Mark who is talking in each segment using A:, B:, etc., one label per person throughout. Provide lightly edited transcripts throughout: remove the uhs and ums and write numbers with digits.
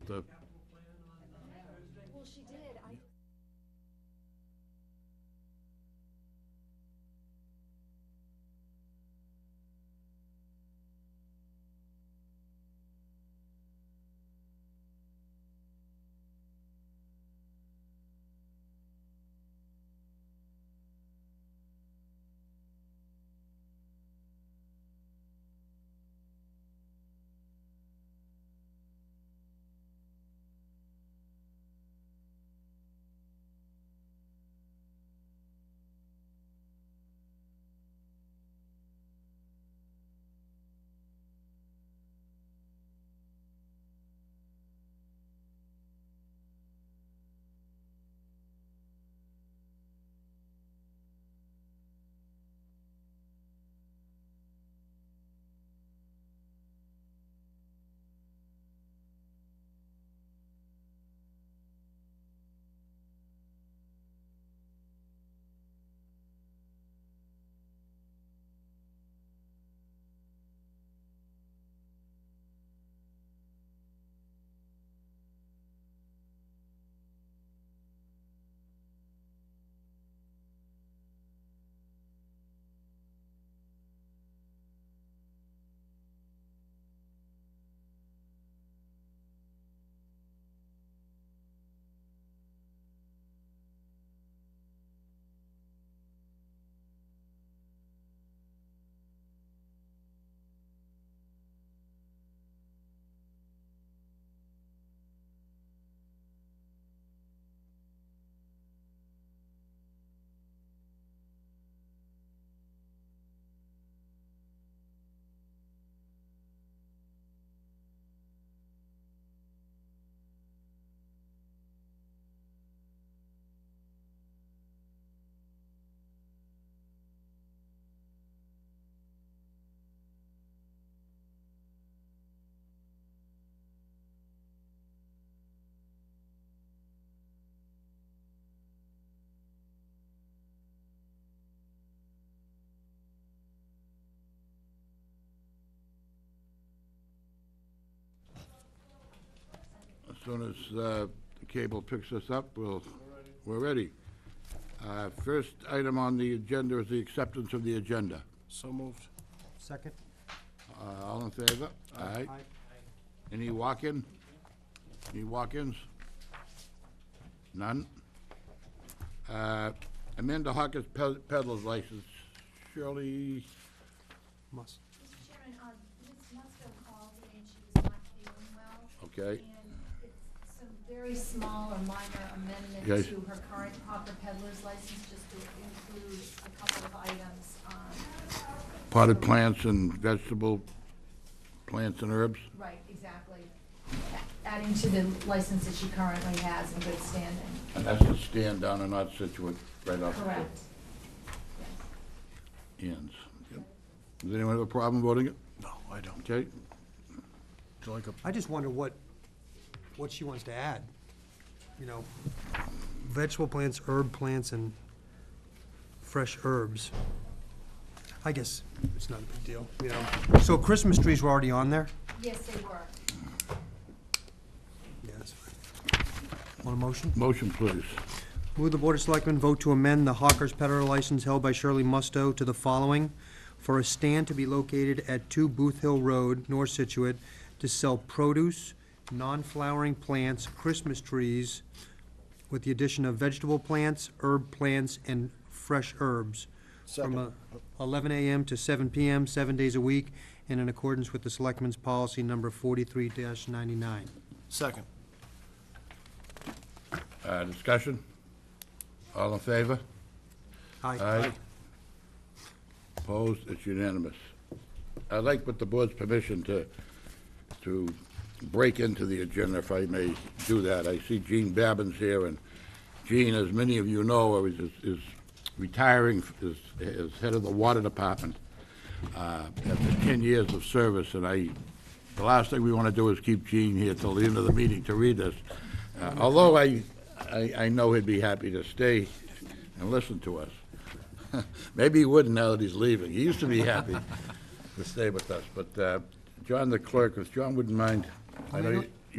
A: the,
B: Well, she did.
A: as soon as the cable picks us up, we're ready. First item on the agenda is the acceptance of the agenda.
C: So moved.
D: Second?
A: All in favor? Aye. Any walk-in? Any walk-ins? None? Amanda Hawkins peddler's license. Shirley,
D: Must.
B: Mr. Chairman, Ms. Musto called me and she was not feeling well.
A: okay.
B: And it's some very small or minor amendment
A: Yes.
B: to her current hawker peddler's license, just to include a couple of items.
A: Potted plants and vegetable plants and herbs.
B: Right, exactly. Adding to the license that she currently has in good standing.
A: And that's the stand down in North Scituate, right off the
B: Correct.
A: ends. Yep. Does anyone have a problem voting it?
C: No, I don't.
A: Okay.
C: Do you like a,
D: I just wonder what she wants to add. You know, vegetable plants, herb plants, and fresh herbs. I guess it's not a big deal, you know. So Christmas trees were already on there?
B: Yes, they were.
D: Yeah, that's fine. Want a motion?
A: Motion, please.
D: Move the Board of Selectmen vote to amend the Hawker's Peddler license held by Shirley Musto to the following: for a stand to be located at 2 Booth Hill Road, North Scituate, to sell produce, non-flowering plants, Christmas trees, with the addition of vegetable plants, herb plants, and fresh herbs.
C: Second.
D: From 11 a.m. to 7 p.m., 7 days a week, and in accordance with the Selectmen's policy number 43-99.
C: second?
A: Discussion? All in favor?
D: Aye.
A: Opposed? It's unanimous. I'd like, with the board's permission, to break into the agenda, if I may do that. I see Gene Babbin's here, and Gene, as many of you know, is retiring as head of the water department after 10 years of service, and the last thing we want to do is keep Gene here till the end of the meeting to read this. Although I know he'd be happy to stay and listen to us. Maybe he wouldn't now that he's leaving. He used to be happy to stay with us. But John the clerk, if John wouldn't mind, I know you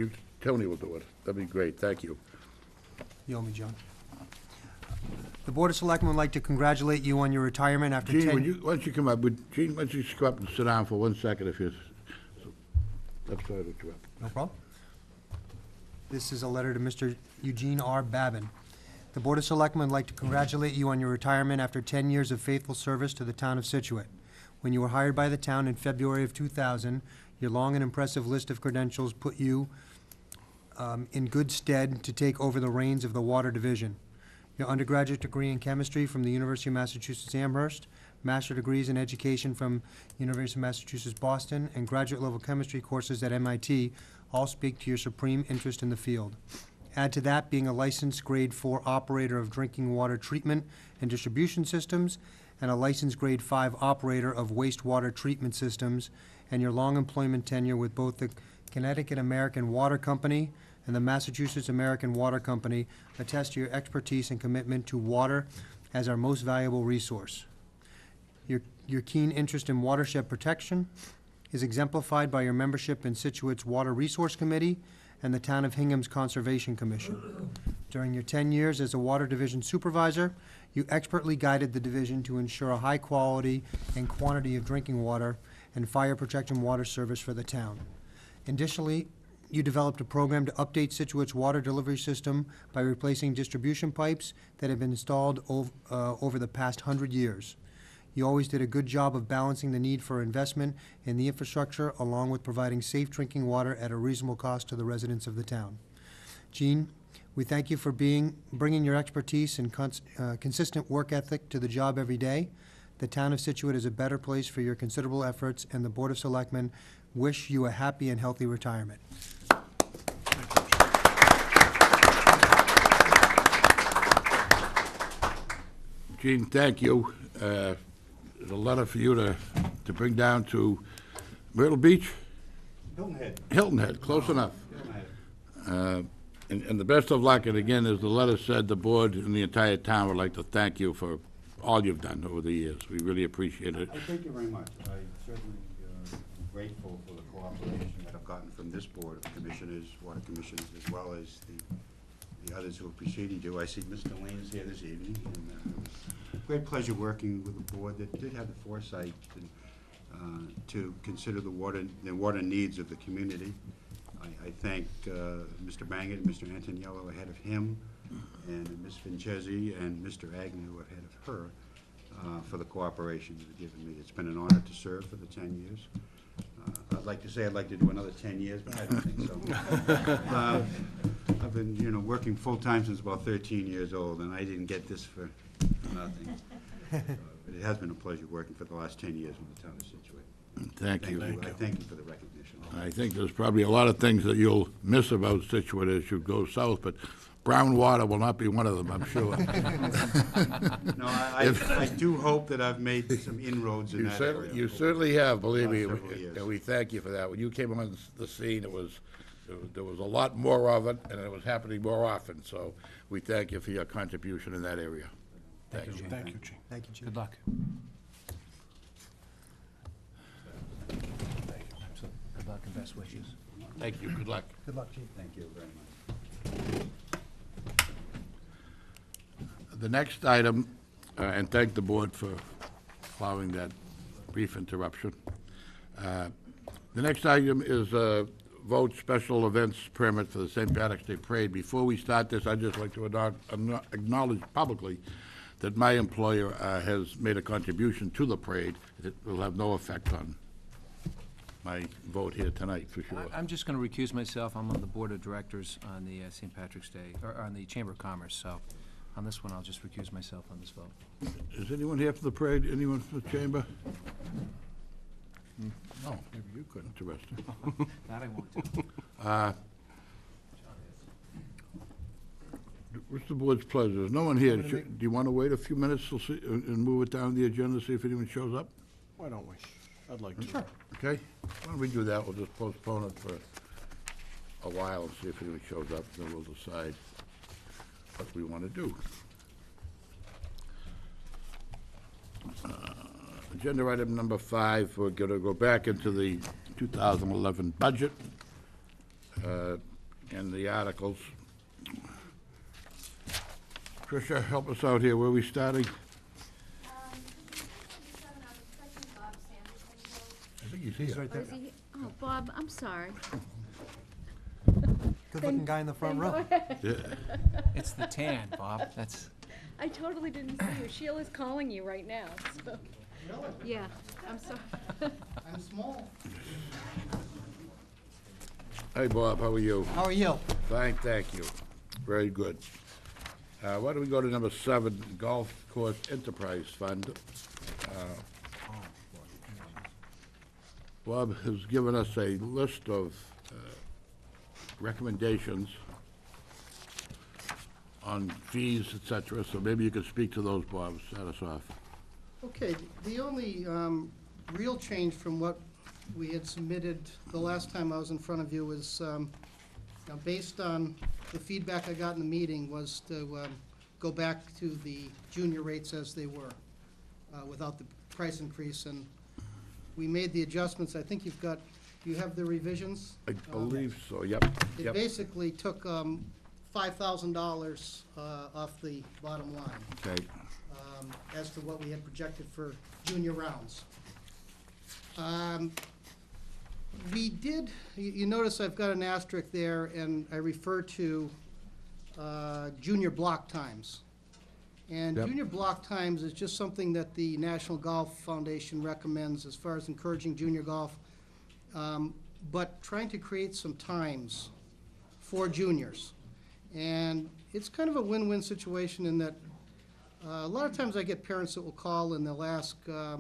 A: Tony will do it. That'd be great, thank you.
D: You owe me, John. The Board of Selectmen would like to congratulate you on your retirement after 10...
A: Gene, why don't you come up, Gene, why don't you just come up and sit down for 1 second if you, I'm sorry to interrupt.
D: No problem. This is a letter to Mr. Eugene R. Babin. The Board of Selectmen would like to congratulate you on your retirement after 10 years of faithful service to the town of Scituate. When you were hired by the town in February of 2000, your long and impressive list of credentials put you in good stead to take over the reins of the Water Division. Your undergraduate degree in chemistry from the University of Massachusetts Amherst, master degrees in education from University of Massachusetts Boston, and graduate level chemistry courses at MIT all speak to your supreme interest in the field. Add to that being a licensed grade 4 operator of drinking water treatment and distribution systems, and a licensed grade 5 operator of wastewater treatment systems, and your long employment tenure with both the Connecticut American Water Company and the Massachusetts American Water Company attest to your expertise and commitment to water as our most valuable resource. Your keen interest in watershed protection is exemplified by your membership in Situate's Water Resource Committee and the Town of Hingham's Conservation Commission. During your 10 years as a Water Division Supervisor, you expertly guided the division to ensure a high quality and quantity of drinking water and fire protection water service for the town. Additionally, you developed a program to update Situate's water delivery system by replacing distribution pipes that have been installed over the past 100 years. You always did a good job of balancing the need for investment in the infrastructure along with providing safe drinking water at a reasonable cost to the residents of the town. Gene, we thank you for bringing your expertise and consistent work ethic to the job every day. The town of Scituate is a better place for your considerable efforts, and the Board of Selectmen wish you a happy and healthy retirement.
A: Gene, thank you. There's a letter for you to bring down to Myrtle Beach?
E: Hilton Head.
A: Hilton Head, close enough.
E: Hilton Head.
A: And the best of luck, and again, as the letter said, the board and the entire town would like to thank you for all you've done over the years. We really appreciate it.
E: I thank you very much. I certainly am grateful for the cooperation that I've gotten from this board of commissioners, water commissioners, as well as the others who have preceded you. I see Mr. Lane is here this evening, and it was a great pleasure working with a board that did have the foresight to consider the water needs of the community. I thank Mr. Bangett and Mr. Antoniello ahead of him, and Ms. Vincenzi and Mr. Agnew ahead of her for the cooperation they've given me. It's been an honor to serve for the 10 years. I'd like to say I'd like to do another 10 years, but I don't think so. I've been, working full-time since about 13 years old, and I didn't get this for nothing. But it has been a pleasure working for the last 10 years with the town of Scituate.
A: Thank you.
E: I thank you for the recognition.
A: I think there's probably a lot of things that you'll miss about Scituate as you go south, but brown water will not be one of them, I'm sure.
E: No, I do hope that I've made some inroads in that area.
A: You certainly have, believe me,
E: last several years.
A: and we thank you for that. When you came on the scene, there was a lot more of it, and it was happening more often, so we thank you for your contribution in that area. Thank you.
C: Thank you, Gene.
D: Thank you, Gene.
C: Good luck. Thank you. Good luck and best wishes.
A: Thank you, good luck.
D: Good luck, Gene.
E: Thank you very much.
A: The next item, and thank the board for allowing that brief interruption. The next item is a vote special events permit for the St. Patrick's Day Parade. Before we start this, I'd just like to acknowledge publicly that my employer has made a contribution to the parade. It will have no effect on my vote here tonight, for sure.
F: I'm just going to recuse myself. I'm on the Board of Directors on the St. Patrick's Day, or on the Chamber of Commerce, so on this one, I'll just recuse myself on this vote.
A: Is anyone here for the parade? Anyone from the chamber? No, maybe you could. Interesting.
F: That I won't do.
A: What's the board's pleasure? There's no one here. Do you want to wait a few minutes to see, and move it down the agenda, see if anyone shows up?
C: Why don't we? I'd like to.
A: Okay? Why don't we do that? We'll just postpone it for a while and see if anyone shows up, then we'll decide what we want to do. Agenda item number 5, we're going to go back into the 2011 budget. and the articles. Tricia, help us out here. Where are we starting? I think he's
D: He's
A: here.
D: right there.
G: Oh, Bob, I'm sorry.
D: Good-looking guy in the front row.
A: Yeah.
F: It's the tan, Bob, that's,
G: I totally didn't see you. Sheila's calling you right now, so. Yeah, I'm sorry.
D: I'm small.
A: Hey, Bob, how are you?
D: How are you?
A: Fine, thank you. Very good. Why don't we go to number 7, Golf Course Enterprise Fund? Bob has given us a list of recommendations on fees, et cetera, so maybe you could speak to those, Bob, start us off.
H: Okay, the only real change from what we had submitted the last time I was in front of you was, based on the feedback I got in the meeting, was to go back to the junior rates as they were, without the price increase, and we made the adjustments. I think you have the revisions?
A: I believe so, yep,
H: It
A: yep.
H: basically took $5,000 off the bottom line,
A: Okay,
H: as to what we had projected for junior rounds. We did, you notice I've got an asterisk there, and I refer to junior block times. And
A: Yep.
H: junior block times is just something that the National Golf Foundation recommends as far as encouraging junior golf, but trying to create some times for juniors. And it's kind of a win-win situation in that a lot of times I get parents that will call and they'll ask,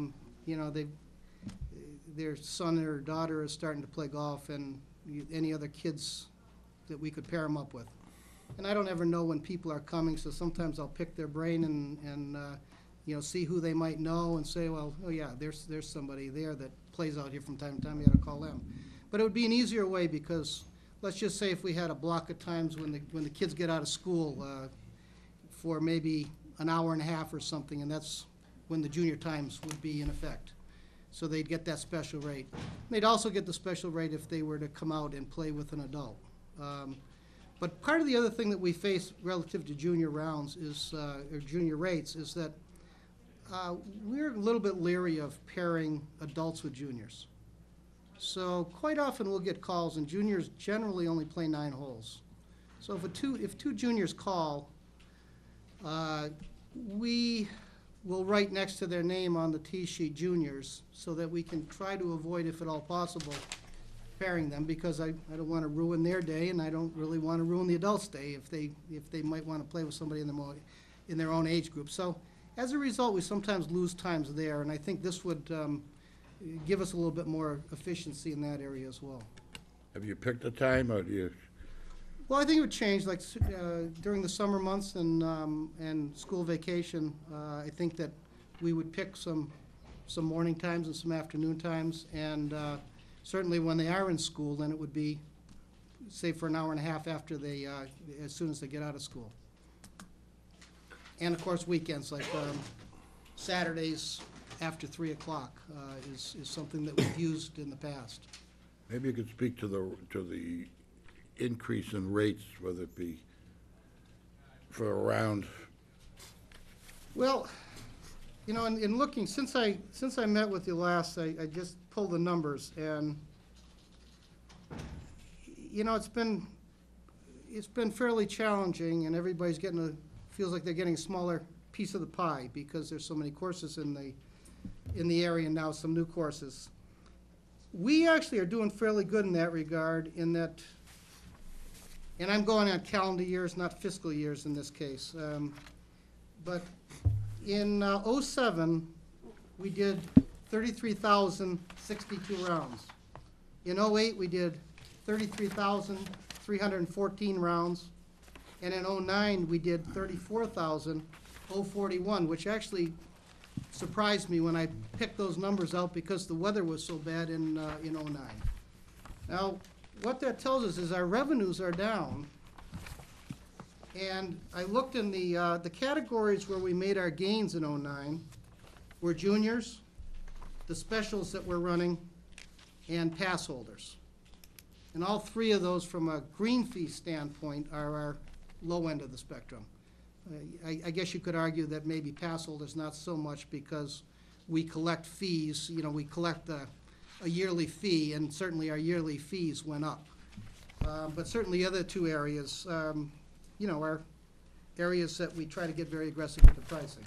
H: their son or daughter is starting to play golf, and any other kids that we could pair them up with. And I don't ever know when people are coming, so sometimes I'll pick their brain and see who they might know and say, well, oh yeah, there's somebody there that plays out here from time to time, you gotta call them. But it would be an easier way, because let's just say if we had a block of times when the kids get out of school for maybe an hour and a half or something, and that's when the junior times would be in effect. So they'd get that special rate. They'd also get the special rate if they were to come out and play with an adult. But part of the other thing that we face relative to junior rounds is, or junior rates, is that we're a little bit leery of pairing adults with juniors. So quite often we'll get calls, and juniors generally only play 9 holes. So if two juniors call, we will write next to their name on the tee sheet juniors, so that we can try to avoid, if at all possible, pairing them, because I don't want to ruin their day, and I don't really want to ruin the adults' day if they might want to play with somebody in their own age group. So as a result, we sometimes lose times there, and I think this would give us a little bit more efficiency in that area as well.
A: Have you picked a time, or do you?
H: Well, I think it would change, like during the summer months and school vacation. I think that we would pick some morning times and some afternoon times, and certainly when they are in school, then it would be, say, for an hour and a half after they, as soon as they get out of school. And of course, weekends, like Saturdays after 3 o'clock is something that we've used in the past.
A: Maybe you could speak to the increase in rates, whether it be for a round.
H: Well, in looking, since I met with you last, I just pulled the numbers, and, it's been fairly challenging, and everybody's feels like they're getting a smaller piece of the pie, because there's so many courses in the area now, some new courses. We actually are doing fairly good in that regard, in that, and I'm going on calendar years, not fiscal years in this case, but in '07, we did 33,062 rounds. In '08, we did 33,314 rounds. And in '09, we did 34,041, which actually surprised me when I picked those numbers out, because the weather was so bad in '09. Now, what that tells us is our revenues are down. And I looked in the categories where we made our gains in '09 were juniors, the specials that we're running, and pass holders. And all three of those, from a green fee standpoint, are our low end of the spectrum. I guess you could argue that maybe pass holders not so much, because we collect fees, we collect a yearly fee, and certainly our yearly fees went up. But certainly the other two areas, are areas that we try to get very aggressive with the pricing.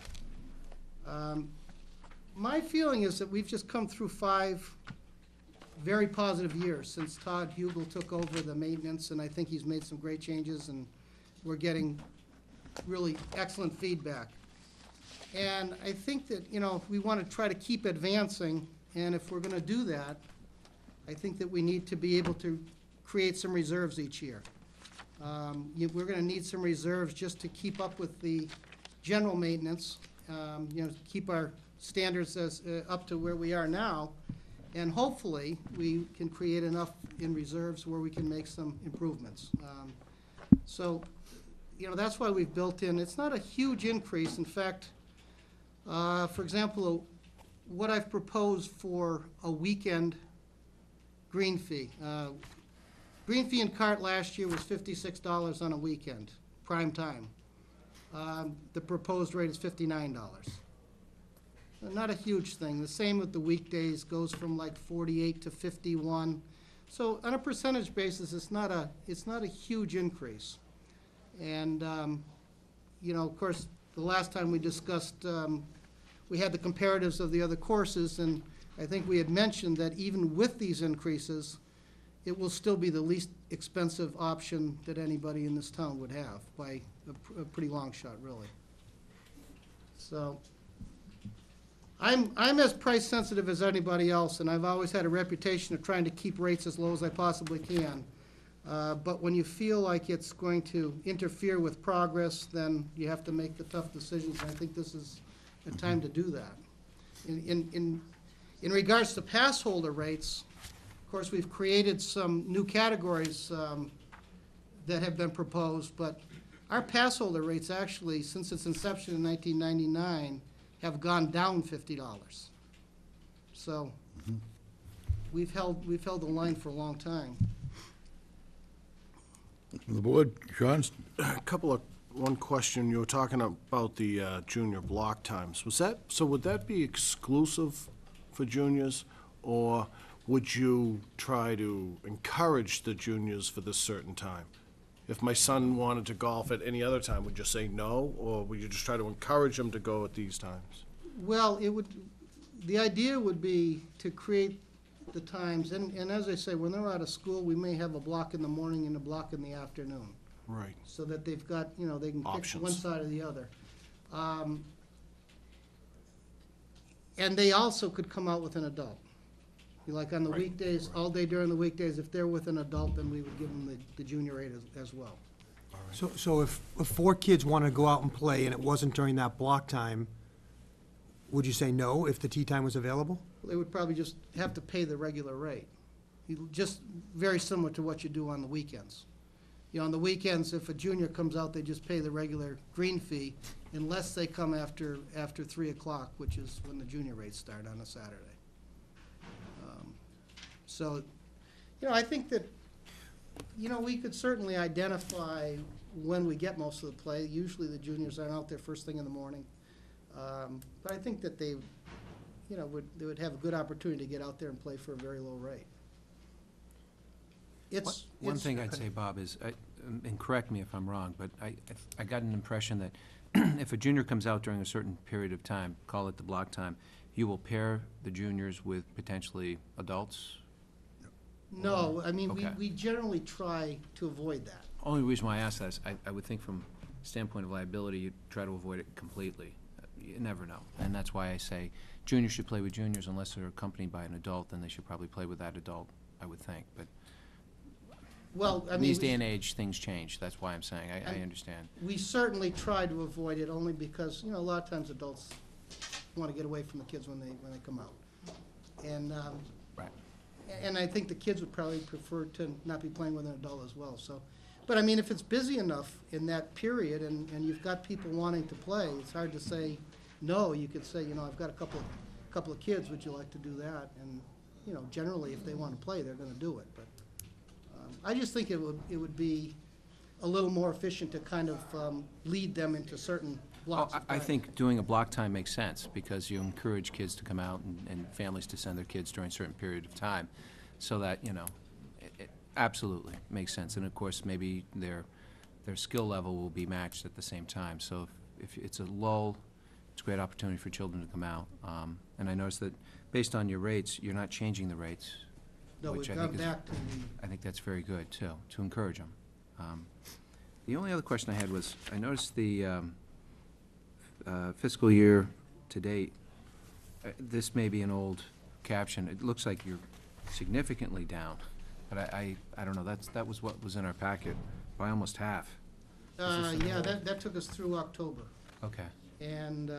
H: My feeling is that we've just come through 5 very positive years since Todd Hugel took over the maintenance, and I think he's made some great changes, and we're getting really excellent feedback. And I think that, we want to try to keep advancing, and if we're going to do that, I think that we need to be able to create some reserves each year. We're going to need some reserves just to keep up with the general maintenance, keep our standards up to where we are now, and hopefully we can create enough in reserves where we can make some improvements. So, that's why we've built in, it's not a huge increase. In fact, for example, what I've proposed for a weekend green fee. Green fee in cart last year was $56 on a weekend, prime time. The proposed rate is $59. Not a huge thing. The same with the weekdays, goes from like 48 to 51. So on a percentage basis, it's not a huge increase. And, of course, the last time we discussed, we had the comparatives of the other courses, and I think we had mentioned that even with these increases, it will still be the least expensive option that anybody in this town would have, by a pretty long shot, really. So I'm as price sensitive as anybody else, and I've always had a reputation of trying to keep rates as low as I possibly can. But when you feel like it's going to interfere with progress, then you have to make the tough decisions, and I think this is a time to do that. In regards to pass holder rates, of course, we've created some new categories that have been proposed, but our pass holder rates actually, since its inception in 1999, have gone down $50. So we've held the line for a long time.
A: The board, John?
C: One question, you were talking about the junior block times. Would that be exclusive for juniors, or would you try to encourage the juniors for this certain time? If my son wanted to golf at any other time, would you say no, or would you just try to encourage them to go at these times?
H: Well, the idea would be to create the times, and as I say, when they're out of school, we may have a block in the morning and a block in the afternoon.
C: Right.
H: So that they've got, they can pick
C: Options.
H: one side or the other. And they also could come out with an adult. Like on the
C: Right,
H: weekdays, all day during the weekdays, if they're with an adult, then we would give them the junior rate as well.
D: So if 4 kids wanted to go out and play and it wasn't during that block time, would you say no if the tee time was available?
H: They would probably just have to pay the regular rate. Just very similar to what you do on the weekends. On the weekends, if a junior comes out, they just pay the regular green fee unless they come after 3 o'clock, which is when the junior rates start on a Saturday. So, I think that, we could certainly identify when we get most of the play. Usually the juniors aren't out there first thing in the morning. But I think that they would have a good opportunity to get out there and play for a very low rate.
F: One thing I'd say, Bob, is, and correct me if I'm wrong, but I got an impression that if a junior comes out during a certain period of time, call it the block time, you will pair the juniors with potentially adults?
H: No, I mean,
F: Okay.
H: we generally try to avoid that.
F: Only reason why I ask that is I would think from standpoint of liability, you'd try to avoid it completely. You never know. And that's why I say juniors should play with juniors unless they're accompanied by an adult, then they should probably play with that adult, I would think. But
H: Well, I
F: in
H: mean,
F: these day and age, things change. That's why I'm saying, I understand.
H: we certainly try to avoid it only because, a lot of times adults want to get away from the kids when they come out. And,
F: Right.
H: and I think the kids would probably prefer to not be playing with an adult as well, so. But I mean, if it's busy enough in that period and you've got people wanting to play, it's hard to say no. You could say, I've got a couple of kids, would you like to do that? And, generally, if they want to play, they're going to do it, but, I just think it would be a little more efficient to kind of lead them into certain blocks of
F: I
H: time.
F: think doing a block time makes sense, because you encourage kids to come out and families to send their kids during a certain period of time, so that, you know, it absolutely makes sense. And of course, maybe their skill level will be matched at the same time. So if it's a lull, it's a great opportunity for children to come out. And I noticed that, based on your rates, you're not changing the rates,
H: No,
F: which
H: we've
F: I
H: gone
F: think is,
H: back to the,
F: I think that's very good, too, to encourage them. The only other question I had was, I noticed the fiscal year to date, this may be an old caption, it looks like you're significantly down, but I don't know, that was what was in our packet, by almost half.
H: yeah, that took us through October.
F: Okay.
H: And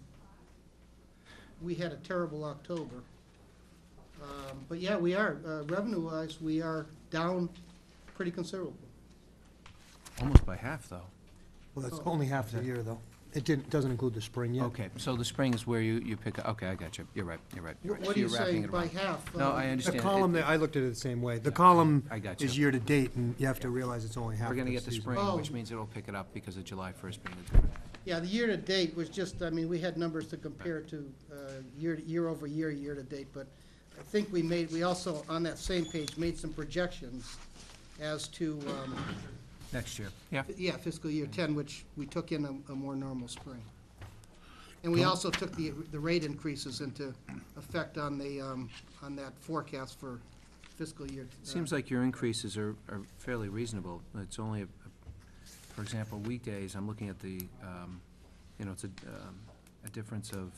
H: we had a terrible October. But yeah, we are, revenue-wise, we are down pretty considerable.
F: Almost by half, though.
D: Well, that's only half the year, though. It doesn't include the spring yet.
F: Okay, so the spring is where you pick up, okay, I got you, you're right, you're right. you're right.
H: What
F: So
H: do you
F: you're wrapping
H: say
F: it
H: by
F: around.
H: half?
F: No, I
D: The
F: understand.
D: column there, I looked at it the same way. The column
F: I got
D: is
F: you.
D: year-to-date, and you have to realize it's only half
F: We're
D: the
F: gonna get the
D: season.
F: spring,
H: Oh.
F: which means it'll pick it up because of July 1st being the due.
H: Yeah, the year-to-date was just, I mean, we had numbers to compare to year-over-year, year-to-date, but I think we also, on that same page, made some projections as to,
F: Next year. Yeah.
H: yeah, fiscal year 10, which we took in a more normal spring. And we also took the rate increases into effect on the, on that forecast for fiscal year.
F: Seems like your increases are fairly reasonable. It's only, for example, weekdays, I'm looking at the, you know, it's a difference of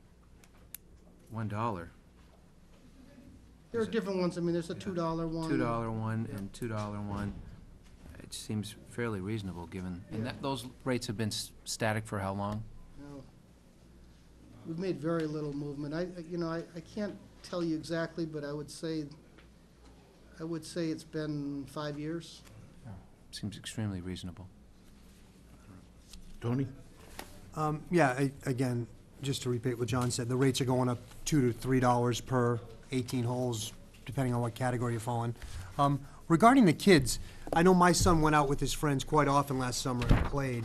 F: $1.
H: There are different ones, I mean, there's a $2 one.
F: $2 one and $2 one. It seems fairly reasonable, given, and
H: Yeah.
F: those rates have been static for how long?
H: No. We've made very little movement. You know, I can't tell you exactly, but I would say it's been 5 years.
F: Seems extremely reasonable.
A: Tony?
D: Yeah, again, just to repeat what John said, the rates are going up $2 to $3 per 18 holes, depending on what category you fall in. Regarding the kids, I know my son went out with his friends quite often last summer and played.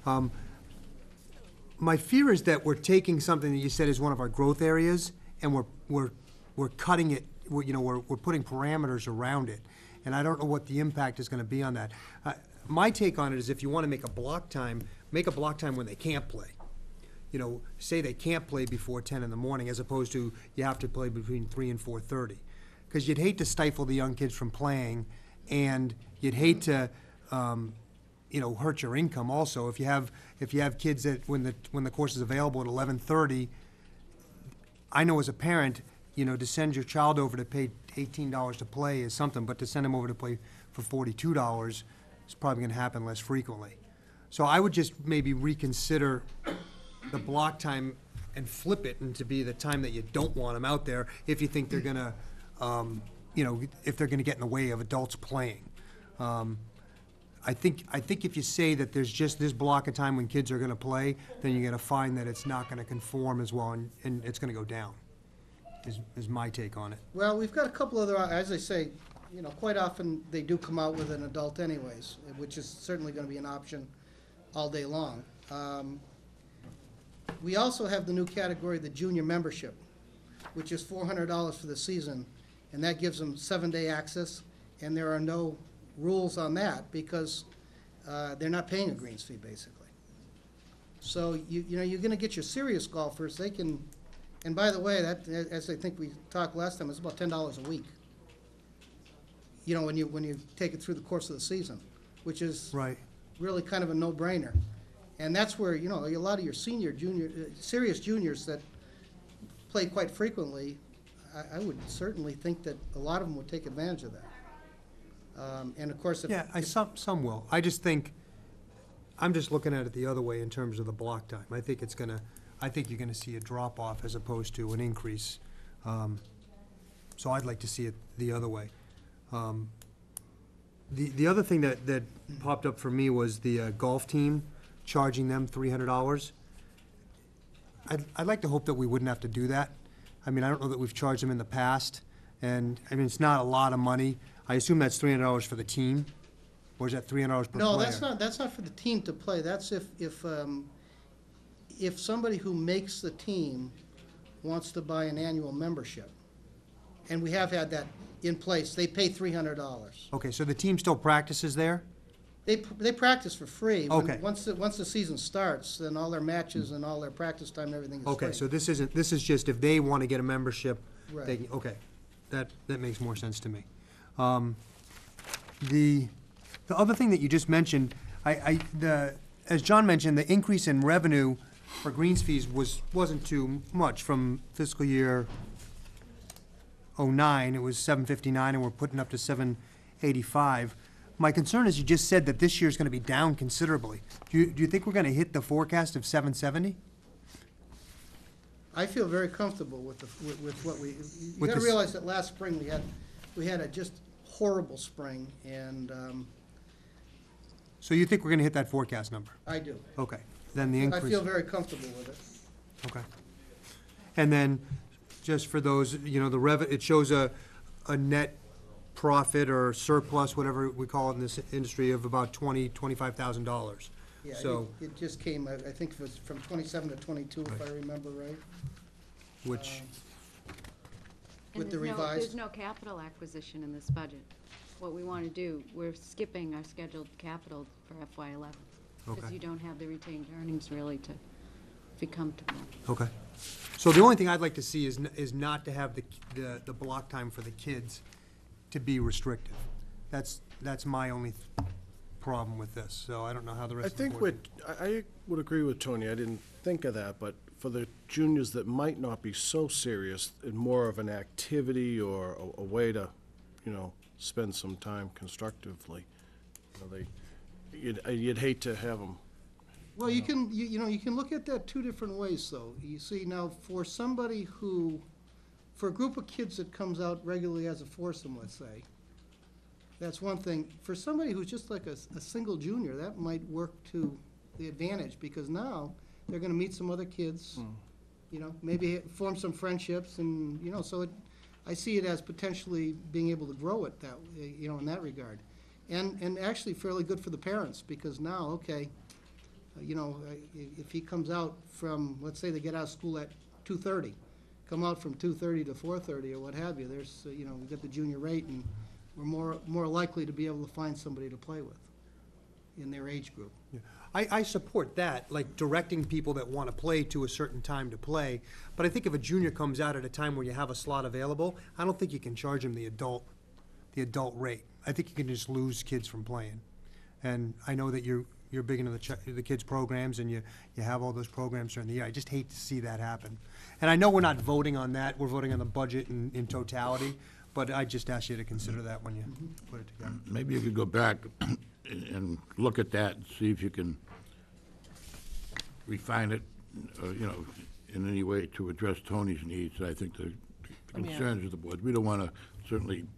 D: My fear is that we're taking something that you said is one of our growth areas, and we're cutting it, we're putting parameters around it, and I don't know what the impact is gonna be on that. My take on it is, if you wanna make a block time when they can't play. You know, say they can't play before 10 in the morning, as opposed to you have to play between 3 and 4:30. Because you'd hate to stifle the young kids from playing, and you'd hate to, hurt your income also. If you have kids that, when the course is available at 11:30, I know as a parent, to send your child over to pay $18 to play is something, but to send them over to play for $42 is probably gonna happen less frequently. So I would just maybe reconsider the block time and flip it into be the time that you don't want them out there, if you think they're gonna, if they're gonna get in the way of adults playing. I think if you say that there's just this block of time when kids are gonna play, then you're gonna find that it's not gonna conform as well, and it's gonna go down, is my take on it.
H: Well, we've got a couple other, as I say, quite often they do come out with an adult anyways, which is certainly gonna be an option all day long. We also have the new category, the junior membership, which is $400 for the season, and that gives them 7-day access, and there are no rules on that, because they're not paying a greens fee, basically. So, you're gonna get your serious golfers, they can, and by the way, that, as I think we talked last time, it's about $10 a week. When you take it through the course of the season, which is
D: Right.
H: really kind of a no-brainer. And that's where, a lot of your serious juniors that play quite frequently, I would certainly think that a lot of them would take advantage of that. And of course,
D: Some will. I just think, I'm just looking at it the other way in terms of the block time. I think you're gonna see a drop-off as opposed to an increase. So I'd like to see it the other way. The other thing that popped up for me was the golf team, charging them $300. I'd like to hope that we wouldn't have to do that. I mean, I don't know that we've charged them in the past, and, I mean, it's not a lot of money. I assume that's $300 for the team, or is that $300 per player?
H: No, that's not for the team to play. That's if somebody who makes the team wants to buy an annual membership. And we have had that in place. They pay $300.
D: Okay, so the team still practices there?
H: They practice for free. When-
D: Okay.
H: Once the season starts, then all their matches and all their practice time, everything is free.
D: Okay, so this is just if they want to get a membership, they
H: Right.
D: can, okay, that makes more sense to me. The other thing that you just mentioned, as John mentioned, the increase in revenue for greens fees wasn't too much from fiscal year '09, it was 759, and we're putting up to 785. My concern is you just said that this year's gonna be down considerably. Do you think we're gonna hit the forecast of 770?
H: I feel very comfortable with what we, you
D: With
H: gotta
D: this-
H: realize that last spring, we had a just horrible spring, and
D: So you think we're gonna hit that forecast number?
H: I do.
D: Okay, then the
H: I
D: increase.
H: feel very comfortable with it.
D: Okay. And then, just for those, it shows a net profit or surplus, whatever we call it in this industry, of about $25,000.
H: Yeah,
D: So,
H: it just came, I think it was from 27 to 22, if I remember right.
D: which,
G: And
H: With the
G: there's
H: revised.
G: no capital acquisition in this budget. What we want to do, we're skipping our scheduled capital for FY11. Because
D: Okay.
G: you don't have the retained earnings really to be comfortable.
D: okay. So the only thing I'd like to see is not to have the block time for the kids to be restrictive. That's my only problem with this, so I don't know how the
C: I
D: rest of the
C: think
D: board.
C: I would agree with Tony. I didn't think of that, but for the juniors that might not be so serious, and more of an activity or a way to, spend some time constructively, you'd hate to have them.
H: Well, you can, you can look at that two different ways, though. You see, now, for somebody who, for a group of kids that comes out regularly as a foursome, let's say, that's one thing. For somebody who's just like a single junior, that might work to the advantage, because now they're gonna meet some other kids, maybe form some friendships, and, so I see it as potentially being able to grow it that, in that regard. And actually fairly good for the parents, because now, okay, if he comes out from, let's say they get out of school at 2:30, come out from 2:30 to 4:30 or what have you, there's, we've got the junior rate, and we're more likely to be able to find somebody to play with in their age group.
D: I support that, like directing people that want to play to a certain time to play, but I think if a junior comes out at a time where you have a slot available, I don't think you can charge him the adult rate. I think you can just lose kids from playing. And I know that you're big into the kids' programs, and you have all those programs during the year. I just hate to see that happen. And I know we're not voting on that, we're voting on the budget in totality, but I just ask you to consider that when you put it together.
A: Maybe you could go back and look at that and see if you can refine it, in any way to address Tony's needs. I think the concerns of the board, we don't want to certainly,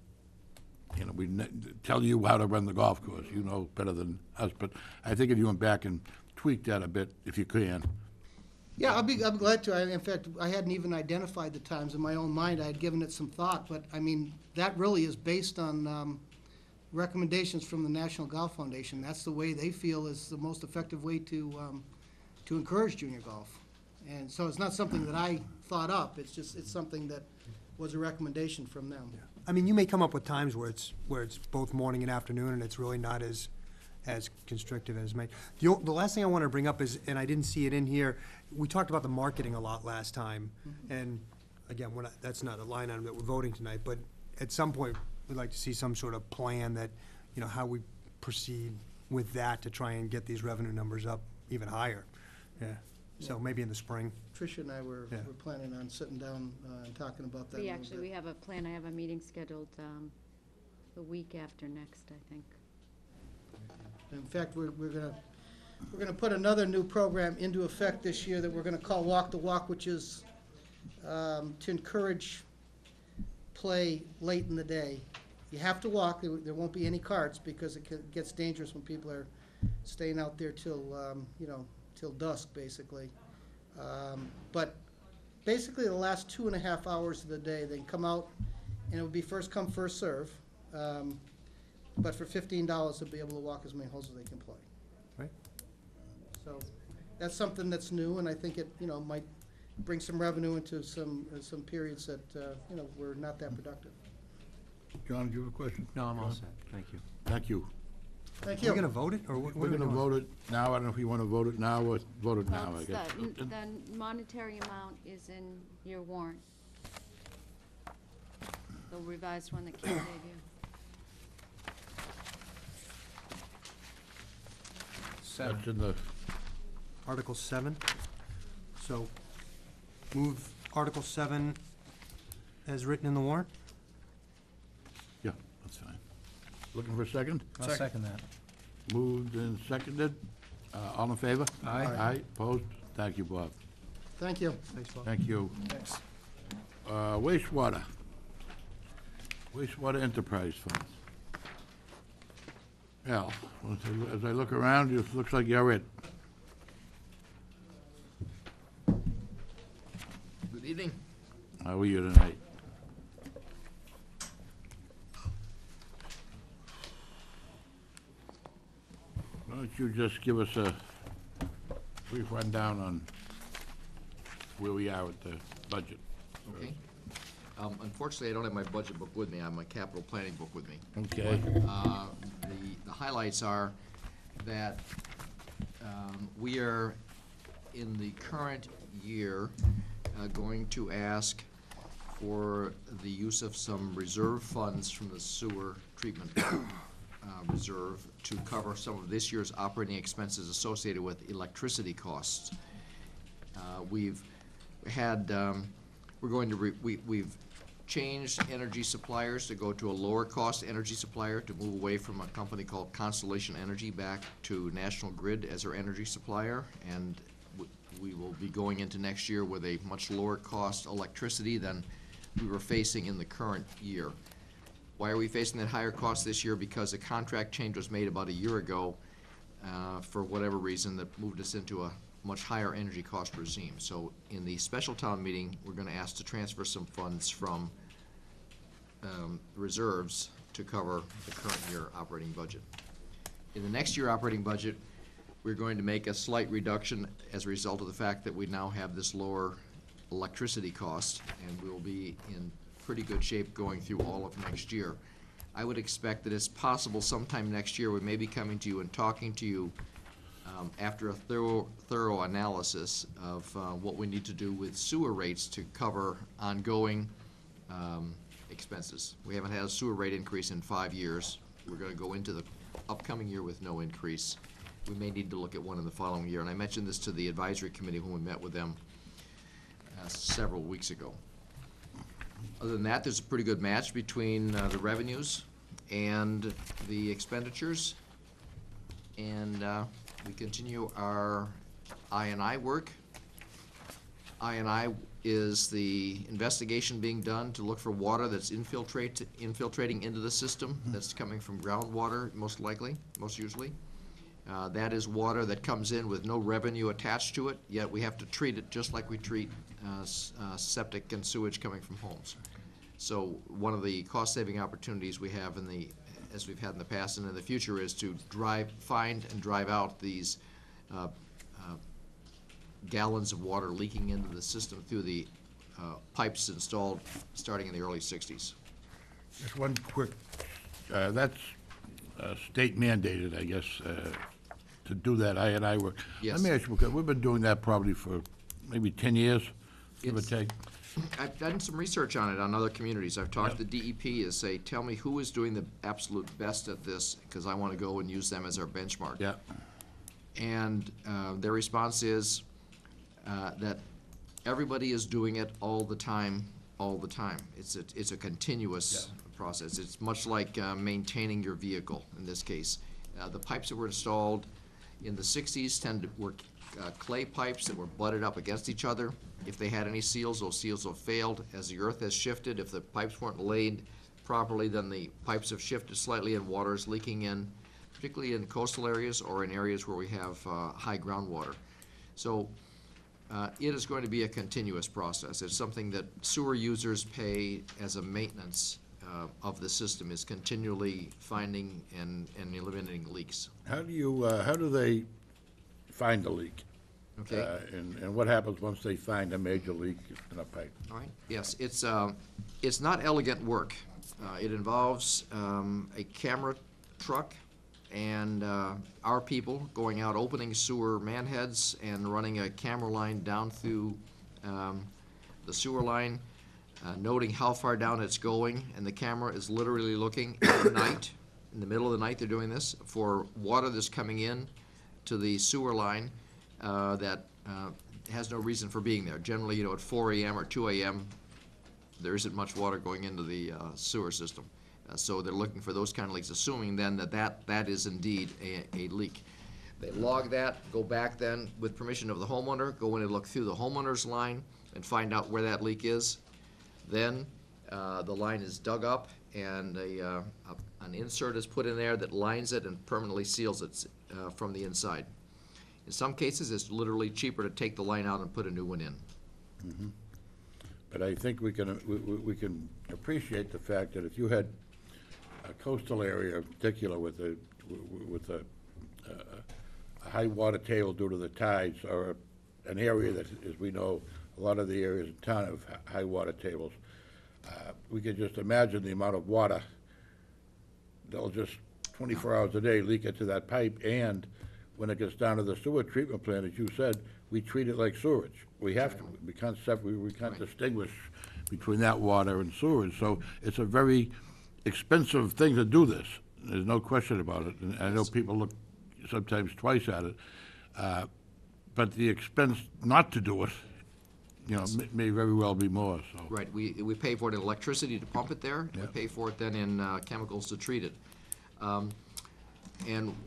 A: tell you how to run the golf course, you know better than us, but I think if you went back and tweaked that a bit, if you can.
H: Yeah, I'll be glad to. In fact, I hadn't even identified the times in my own mind. I had given it some thought, but, that really is based on recommendations from the National Golf Foundation. That's the way they feel is the most effective way to encourage junior golf. And so it's not something that I thought up, it's something that was a recommendation from them.
D: You may come up with times where it's both morning and afternoon, and it's really not as constrictive as made. The last thing I want to bring up is, and I didn't see it in here, we talked about the marketing a lot last time, and again, that's not a line item that we're voting tonight, but at some point, we'd like to see some sort of plan that, how we proceed with that to try and get these revenue numbers up even higher. Yeah, so maybe in the spring.
H: Tricia and I were
D: Yeah.
H: planning on sitting down and talking about that a little bit.
G: We have a plan, I have a meeting scheduled the week after next, I think.
H: In fact, we're gonna put another new program into effect this year that we're gonna call Walk the Walk, which is to encourage play late in the day. You have to walk, there won't be any carts, because it gets dangerous when people are staying out there till, till dusk, basically. But basically, the last 2.5 hours of the day, they can come out, and it would be first come, first serve. But for $15, they'll be able to walk as many holes as they can play.
D: Right.
H: So that's something that's new, and I think it, might bring some revenue into some periods that, were not that productive.
A: John, do you have a question?
F: No, I'm all set, thank you.
A: Thank you.
H: Thank
D: Are
H: you.
D: we gonna vote it, or what
A: We're
D: are we
A: gonna
D: doing?
A: vote it now. I don't know if you wanna vote it now or vote it now,
G: Well,
A: I
G: it's
A: guess.
G: the monetary amount is in your warrant. The revised one that Kim gave you.
A: That's in the,
D: Article 7. So, move Article 7 as written in the warrant?
A: yeah, that's fine. Looking for a second?
F: I'll second that.
A: Moved and seconded. All in favor?
F: Aye.
A: Aye, opposed? Thank you, Bob.
H: Thank you.
D: Thanks, Bob.
A: Thank you.
H: Thanks.
A: Wastewater. Wastewater Enterprise Fund. Al, as I look around, it looks like you're it.
I: Good evening.
A: How are you tonight? Why don't you just give us a brief rundown on where we are with the budget?
I: Okay. Unfortunately, I don't have my budget book with me. I have my capital planning book with me.
A: Okay.
I: The highlights are that we are, in the current year, going to ask for the use of some reserve funds from the sewer treatment reserve to cover some of this year's operating expenses associated with electricity costs. We've had, we've changed energy suppliers to go to a lower cost energy supplier, to move away from a company called Constellation Energy back to National Grid as our energy supplier, and we will be going into next year with a much lower cost electricity than we were facing in the current year. Why are we facing that higher cost this year? Because a contract change was made about a year ago, for whatever reason, that moved us into a much higher energy cost regime. So in the special town meeting, we're gonna ask to transfer some funds from reserves to cover the current year operating budget. In the next year operating budget, we're going to make a slight reduction as a result of the fact that we now have this lower electricity cost, and we'll be in pretty good shape going through all of next year. I would expect that it's possible sometime next year we may be coming to you and talking to you after a thorough analysis of what we need to do with sewer rates to cover ongoing expenses. We haven't had a sewer rate increase in 5 years. We're gonna go into the upcoming year with no increase. We may need to look at one in the following year, and I mentioned this to the advisory committee when we met with them several weeks ago. Other than that, there's a pretty good match between the revenues and the expenditures. And we continue our I&I work. I&I is the investigation being done to look for water that's infiltrating into the system, that's coming from groundwater, most likely, most usually. That is water that comes in with no revenue attached to it, yet we have to treat it just like we treat septic and sewage coming from homes. So one of the cost-saving opportunities we have as we've had in the past and in the future, is to find and drive out these gallons of water leaking into the system through the pipes installed starting in the early 60s.
A: Just one quick, that's state mandated, I guess, to do that I&I work.
I: Yes.
A: Let me ask you, because we've been doing that probably for maybe 10 years, give or
I: It's-
A: take.
I: I've done some research on it on other communities. I've talked to the DEP and say, tell me who is doing the absolute best at this, because I want to go and use them as our benchmark.
A: Yeah,
I: And their response is that everybody is doing it all the time, all the time. It's a continuous process. It's much like maintaining your vehicle in this case. The pipes that were installed in the 60s were clay pipes that were butted up against each other. If they had any seals, those seals have failed. As the earth has shifted, if the pipes weren't laid properly, then the pipes have shifted slightly and water is leaking in, particularly in coastal areas or in areas where we have high groundwater. So it is going to be a continuous process. It's something that sewer users pay as a maintenance of the system is continually finding and eliminating leaks.
A: How do they find the leak?
I: Okay.
A: And what happens once they find a major leak in a pipe?
I: All right, yes, it's not elegant work. It involves a camera truck and our people going out, opening sewer manheads and running a camera line down through the sewer line, noting how far down it's going, and the camera is literally looking at night, in the middle of the night they're doing this, for water that's coming in to the sewer line that has no reason for being there. Generally, at 4 a.m. or 2 a.m., there isn't much water going into the sewer system. So they're looking for those kind of leaks, assuming then that is indeed a leak. They log that, go back then, with permission of the homeowner, go in and look through the homeowner's line and find out where that leak is. Then the line is dug up and an insert is put in there that lines it and permanently seals it from the inside. In some cases, it's literally cheaper to take the line out and put a new one in.
A: Mm-hmm. But I think we can appreciate the fact that if you had a coastal area in particular with a high water table due to the tides, or an area that, as we know, a lot of the areas in town have high water tables, we could just imagine the amount of water that'll just 24 hours a day leak into that pipe, and when it gets down to the sewer treatment plant, as you said, we treat it like sewage. We have to. We can't we can't distinguish between that water and sewage. So it's a very expensive thing to do this. There's no question about it. And I know people look sometimes twice at it. But the expense not to do it, may very well be more, so.
I: Right, we pay for it in electricity to pump it there, and we
A: Yep.
I: pay for it then in chemicals to treat it. And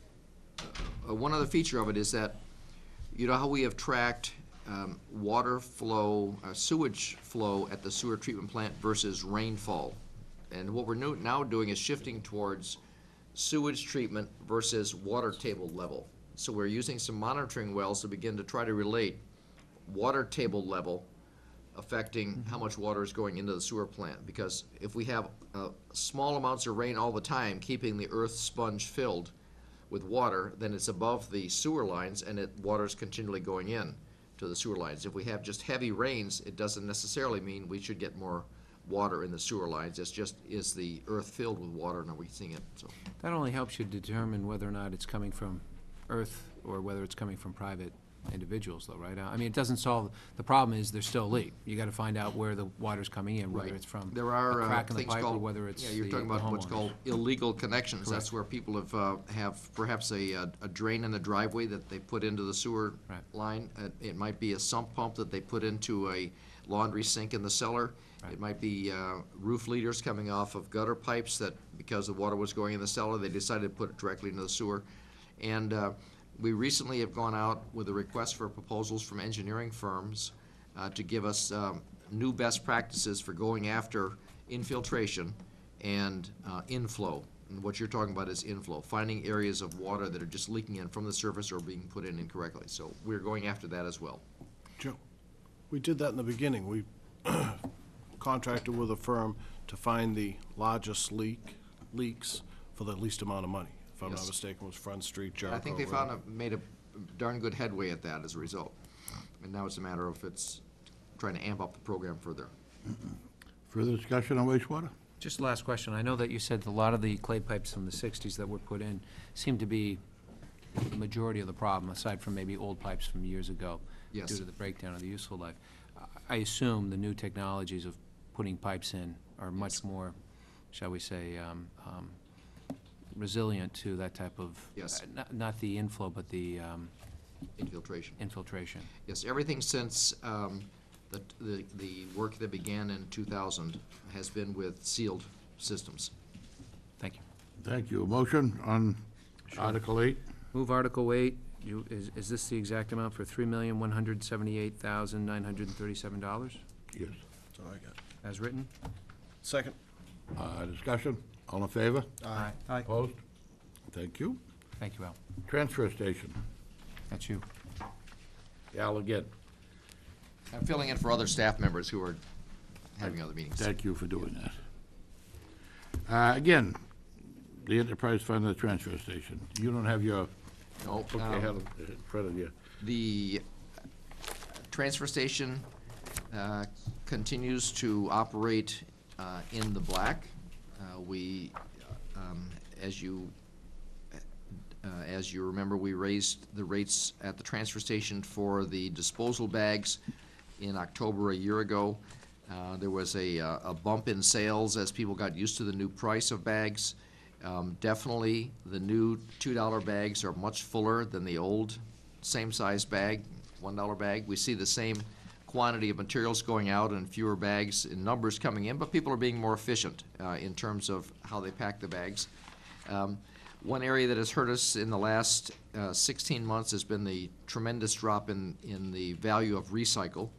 I: one other feature of it is that, how we have tracked water flow, sewage flow at the sewer treatment plant versus rainfall. And what we're now doing is shifting towards sewage treatment versus water table level. So we're using some monitoring wells to begin to try to relate water table level affecting how much water is going into the sewer plant. Because if we have small amounts of rain all the time, keeping the earth sponge filled with water, then it's above the sewer lines and water's continually going in to the sewer lines. If we have just heavy rains, it doesn't necessarily mean we should get more water in the sewer lines. It's just, is the earth filled with water and are we seeing it? So
F: That only helps you determine whether or not it's coming from Earth or whether it's coming from private individuals, though, right? I mean, it doesn't solve, the problem is there's still a leak. You gotta find out where the water's coming in, whether
I: Right.
F: it's from
I: there
F: a
I: are
F: crack in the
I: things
F: pipe or
I: called,
F: whether it's
I: yeah, you're
F: the
I: talking about what's
F: homeowners.
I: called illegal connections.
F: Correct.
I: That's where people have perhaps a drain in the driveway that they put into the sewer
F: Right.
I: line. It might be a sump pump that they put into a laundry sink in the cellar.
F: Right.
I: It might be roof leaders coming off of gutter pipes that, because the water was going in the cellar, they decided to put it directly into the sewer. And we recently have gone out with a request for proposals from engineering firms to give us new best practices for going after infiltration and inflow. And what you're talking about is inflow, finding areas of water that are just leaking in from the surface or being put in incorrectly. So we're going after that as well.
C: Joe, we did that in the beginning. We contracted with a firm to find the largest leaks for the least amount of money. If I'm not
I: Yes.
C: mistaken, it was Front Street, Jericho.
I: I think they
C: whatever.
I: made a darn good headway at that as a result. And now it's a matter of trying to amp up the program further.
A: Further discussion on wastewater?
F: Just last question. I know that you said a lot of the clay pipes from the 60s that were put in seem to be the majority of the problem, aside from maybe old pipes from years ago.
I: Yes.
F: Due to the breakdown of the useful life. I assume the new technologies of putting pipes in are much more, shall we say, resilient to that type of.
I: Yes.
F: Not the inflow, but the
I: Infiltration.
F: infiltration.
I: Yes, everything since the work that began in 2000 has been with sealed systems.
F: Thank you.
A: Thank you. A motion on Article 8?
F: Move Article 8. Is this the exact amount for $3,178,937
A: Yes.
C: That's all I got.
F: as written?
C: Second.
A: Discussion? All in favor?
F: Aye.
A: Opposed? Thank you.
F: Thank you, Al.
A: Transfer station.
F: That's you.
A: Al again.
I: I'm filling in for other staff members who are having other meetings.
A: Thank you for doing that. Again, the enterprise fund and the transfer station. You don't have your
I: No,
A: book ahead of, in front of you.
I: The transfer station continues to operate in the black. We, as you remember, we raised the rates at the transfer station for the disposal bags in October a year ago. There was a bump in sales as people got used to the new price of bags. Definitely, the new $2 bags are much fuller than the old same-size bag, $1 bag. We see the same quantity of materials going out and fewer bags in numbers coming in, but people are being more efficient in terms of how they pack the bags. One area that has hurt us in the last 16 months has been the tremendous drop in the value of recycle.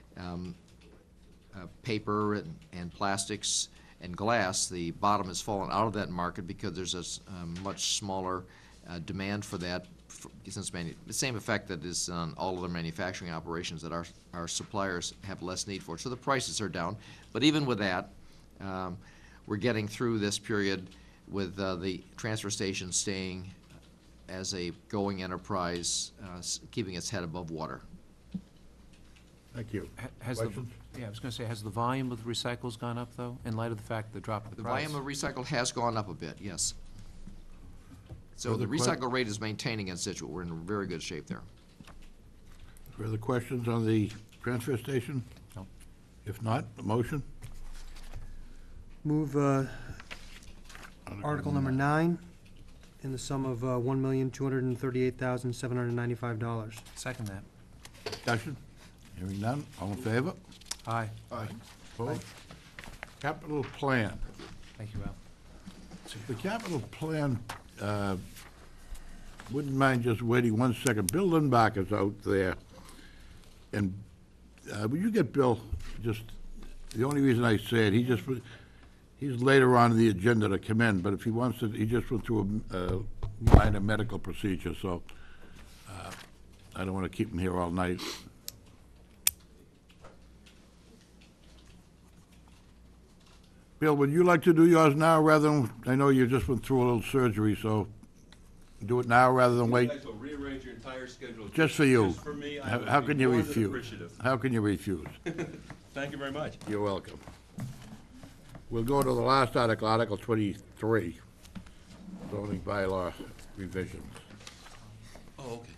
I: Paper and plastics and glass, the bottom has fallen out of that market because there's a much smaller demand for that, since the same effect that is on all other manufacturing operations that our suppliers have less need for. So the prices are down. But even with that, we're getting through this period with the transfer station staying as a going enterprise, keeping its head above water.
A: Thank you.
F: Has
A: Questions?
F: I was gonna say, has the volume of recycles gone up, though, in light of the fact the drop of the
I: The
F: price?
I: volume of recycled has gone up a bit, yes. So
A: Further
I: the recycle rate is maintaining in Scituate. We're in very good shape there.
A: Further questions on the transfer station?
F: No.
A: If not, a motion?
D: Move Article number 9 in the sum of $1,238,795.
F: Second that.
A: Discussion? Hearing none, all in favor?
F: Aye.
A: Opposed? Capital plan.
F: Thank you, Al.
A: The capital plan, wouldn't mind just waiting 1 second. Bill Lindbacher's out there. And will you get Bill, just, the only reason I say it, he's later on in the agenda to come in, but if he wants to, he just went through a minor medical procedure, so I don't want to keep him here all night. Bill, would you like to do yours now rather than, I know you just went through a little surgery, so do it now rather than wait?
J: You guys will rearrange your entire schedule.
A: Just for you.
J: Just for me, I
A: How
J: would
A: can
J: be
A: you
J: more than
A: refuse?
J: appreciative.
A: How can you refuse?
J: Thank you very much.
A: You're welcome. We'll go to the last article, Article 23, zoning bylaw revisions.
J: Oh, okay.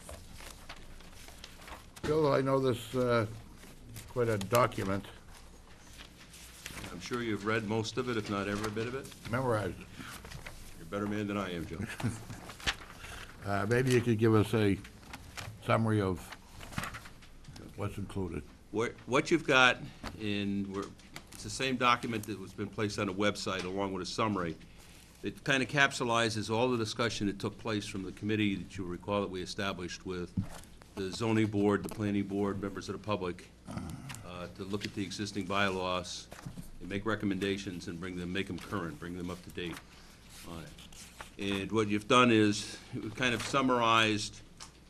A: Bill, I know this quite a document.
J: I'm sure you've read most of it, if not every bit of it.
A: Memorize it.
J: You're a better man than I am, Joe.
A: Maybe you could give us a summary of what's included.
J: What you've got it's the same document that was been placed on a website along with a summary. It kind of capsulizes all the discussion that took place from the committee that you'll recall that we established with the zoning board, the planning board, members of the public, to look at the existing bylaws and make recommendations and make them current, bring them up to date on it. And what you've done is, we've kind of summarized,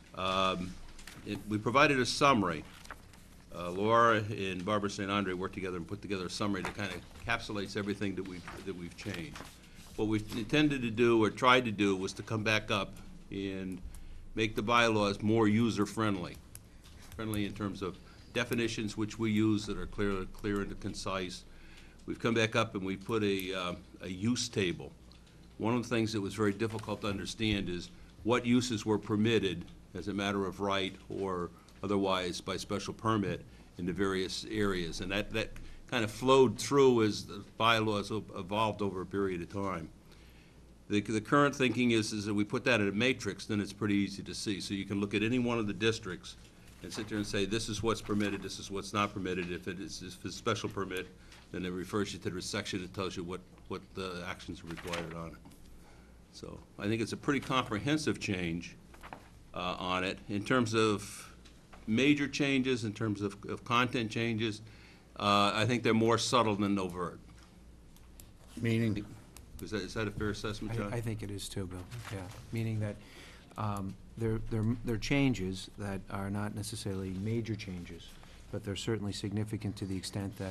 J: we provided a summary. Laura and Barbara St. Andre worked together and put together a summary that kind of encapsulates everything that we've changed. What we intended to do, or tried to do, was to come back up and make the bylaws more user-friendly. Friendly in terms of definitions which we use that are clear and concise. We've come back up and we put a use table. One of the things that was very difficult to understand is what uses were permitted as a matter of right or otherwise by special permit in the various areas. And that kind of flowed through as the bylaws evolved over a period of time. The current thinking is that we put that in a matrix, then it's pretty easy to see. So you can look at any one of the districts and sit there and say, this is what's permitted, this is what's not permitted. If it's special permit, then it refers you to the section that tells you what the actions are required on it. So I think it's a pretty comprehensive change on it. In terms of major changes, in terms of content changes, I think they're more subtle than overt.
A: Meaning?
J: Is that a fair assessment, John?
F: I think it is too, Bill, yeah. Meaning that they're changes that are not necessarily major changes, but they're certainly significant to the extent that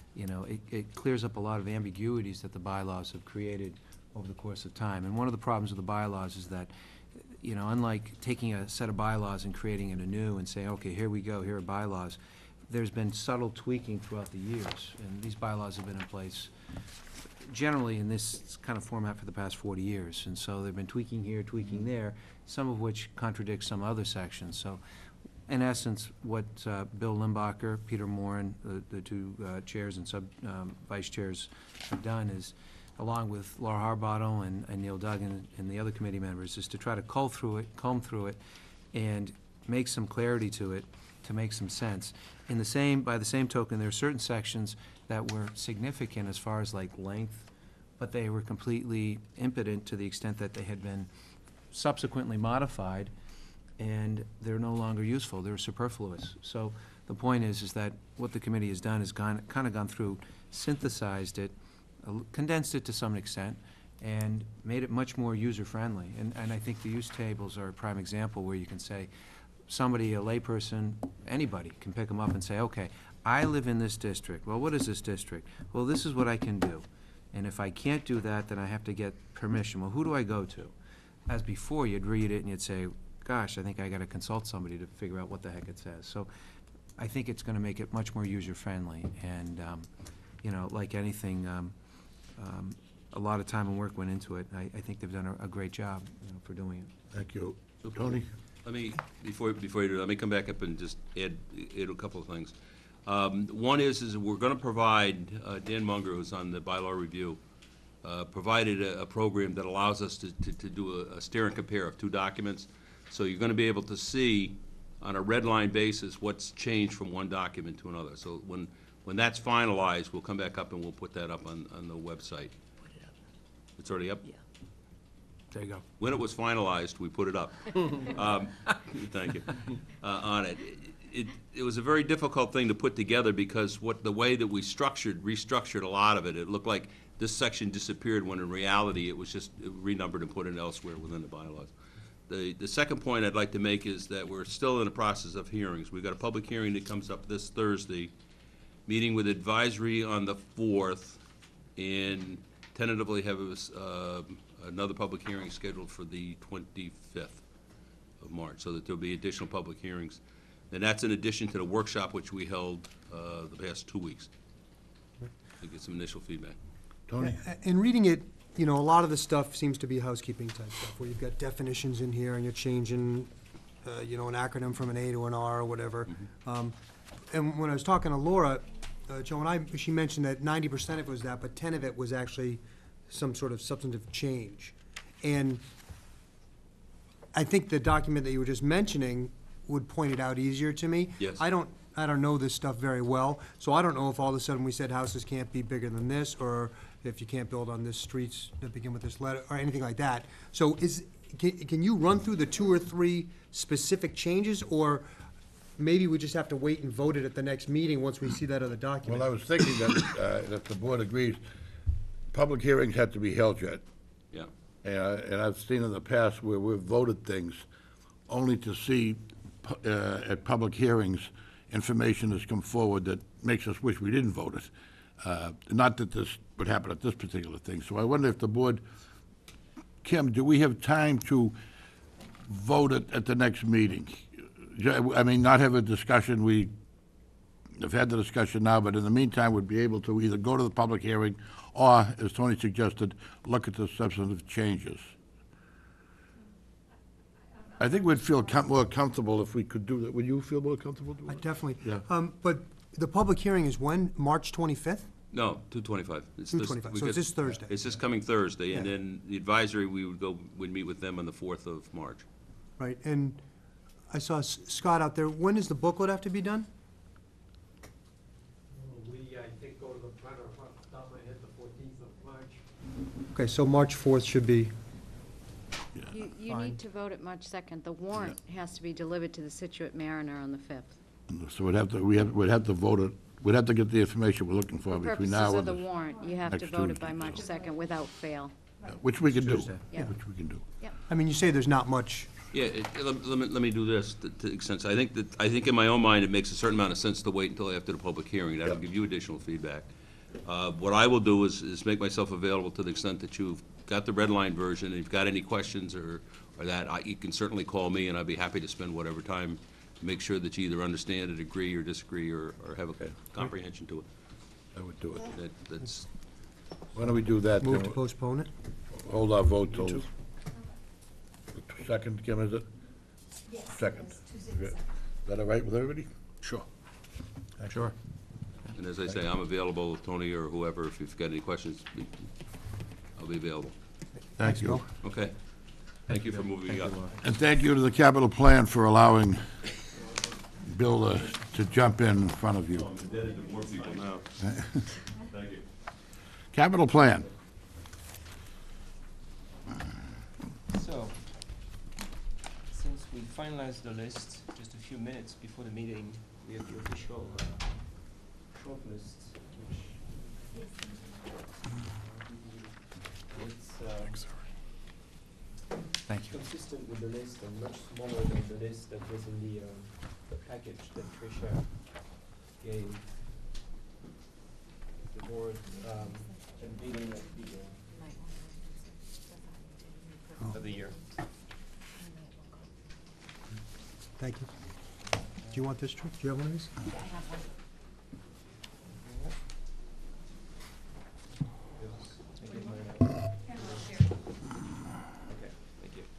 F: you know, it clears up a lot of ambiguities that the bylaws have created over the course of time. And one of the problems with the bylaws is that, you know, unlike taking a set of bylaws and creating it anew and saying, okay, here we go, here are bylaws, there's been subtle tweaking throughout the years, and these bylaws have been in place generally in this kind of format for the past 40 years. And so they've been tweaking here, tweaking there, some of which contradict some other sections. So in essence, what Bill Limbacher, Peter Moran, the two chairs and vice chairs have done is, along with Laura Harbottle and Neil Duggan and the other committee members, is to try to comb through it, and make some clarity to it, to make some sense. By the same token, there are certain sections that were significant as far as like length, but they were completely impotent to the extent that they had been subsequently modified, and they're no longer useful, they're superfluous. So the point is that what the committee has done is kind of gone through, synthesized it, condensed it to some extent, and made it much more user-friendly. And I think the use tables are a prime example where you can say, somebody, a layperson, anybody can pick them up and say, okay, I live in this district. Well, what is this district? Well, this is what I can do. And if I can't do that, then I have to get permission. Well, who do I go to? As before, you'd read it and you'd say, gosh, I think I gotta consult somebody to figure out what the heck it says. So I think it's gonna make it much more user-friendly. And, you know, like anything, a lot of time and work went into it. I think they've done a great job, you know, for doing it.
A: Thank you. Tony?
J: Let me, before you do, let me come back up and just add a couple of things. One is we're gonna provide, Dan Munger, who's on the bylaw review, provided a program that allows us to do a stare and compare of two documents. So you're gonna be able to see on a red line basis what's changed from one document to another. So when that's finalized, we'll come back up and we'll put that up on the website. It's already up? Yeah.
F: There you go.
J: When it was finalized, we put it up. Thank you. On it. It was a very difficult thing to put together because the way that we restructured a lot of it, it looked like this section disappeared when in reality it was just renumbered and put in elsewhere within the bylaws. The second point I'd like to make is that we're still in the process of hearings. We've got a public hearing that comes up this Thursday, meeting with advisory on the 4th, and tentatively have another public hearing scheduled for the 25th of March, so that there'll be additional public hearings. And that's in addition to the workshop which we held the past 2 weeks, to get some initial feedback.
A: Tony?
D: In reading it, you know, a lot of the stuff seems to be housekeeping type stuff, where you've got definitions in here and you're changing, you know, an acronym from an A to an R or whatever. And when I was talking to Laura, Joe and she mentioned that 90% of it was that, but 10 of it was actually some sort of substantive change. And I think the document that you were just mentioning would point it out easier to me.
J: Yes.
D: I don't know this stuff very well, so I don't know if all of a sudden we said houses can't be bigger than this, or if you can't build on this streets that begin with this letter, or anything like that. So can you run through the 2 or 3 specific changes, or maybe we just have to wait and vote it at the next meeting once we see that other document?
A: Well, I was thinking that the board agrees, public hearings have to be held yet.
J: Yeah.
A: And I've seen in the past where we've voted things only to see at public hearings, information has come forward that makes us wish we didn't vote it. Not that this would happen at this particular thing. So I wonder if the board, Kim, do we have time to vote it at the next meeting? I mean, not have a discussion, we have had the discussion now, but in the meantime, would be able to either go to the public hearing or, as Tony suggested, look at the substantive changes. I think we'd feel more comfortable if we could do that. Would you feel more comfortable doing it?
D: Definitely.
A: Yeah.
D: But the public hearing is when? March 25th?
J: No, 2/25. It's
D: 2/25, so it's this Thursday.
J: It's this coming Thursday, and
D: Yeah.
J: then the advisory, we'd meet with them on the 4th of March.
D: Right, and I saw Scott out there. When does the booklet have to be done?
K: I think, go to the printer off the top of my head, the 14th of March.
D: Okay, so March 4th should be,
G: You need to vote it March 2nd. The warrant has to be delivered to the Scituate Mariner on the 5th.
A: So we'd have to vote it, we'd have to get the information we're looking for
G: For
A: between
G: purposes
A: now
G: of
A: and
G: the warrant, you have to
A: next
G: vote it by
A: Tuesday.
G: March 2nd without fail.
A: which we can do.
F: Tuesday.
G: Yeah.
A: Which we can do.
D: I mean, you say there's not much.
J: Yeah, let me do this, to extent, I think in my own mind, it makes a certain amount of sense to wait until after the public hearing. That'll give you additional feedback. What I will do is make myself available to the extent that you've got the red line version, and if you've got any questions or that, you can certainly call me, and I'd be happy to spend whatever time to make sure that you either understand it, agree or disagree, or have a comprehension to it.
A: I would do it.
J: That's,
A: Why don't we do that?
D: Move
A: then?
D: to postpone it?
A: Hold our vote till, second, Kim, is it?
B: Yes.
A: Second.
B: yes, Tuesday the
A: Is
B: 2nd.
A: that all right with everybody?
C: Sure.
F: Sure.
J: and as I say, I'm available, Tony or whoever, if you've got any questions, I'll be available.
A: Thank you.
D: Bill.
J: Okay? Thank you for moving up.
A: And thank you to the capital plan for allowing Bill to jump in front of you.
J: I'm indebted to more people now. Thank you.
A: Capital plan.
L: So, since we finalized the list just a few minutes before the meeting, we have the official short list, which it's
F: Thank you.
L: consistent with the list and much smaller than the list that was in the package that Tricia gave the board at the beginning of the year.
D: Thank you. Do you want this, Trish? Do you have one of these?
L: I give mine out. Okay, thank you.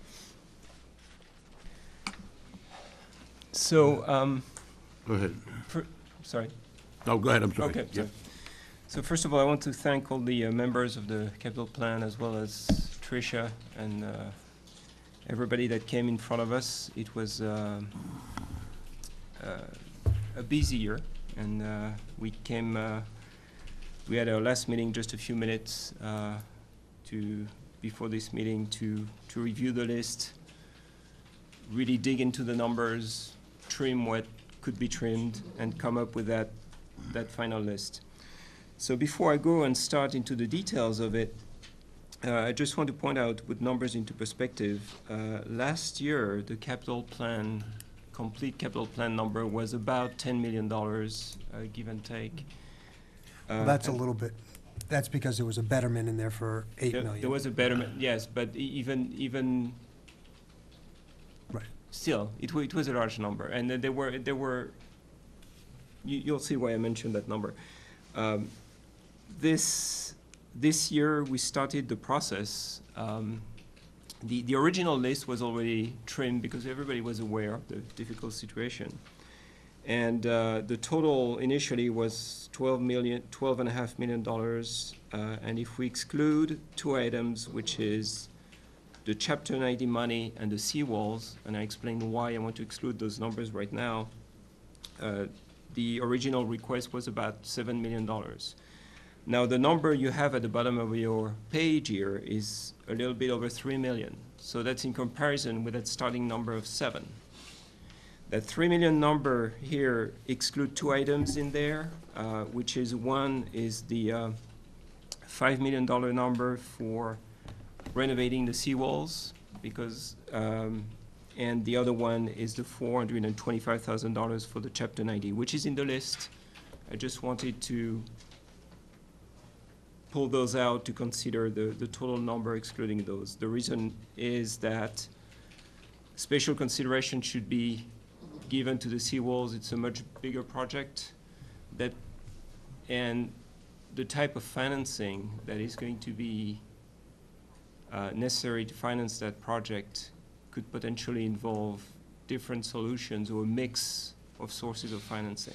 L: So,
A: Go ahead.
L: sorry.
A: No, go ahead, I'm sorry.
L: Okay,
A: Yeah.
L: sorry. So first of all, I want to thank all the members of the capital plan as well as Tricia and everybody that came in front of us. It was a busy year, and we had our last meeting just a few minutes before this meeting to review the list, really dig into the numbers, trim what could be trimmed, and come up with that final list. So before I go and start into the details of it, I just want to point out, with numbers into perspective, last year, the capital plan, complete capital plan number was about $10 million, give and take.
D: Well, that's a
L: and
D: little bit, that's because there was a betterment in there for $8 million.
L: There was a betterment, yes, but even
D: Right.
L: still, it was a large number, and there were. You'll see why I mentioned that number. This year we started the process. The original list was already trimmed because everybody was aware of the difficult situation, and the total initially was $12.5 million, and if we exclude two items, which is the Chapter 90 money and the seawalls, and I explain why I want to exclude those numbers right now, the original request was about $7 million. Now, the number you have at the bottom of your page here is a little bit over 3 million. So that's in comparison with that starting number of 7. That 3 million number here exclude two items in there, which is one is the $5 million number for renovating the seawalls, because and the other one is the $425,000 for the Chapter 90, which is in the list. I just wanted to pull those out to consider the total number excluding those. The reason is that special consideration should be given to the seawalls. It's a much bigger project, and the type of financing that is going to be necessary to finance that project could potentially involve different solutions or a mix of sources of financing.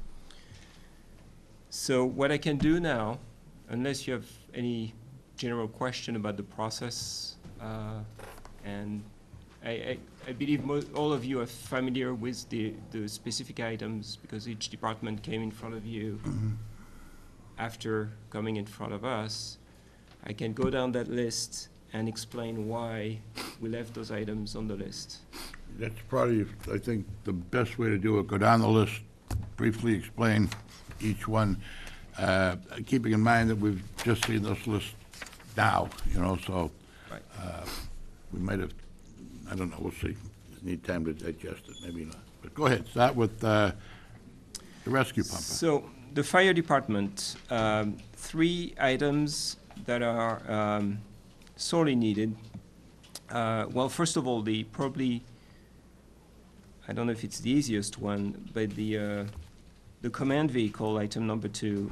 L: So what I can do now, unless you have any general question about the process, and I believe all of you are familiar with the specific items because each department came in front of you after coming in front of us. I can go down that list and explain why we left those items on the list.
A: That's probably, I think, the best way to do it. Go down the list, briefly explain each one, keeping in mind that we've just seen this list now, so
L: Right.
A: we might have, I don't know, we'll see. Need time to digest it, maybe not. But go ahead, start with the rescue pumper.
L: So the fire department, 3 items that are sorely needed. Well, first of all, probably, I don't know if it's the easiest one, but the command vehicle, item number 2,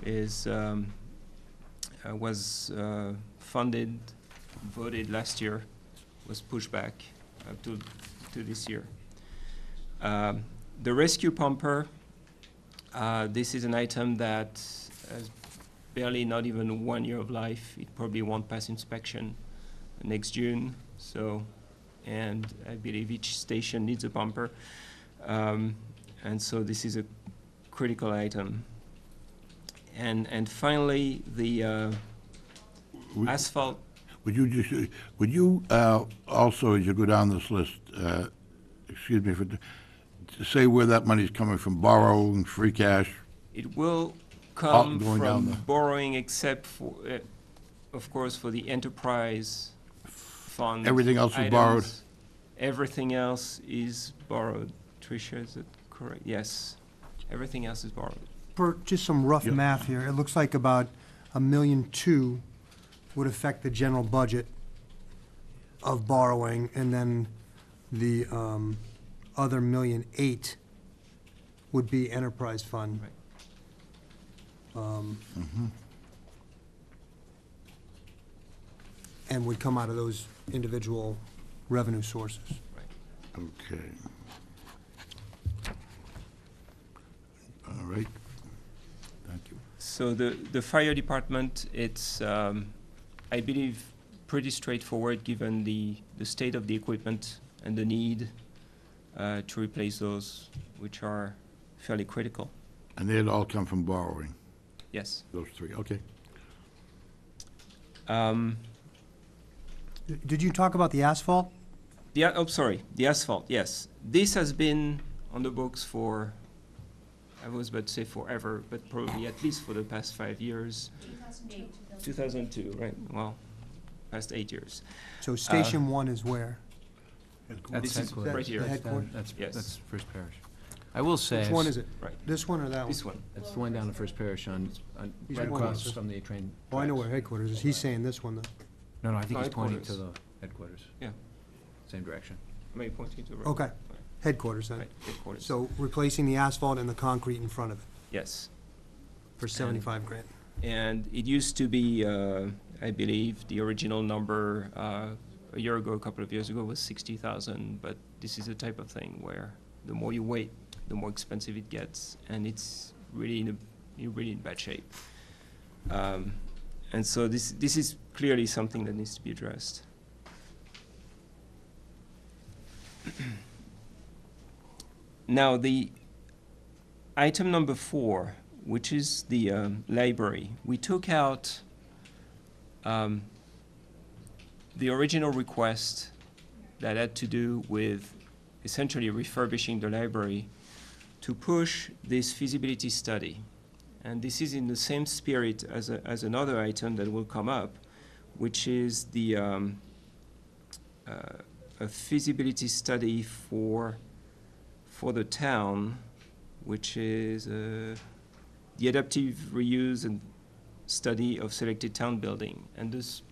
L: was funded, voted last year, was pushed back up to this year. The rescue pumper, this is an item that has barely not even 1 year of life. It probably won't pass inspection next June. So, and I believe each station needs a pumper. And so this is a critical item. And finally, the asphalt.
A: Would you also, as you go down this list, excuse me, to say where that money's coming from, borrowing, free cash?
L: It will come
A: going down
L: from borrowing, except for, of course, for the enterprise fund.
A: Everything else is
L: items.
A: borrowed?
L: Everything else is borrowed. Tricia, is it correct? Yes. Everything else is borrowed.
D: For just some rough
A: Yep.
D: math here, it looks like about $1.2 million would affect the general budget of borrowing, and then the other $1.8 million would be enterprise fund.
L: Right.
D: And would come out of those individual revenue sources.
A: Okay. All right. Thank you.
L: So the fire department, it's, I believe, pretty straightforward, given the state of the equipment and the need to replace those, which are fairly critical.
A: And they'd all come from borrowing,
L: Yes.
A: those 3, okay.
D: Did you talk about the asphalt?
L: The asphalt, yes. This has been on the books for, I was about to say forever, but probably at least for the past 5 years. 2002, right, well, past 8 years.
D: So Station 1 is where?
F: That's
L: This is
F: headquarters.
L: right here.
D: The headquarters?
L: Yes.
F: That's First Parish. I will say.
D: Which one is it?
L: Right.
D: This one or that one?
L: This one.
F: It's the one down in First Parish on
D: He's
F: right
D: pointing
F: across
D: to-
F: from the train.
D: Oh, I know
F: tracks.
D: where headquarters is. He's saying this one, though.
F: No, I think
L: No,
F: he's pointing to
L: headquarters.
F: the headquarters.
L: Yeah.
F: Same direction.
L: Am I pointing to the right?
D: Okay, headquarters then.
L: Right, headquarters.
D: So replacing the asphalt and the concrete in front of it
L: Yes.
D: for 75 grand.
L: And it used to be, I believe, the original number a year ago, a couple of years ago, was 60,000. But this is the type of thing where the more you wait, the more expensive it gets, and it's really in bad shape. And so this is clearly something that needs to be addressed. Now, the item number 4, which is the library, we took out the original request that had to do with essentially refurbishing the library to push this feasibility study. And this is in the same spirit as another item that will come up, which is the a feasibility study for the town, which is the adaptive reuse and study of selected town building. And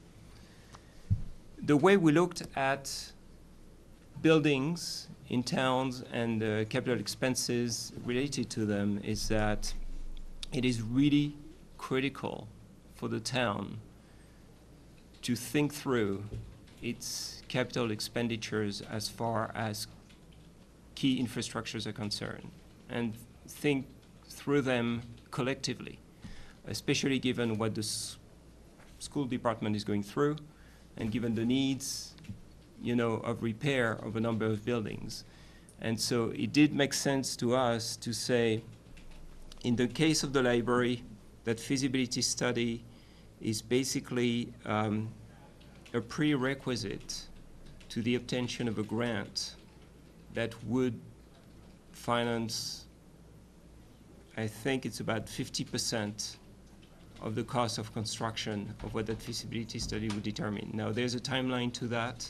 L: the way we looked at buildings in towns and capital expenses related to them is that it is really critical for the town to think through its capital expenditures as far as key infrastructures are concerned, and think through them collectively, especially given what the school department is going through and given the needs, of repair of a number of buildings. And so it did make sense to us to say, in the case of the library, that feasibility study is basically a prerequisite to the obtention of a grant that would finance, I think it's about 50% of the cost of construction of what that feasibility study would determine. Now, there's a timeline to that,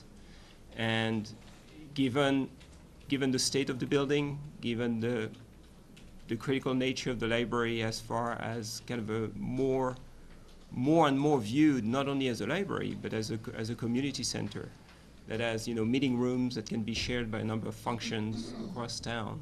L: and given the state of the building, given the the critical nature of the library as far as kind of a more and more viewed not only as a library but as a community center that has, you know, meeting rooms that can be shared by a number of functions across town.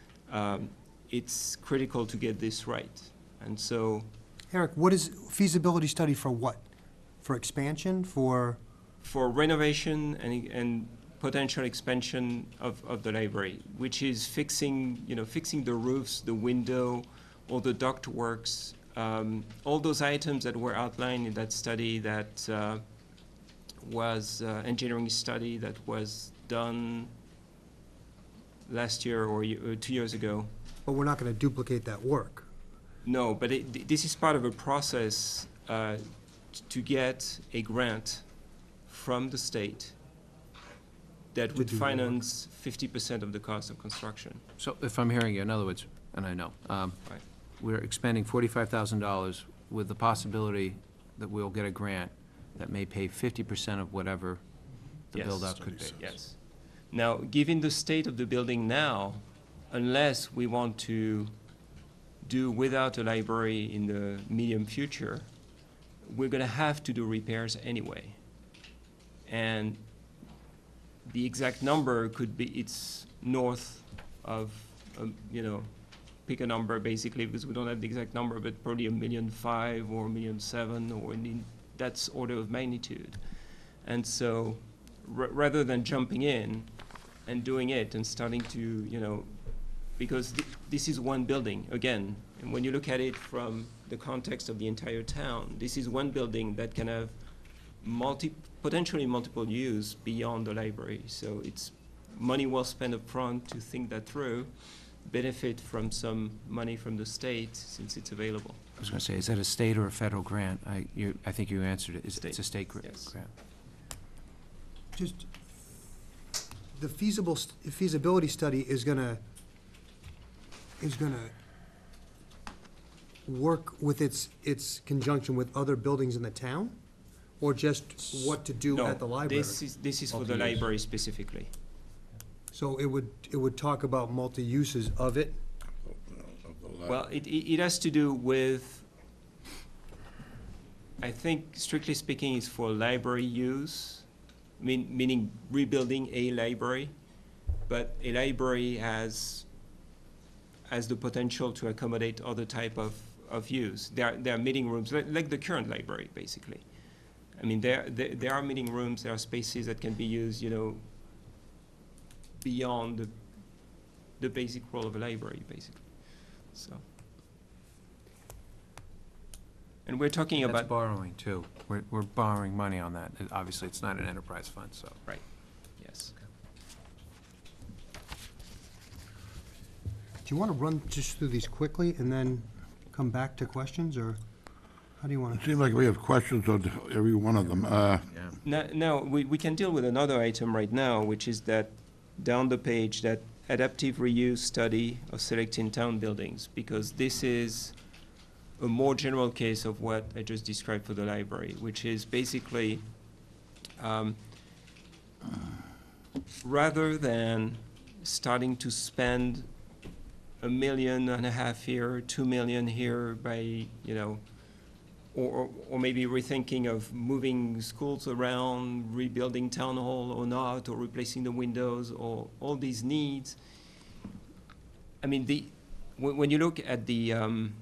L: It's critical to get this right. And so
D: Eric, what is feasibility study for what? For expansion, for?
L: for renovation and potential expansion of the library, which is fixing the roofs, the window, all the ductworks, all those items that were outlined in that study that was engineering study that was done last year or 2 years ago.
D: But we're not gonna duplicate that work.
L: No, but this is part of a process to get a grant from the state that would
D: do the work.
L: finance 50% of the cost of construction.
F: So if I'm hearing you, in other words, and I know,
L: Right.
F: we're expending $45,000 with the possibility that we'll get a grant that may pay 50% of whatever the
L: Yes.
F: build-out could be.
L: Yes. Now, given the state of the building now, unless we want to do without a library in the medium future, we're gonna have to do repairs anyway. And the exact number could be, it's north of, pick a number basically, because we don't have the exact number, but probably $1.5 million or $1.7 million, or that's order of magnitude. And so, rather than jumping in and doing it and starting to, because this is one building, again, and when you look at it from the context of the entire town, this is one building that can have potentially multiple use beyond the library. So it's money well spent up front to think that through, benefit from some money from the state since it's available.
F: I was gonna say, is that a state or a federal grant? I think you answered it. It's a state grant.
L: Yes.
D: Just, the feasibility study is gonna work with its conjunction with other buildings in the town? Or just what to do at the library?
L: This is for the library specifically.
D: So it would talk about multi-uses of it?
L: Well, it has to do with, I think strictly speaking, it's for library use, meaning rebuilding a library, but a library has the potential to accommodate other type of use. There are meeting rooms, like the current library, basically. I mean, there are meeting rooms, there are spaces that can be used, beyond the basic role of a library, basically. So. And we're talking
F: That's
L: about.
F: borrowing, too. We're borrowing money on that. Obviously, it's not an enterprise fund, so.
L: Right, yes.
D: Do you want to run just through these quickly and then come back to questions, or how do you want
A: It
D: to?
A: seems like we have questions on every one of them.
L: Now, we can deal with another item right now, which is that down the page, that adaptive reuse study of selecting town buildings, because this is a more general case of what I just described for the library, which is basically, rather than starting to spend $1.5 million here, $2 million here by, or maybe rethinking of moving schools around, rebuilding town hall or not, or replacing the windows, or all these needs. I mean, when you look at the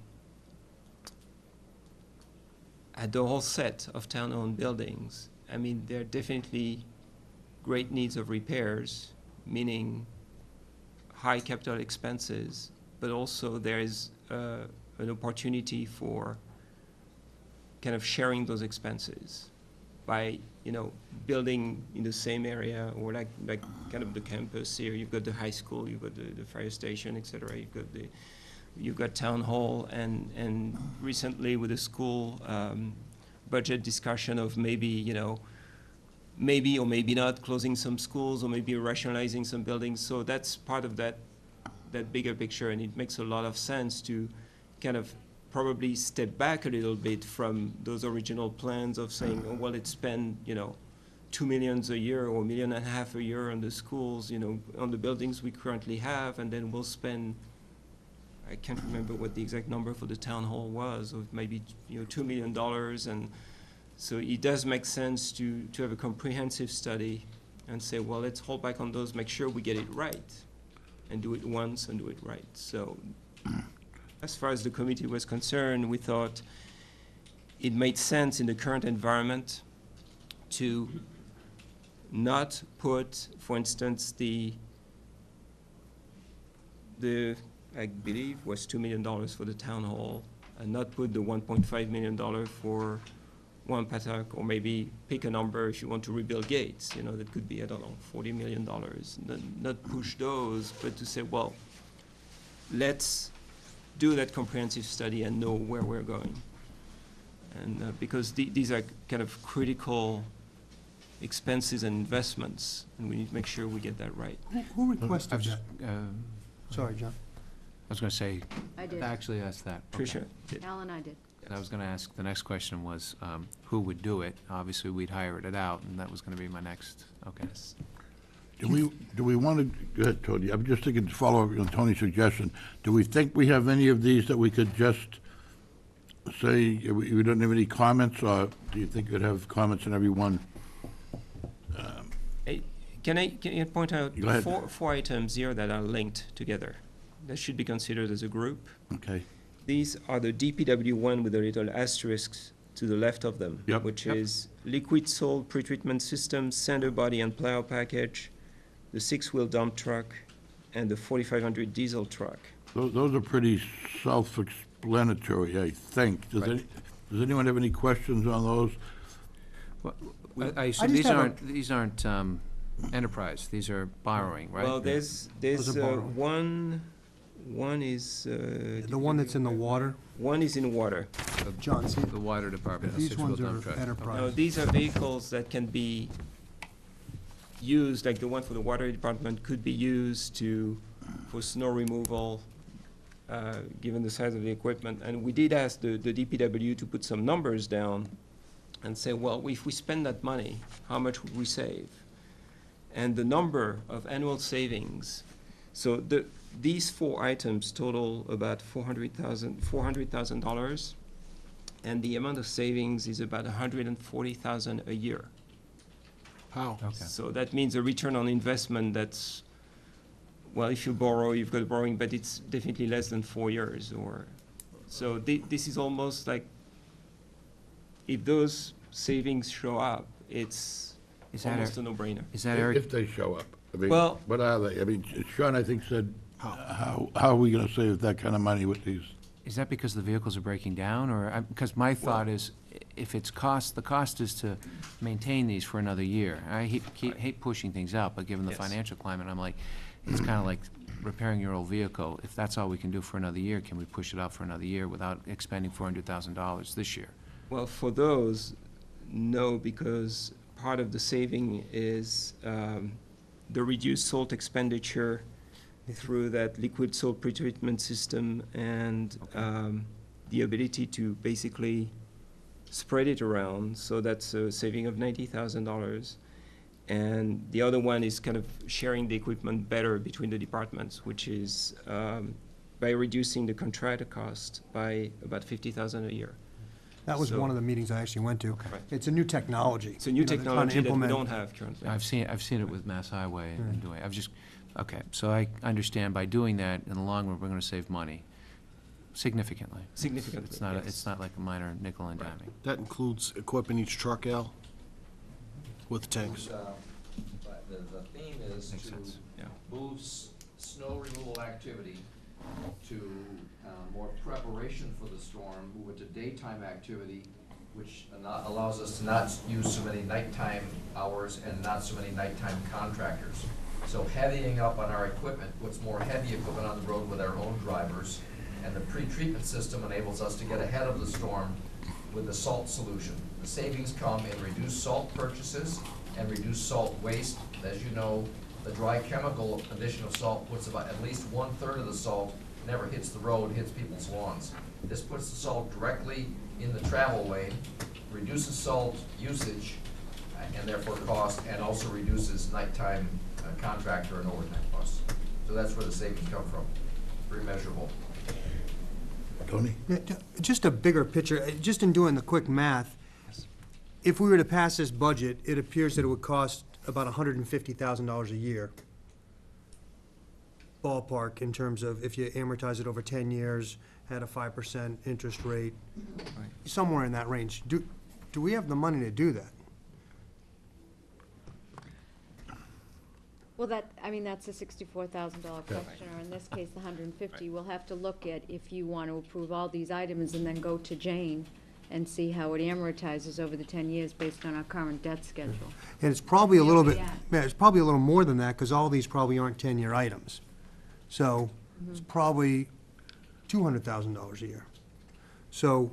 L: whole set of town-owned buildings, I mean, there are definitely great needs of repairs, meaning high capital expenses, but also there is an opportunity for kind of sharing those expenses by, building in the same area, or like kind of the campus here. You've got the high school, you've got the fire station, et cetera. You've got town hall, and recently with the school budget discussion of maybe or maybe not closing some schools, or maybe rationalizing some buildings. So that's part of that bigger picture, and it makes a lot of sense to kind of probably step back a little bit from those original plans of saying, oh, well, let's spend, $2 million a year or $1.5 million a year on the schools, on the buildings we currently have, and then we'll spend I can't remember what the exact number for the town hall was, of maybe, $2 million. And so it does make sense to have a comprehensive study and say, well, let's hold back on those, make sure we get it right, and do it once and do it right. So as far as the committee was concerned, we thought it made sense in the current environment to not put, for instance, the I believe was $2 million for the town hall, and not put the $1.5 million for Wampatuck, or maybe pick a number if you want to rebuild gates, that could be, I don't know, $40 million. Not push those, but to say, well, let's do that comprehensive study and know where we're going. And because these are kind of critical expenses and investments, and we need to make sure we get that right.
D: Who requested that? Sorry, John.
F: I was gonna say,
G: I did.
F: actually, that's that. Okay.
L: Tricia did.
G: Al and I did.
F: And I was gonna ask, the next question was, who would do it? Obviously, we'd hire it out, and that was gonna be my next, okay.
A: Do we want to, go ahead, Tony, I'm just thinking to follow up on Tony's suggestion. Do we think we have any of these that we could just say, we don't have any comments, or do you think you'd have comments on every one?
L: Can I point out
A: Go ahead.
L: four items here that are linked together? That should be considered as a group.
A: Okay.
L: These are the DPW one with a little asterisk to the left of them,
A: Yep.
L: which
A: Yep.
L: is liquid salt pretreatment system, sander body and plow package, the 6-wheel dump truck, and the 4500 diesel truck.
A: Those are pretty self-explanatory, I think. Does anyone have any questions on those?
F: Well, I assume
D: just
F: these
D: have a-
F: aren't, enterprise, these are borrowing, right?
L: Well, there's
D: Those are borrowed.
L: one is
D: The one that's in the water,
L: one is in water.
D: John, see,
F: The water department, the
D: these
F: six-wheel
D: ones
F: dump
D: are
F: truck.
L: No,
D: enterprise.
L: these are vehicles that can be used, like the one for the water department could be used for snow removal, given the size of the equipment. And we did ask the DPW to put some numbers down and say, well, if we spend that money, how much would we save? And the number of annual savings, so these 4 items total about $400,000, and the amount of savings is about $140,000 a year.
C: How?
F: Okay.
L: So that means a return on investment that's, well, if you borrow, you've got borrowing, but it's definitely less than 4 years, so this is almost like, if those savings show up, it's
F: Is that
L: almost a no-brainer.
F: Is that Eric?
A: If they show up. I mean,
L: Well-
A: what are they? I mean, Sean, I think, said, how are we gonna save that kind of money with these?
F: Is that because the vehicles are breaking down, or, because my thought is, if it's cost, the cost is to maintain these for another year. I hate pushing things out, but given the
L: Yes.
F: financial climate, I'm like, it's kind of like repairing your old vehicle. If that's all we can do for another year, can we push it out for another year without expending $400,000 this year?
L: Well, for those, no, because part of the saving is the reduced salt expenditure through that liquid salt pretreatment system, and the ability to basically spread it around. So that's a saving of $90,000. And the other one is kind of sharing the equipment better between the departments, which is by reducing the contractor cost by about $50,000 a year.
D: That was
L: So-
D: one of the meetings I actually went to.
L: Right.
D: It's a new technology.
L: It's a new
D: they're trying to
L: technology that we
D: implement.
L: don't have currently.
F: I've seen it with Mass Highway and doing, okay, so I understand by doing that, in the long run, we're gonna save money significantly.
L: Significantly,
F: It's not,
L: yes.
F: it's not like a minor nickel and diming.
C: That includes equipping each truck, Al, with tanks.
I: But the theme is
F: Makes
I: to
F: sense.
L: Yeah.
I: move snow removal activity to more preparation for the storm, move it to daytime activity, which allows us to not use so many nighttime hours and not so many nighttime contractors. So heavying up on our equipment, puts more heavy equipment on the road with our own drivers, and the pre-treatment system enables us to get ahead of the storm with the salt solution. The savings come in reduced salt purchases and reduced salt waste. As you know, the dry chemical addition of salt puts about at least 1/3 of the salt never hits the road, hits people's lawns. This puts the salt directly in the travel lane, reduces salt usage and therefore cost, and also reduces nighttime contractor and overtime costs. So that's where the savings come from. very measurable.
A: Tony?
D: Yeah, just a bigger picture, just in doing the quick math, if we were to pass this budget, it appears that it would cost about $150,000 a year. Ballpark, in terms of if you amortize it over 10 years, had a 5% interest rate, somewhere in that range. Do we have the money to do that?
G: Well, that's a $64,000 question, or in this case, the 150. We'll have to look at if you want to approve all these items and then go to Jane and see how it amortizes over the 10 years based on our current debt schedule.
D: And it's probably a little bit,
G: Yeah.
D: yeah, it's probably a little more than that, because all these probably aren't 10-year items. So it's probably $200,000 a year. So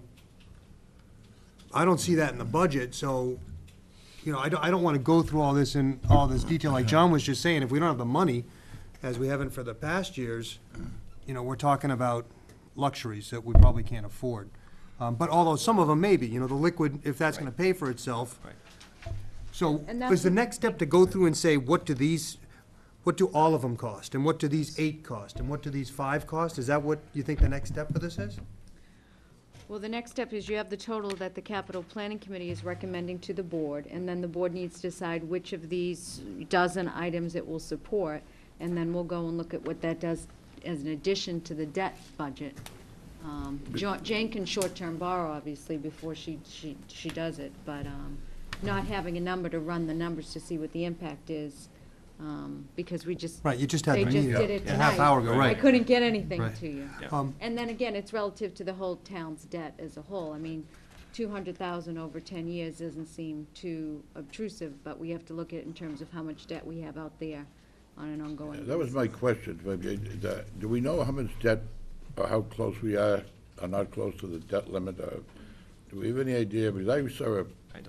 D: I don't see that in the budget, so, you know, I don't want to go through all this in all this detail. Like John was just saying, if we don't have the money, as we haven't for the past years, you know, we're talking about luxuries that we probably can't afford. But although some of them maybe, you know, the liquid, if that's going to pay for itself. So
G: And that's
D: is the
G: what-
D: next step to go through and say, what do all of them cost? And what do these 8 cost? And what do these 5 cost? Is that what you think the next step for this is?
G: Well, the next step is you have the total that the capital planning committee is recommending to the board, and then the board needs to decide which of these dozen items it will support, and then we'll go and look at what that does as an addition to the debt budget. Jane can short-term borrow, obviously, before she does it, but not having a number to run the numbers to see what the impact is, because we just.
D: Right, you just had
G: They
D: the
G: just
D: meeting
G: did it
D: a half
G: tonight.
D: hour ago,
G: I
D: right.
G: couldn't get anything
D: Right.
G: to you.
D: Um,
G: And then again, it's relative to the whole town's debt as a whole. I mean, 200,000 over 10 years doesn't seem too obtrusive, but we have to look at it in terms of how much debt we have out there on an ongoing basis.
A: That was my question. Do we know how much debt, or how close we are, or not close to the debt limit? Do we have any idea? Because I saw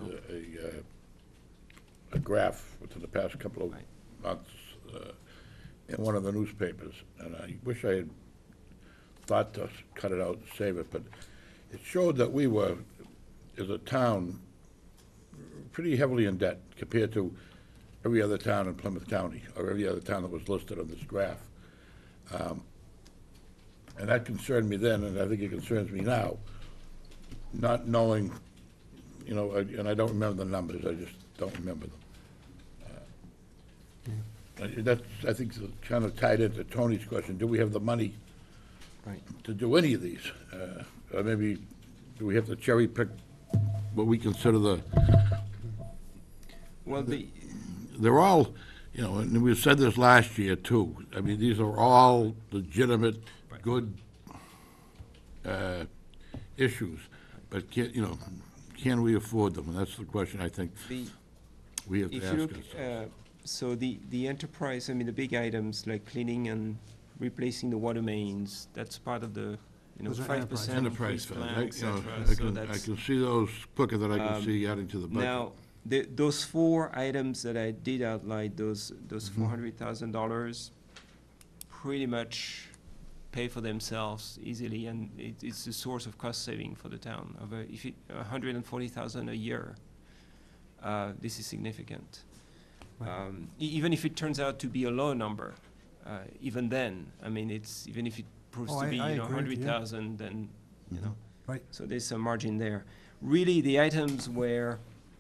A: a graph within the past couple of months in one of the newspapers, and I wish I had thought to cut it out and save it, but it showed that we were, as a town, pretty heavily in debt compared to every other town in Plymouth County, or every other town that was listed on this graph. And that concerned me then, and I think it concerns me now, not knowing, you know, and I don't remember the numbers, I just don't remember them. That's, I think, kind of tied into Tony's question, do we have the money to do any of these? Or maybe, do we have to cherry pick what we consider
L: Well,
A: they're all, you know, and we said this last year too, I mean, these are all legitimate, good issues, but can we afford them? And that's the question I think we have to
L: if
A: ask
L: you look,
A: ourselves.
L: so the enterprise, I mean, the big items like cleaning and replacing the water mains, that's part of the,
D: Those are
L: 5%
A: Enterprise
L: increase
A: fund,
L: plan,
A: I
L: et cetera.
A: I
L: So
A: can
L: that's,
A: see those quicker than I can see adding to the budget.
L: now, those 4 items that I did outline, those $400,000, pretty much pay for themselves easily, and it's a source of cost saving for the town. If $140,000 a year, this is significant. Even if it turns out to be a low number, even then, I mean, even if it proves to be,
D: I agree with you.
L: 100,000, then,
D: Right.
L: so there's some margin there. Really, the items where,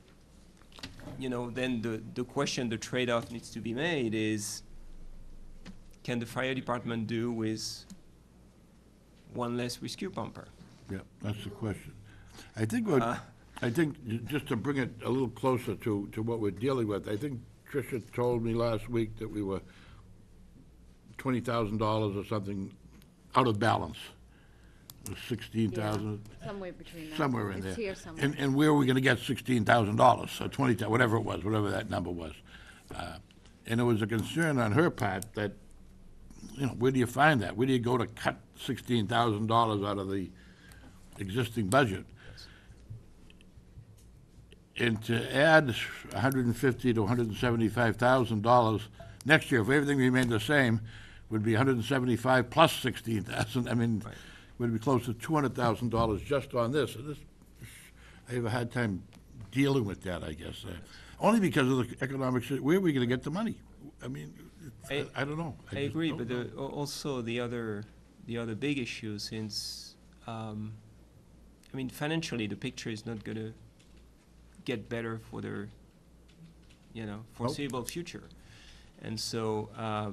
L: then the question, the trade-off needs to be made is, can the fire department do with one less rescue pumper?
A: Yeah, that's the question. I think just to bring it a little closer to what we're dealing with, I think Tricia told me last week that we were $20,000 or something out of balance. It was 16,000.
G: Somewhere between that.
A: Somewhere in there.
G: It's here somewhere.
A: And where are we gonna get $16,000, or 20, whatever it was, whatever that number was? And there was a concern on her part that, where do you find that? Where do you go to cut $16,000 out of the existing budget? And to add $150,000 to $175,000 next year, if everything remained the same, would be $175,000 plus $16,000. I mean, would be close to $200,000 just on this. And I have a hard time dealing with that, I guess. Only because of the economic, where are we gonna get the money? I mean, I don't know.
L: I
A: just
L: agree,
A: don't
L: but
A: know.
L: also the other the other big issue, since, I mean, financially, the picture is not gonna get better for the, foreseeable future. And so,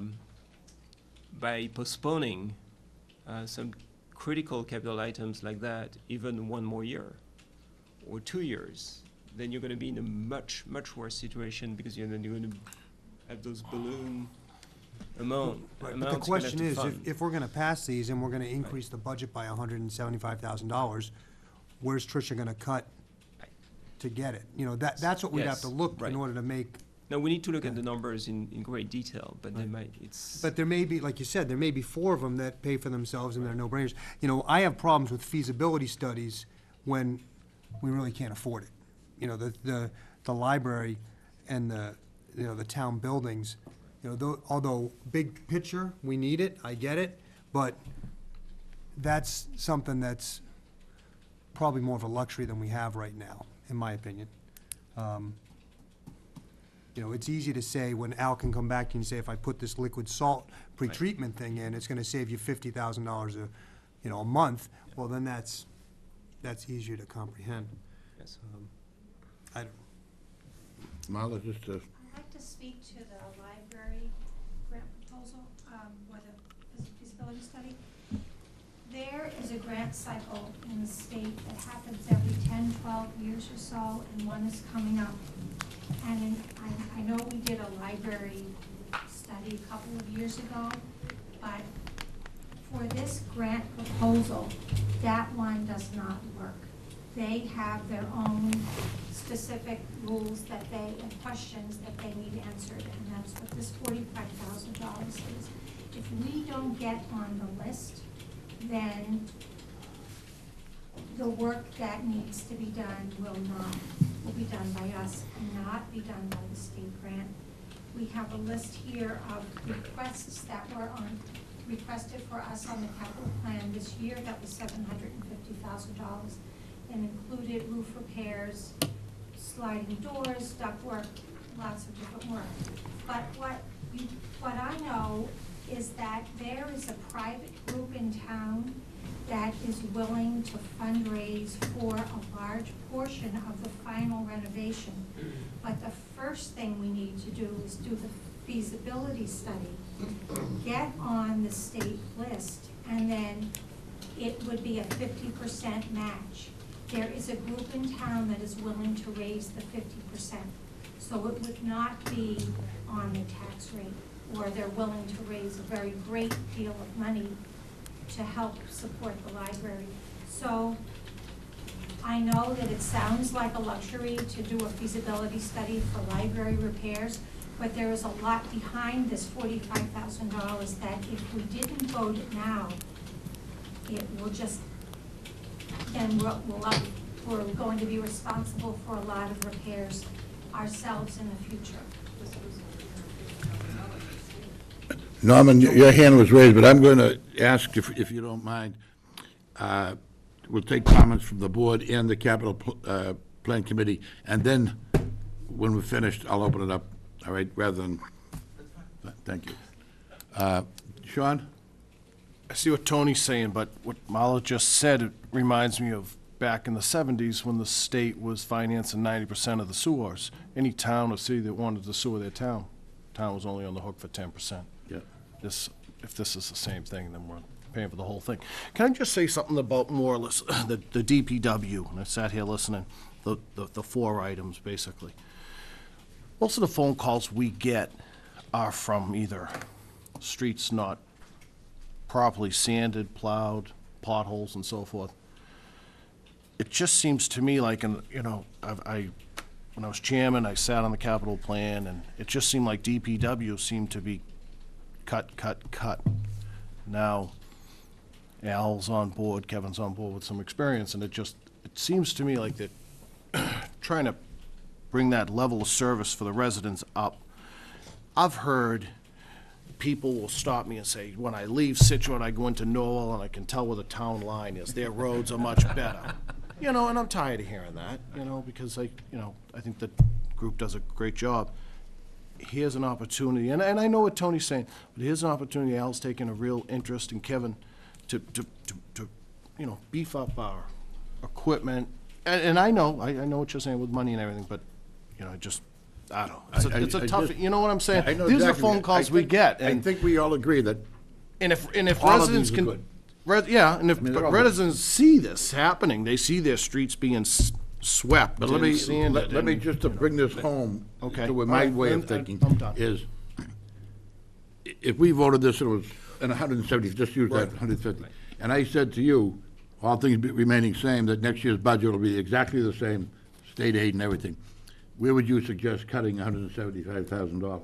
L: by postponing some critical capital items like that, even one more year or 2 years, then you're gonna be in a much, much worse situation, because you're gonna have those balloon amounts.
D: But the question is, if we're gonna pass these and we're gonna increase the budget by $175,000, where's Tricia gonna cut to get it? That's what we'd have to
L: Yes,
D: look in
L: right.
D: order to make.
L: No, we need to look at the numbers in great detail, but they might,
D: But there may be, like you said, there may be 4 of them that pay for themselves and they're no-brainers. I have problems with feasibility studies when we really can't afford it. The library and the town buildings, although big picture, we need it, I get it, but that's something that's probably more of a luxury than we have right now, in my opinion. It's easy to say when Al can come back and say, if I put this liquid salt pretreatment thing in, it's gonna save you $50,000 a month. Well, then that's easier to comprehend.
L: yes.
D: I don't,
A: Marla, just
M: I'd like to speak to the library grant proposal, or the feasibility study. There is a grant cycle in the state that happens every 10, 12 years or so, and one is coming up. And I know we did a library study a couple of years ago, but for this grant proposal, that one does not work. They have their own specific rules and questions that they need answered, and that's what this $45,000 is. If we don't get on the list, then the work that needs to be done will be done by us and not be done by the state grant. We have a list here of requests that were requested for us on the capital plan this year. That was $750,000, and included roof repairs, sliding doors, ductwork, lots of different work. But what I know is that there is a private group in town that is willing to fundraise for a large portion of the final renovation. But the first thing we need to do is do the feasibility study, get on the state list, and then it would be a 50% match. There is a group in town that is willing to raise the 50%. So it would not be on the tax rate, or they're willing to raise a very great deal of money to help support the library. So I know that it sounds like a luxury to do a feasibility study for library repairs, but there is a lot behind this $45,000 that if we didn't vote it now, it will just, then we're going to be responsible for a lot of repairs ourselves in the future.
A: Norman, your hand was raised, but I'm going to ask if you don't mind. We'll take comments from the board and the capital plan committee, and then when we're finished, I'll open it up, all right, rather than, thank you. Sean?
C: I see what Tony's saying, but what Marla just said, it reminds me of back in the 70s when the state was financing 90% of the sewers. Any town or city that wanted to sewer their town was only on the hook for 10%.
A: Yeah.
C: If this is the same thing, then we're paying for the whole thing. Can I just say something about more or less the DPW? And I sat here listening, the 4 items, basically. Most of the phone calls we get are from either streets not properly sanded, plowed, potholes, and so forth. It just seems to me like, when I was chairman, I sat on the capital plan, and it just seemed like DPW seemed to be cut. Now, Al's on board, Kevin's on board with some experience, and it seems to me like they're trying to bring that level of service for the residents up. I've heard people will stop me and say, when I leave Scituate, I go into Norwell, and I can tell where the town line is. Their roads are much better. And I'm tired of hearing that, because I think the group does a great job. Here's an opportunity, and I know what Tony's saying, but here's an opportunity. Al's taking a real interest in Kevin you know, beef up our equipment. And I know what you're saying with money and everything, but, you know, I don't know. It's a tough, you know what I'm saying?
A: I know
C: These are
A: exactly.
C: phone calls we get,
A: I
C: and
A: think we all agree that
C: if
A: all of
C: residents
A: these are
C: can,
A: good.
C: yeah, and if
A: I mean, they're all good.
C: residents see this happening, they see their streets being swept
A: But let
C: and
A: me,
C: sanded.
A: let me
C: and,
A: just to bring this home,
C: Okay.
A: to
C: All
A: my
C: right,
A: way of
C: I'm
A: thinking,
C: done.
A: is, if we voted this, and it was in 170, just use that, 150, and I said to you, all things remaining same, that next year's budget will be exactly the same, state aid and everything, where would you suggest cutting $175,000?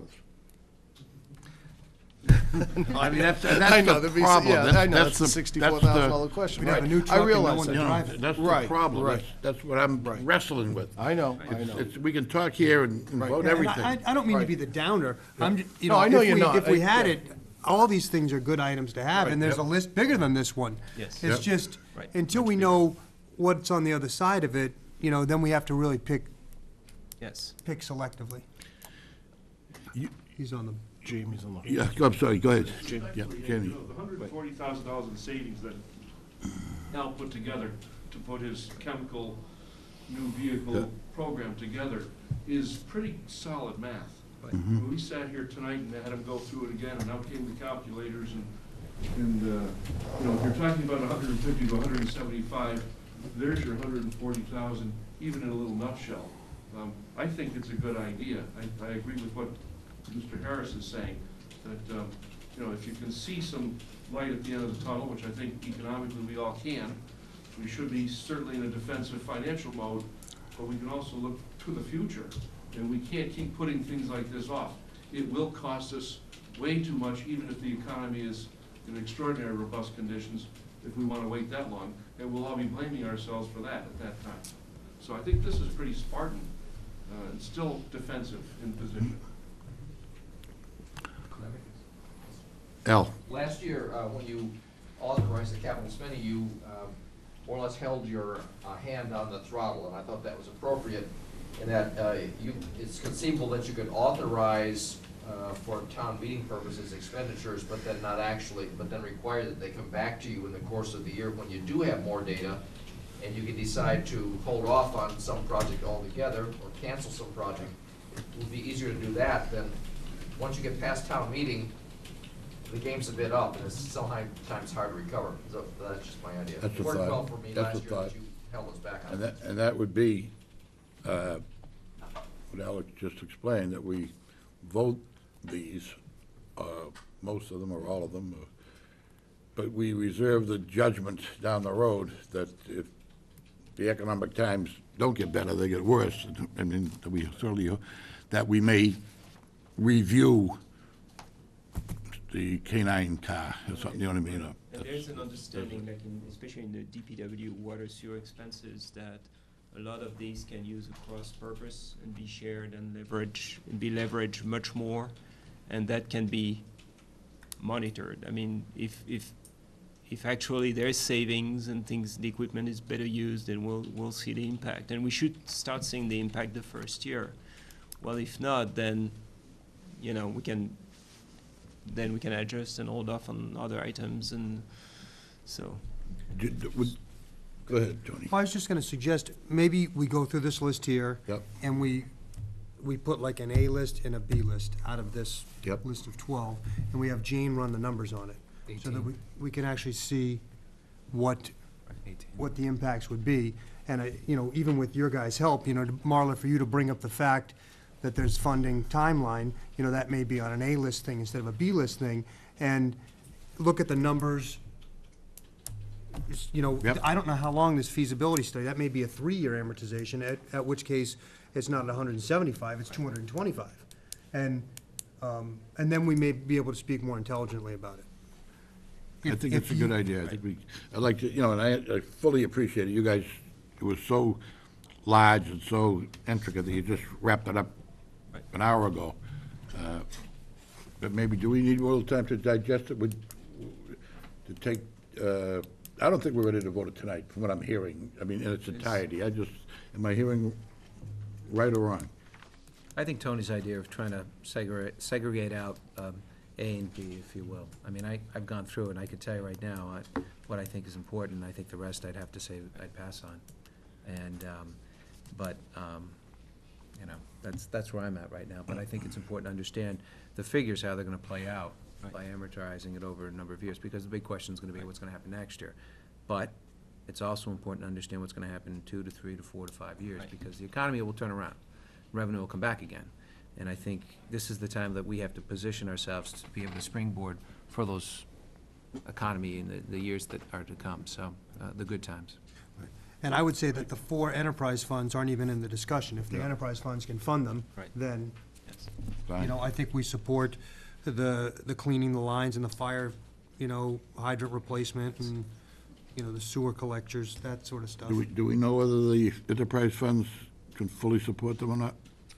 A: I mean, that's
C: I know,
A: the
C: that'd be-
A: problem.
C: yeah, I know, that's a $64,000 question,
D: We'd have
C: right.
D: a new
C: I
D: truck and no
C: realize
D: one to
C: that.
A: You know,
D: drive it.
A: that's the
C: Right,
A: problem.
C: right.
A: That's what I'm
C: Right.
A: wrestling with.
C: I know.
A: We can talk here and vote
D: And
A: everything.
D: I don't mean to
C: Right.
D: be the downer. You
C: No,
D: know,
C: I know
D: if
C: you're
D: we-
C: not.
D: If we
C: I-
D: had
C: yeah.
D: it, all these things are good items to have, and there's a
A: Yep.
D: list bigger than this one.
L: Yes.
D: It's
A: Yep.
D: just,
L: Right.
D: until we know what's on the other side of it, you know, then we have to really pick
L: Yes.
D: selectively. He's on the.
C: Jamie's on the.
A: Yeah, I'm sorry, go ahead. Yeah, Jamie.
K: The $140,000 in savings that Al put together to put his chemical new
A: Yeah.
K: vehicle program together is pretty solid math. When we sat here tonight and had him go through it again, and out came the calculators, and you know, if you're talking about 150 to 175, there's your 140,000, even in a little nutshell. I think it's a good idea. I agree with what Mr. Harris is saying, that, you know, if you can see some light at the end of the tunnel, which I think economically we all can, we should be certainly in a defensive financial mode, but we can also look to the future. And we can't keep putting things like this off. It will cost us way too much, even if the economy is in extraordinary robust conditions, if we want to wait that long, and we'll all be blaming ourselves for that at that time. So I think this is pretty Spartan, and still defensive in position.
A: Al?
I: Last year, when you authorized the capital spending, you more or less held your hand on the throttle, and I thought that was appropriate, in that it's conceivable that you could authorize for town meeting purposes expenditures, but then require that they come back to you in the course of the year when you do have more data, and you can decide to hold off on some project altogether, or cancel some project. It would be easier to do that than, once you get past town meeting, the game's a bit up, and it's sometimes hard to recover. So that's just my idea.
A: That's a
I: It worked
A: thought.
I: well for me
A: That's
I: last
A: a
I: year,
A: thought.
I: but you held us back on
A: And
I: it.
A: that would be, what Alex just explained, that we vote these, most of them or all of them, but we reserve the judgment down the road that if the economic times don't get better, they get worse, I mean, we certainly, that we may review the K-9 car or something, you know what I mean?
L: And there's an understanding, like especially in the DPW water sewer expenses, that a lot of these can use a cross-purpose and be shared and be leveraged much more, and that can be monitored. I mean, if actually there's savings and things, the equipment is better used, then we'll see the impact, and we should start seeing the impact the first year. Well, if not, then, you know, we can adjust and hold off on other items, and so.
A: Go ahead, Tony.
D: Well, I was just gonna suggest, maybe we go through this list here.
A: Yep.
D: And we put like an A list and a B list out of this
A: Yep.
D: list of 12, and we have Jane run the numbers on it. So that we can actually see what the impacts would be. And you know, even with your guys' help, you know, Marla, for you to bring up the fact that there's funding timeline, you know, that may be on an A list thing instead of a B list thing, and look at the numbers. You know,
A: Yep.
D: I don't know how long this feasibility study, that may be a 3-year amortization, at which case it's not 175, it's 225. And then we may be able to speak more intelligently about it.
A: I think it's a good idea. I think I'd like to, you know, and I fully appreciate it. You guys, it was so large and so intricate that you just wrapped it up an hour ago. But maybe, do we need a little time to digest it, to take, I don't think we're ready to vote it tonight, from what I'm hearing. I mean, in its entirety. Am I hearing right or wrong?
F: I think Tony's idea of trying to segregate out A and B, if you will. I mean, I've gone through it, and I can tell you right now, what I think is important. I think the rest I'd have to say I'd pass on. And, you know, that's where I'm at right now. But I think it's important to understand the figures, how they're gonna play out by amortizing it over a number of years, because the big question is gonna be what's gonna happen next year. But it's also important to understand what's gonna happen in 2 to 3 to 4 to 5 years, because the economy will turn around. Revenue will come back again. And I think this is the time that we have to position ourselves to be able to springboard for those economy in the years that are to come, so, the good times.
D: And I would say that the 4 enterprise funds aren't even in the discussion. If the
A: Yeah.
D: enterprise funds can fund them,
L: Right.
D: then,
A: Fine.
D: you know, I think we support the cleaning the lines and the fire, you know, hydrant replacement and, you know, the sewer collectors, that sort of stuff.
A: Do we know whether the enterprise funds can fully support them or not?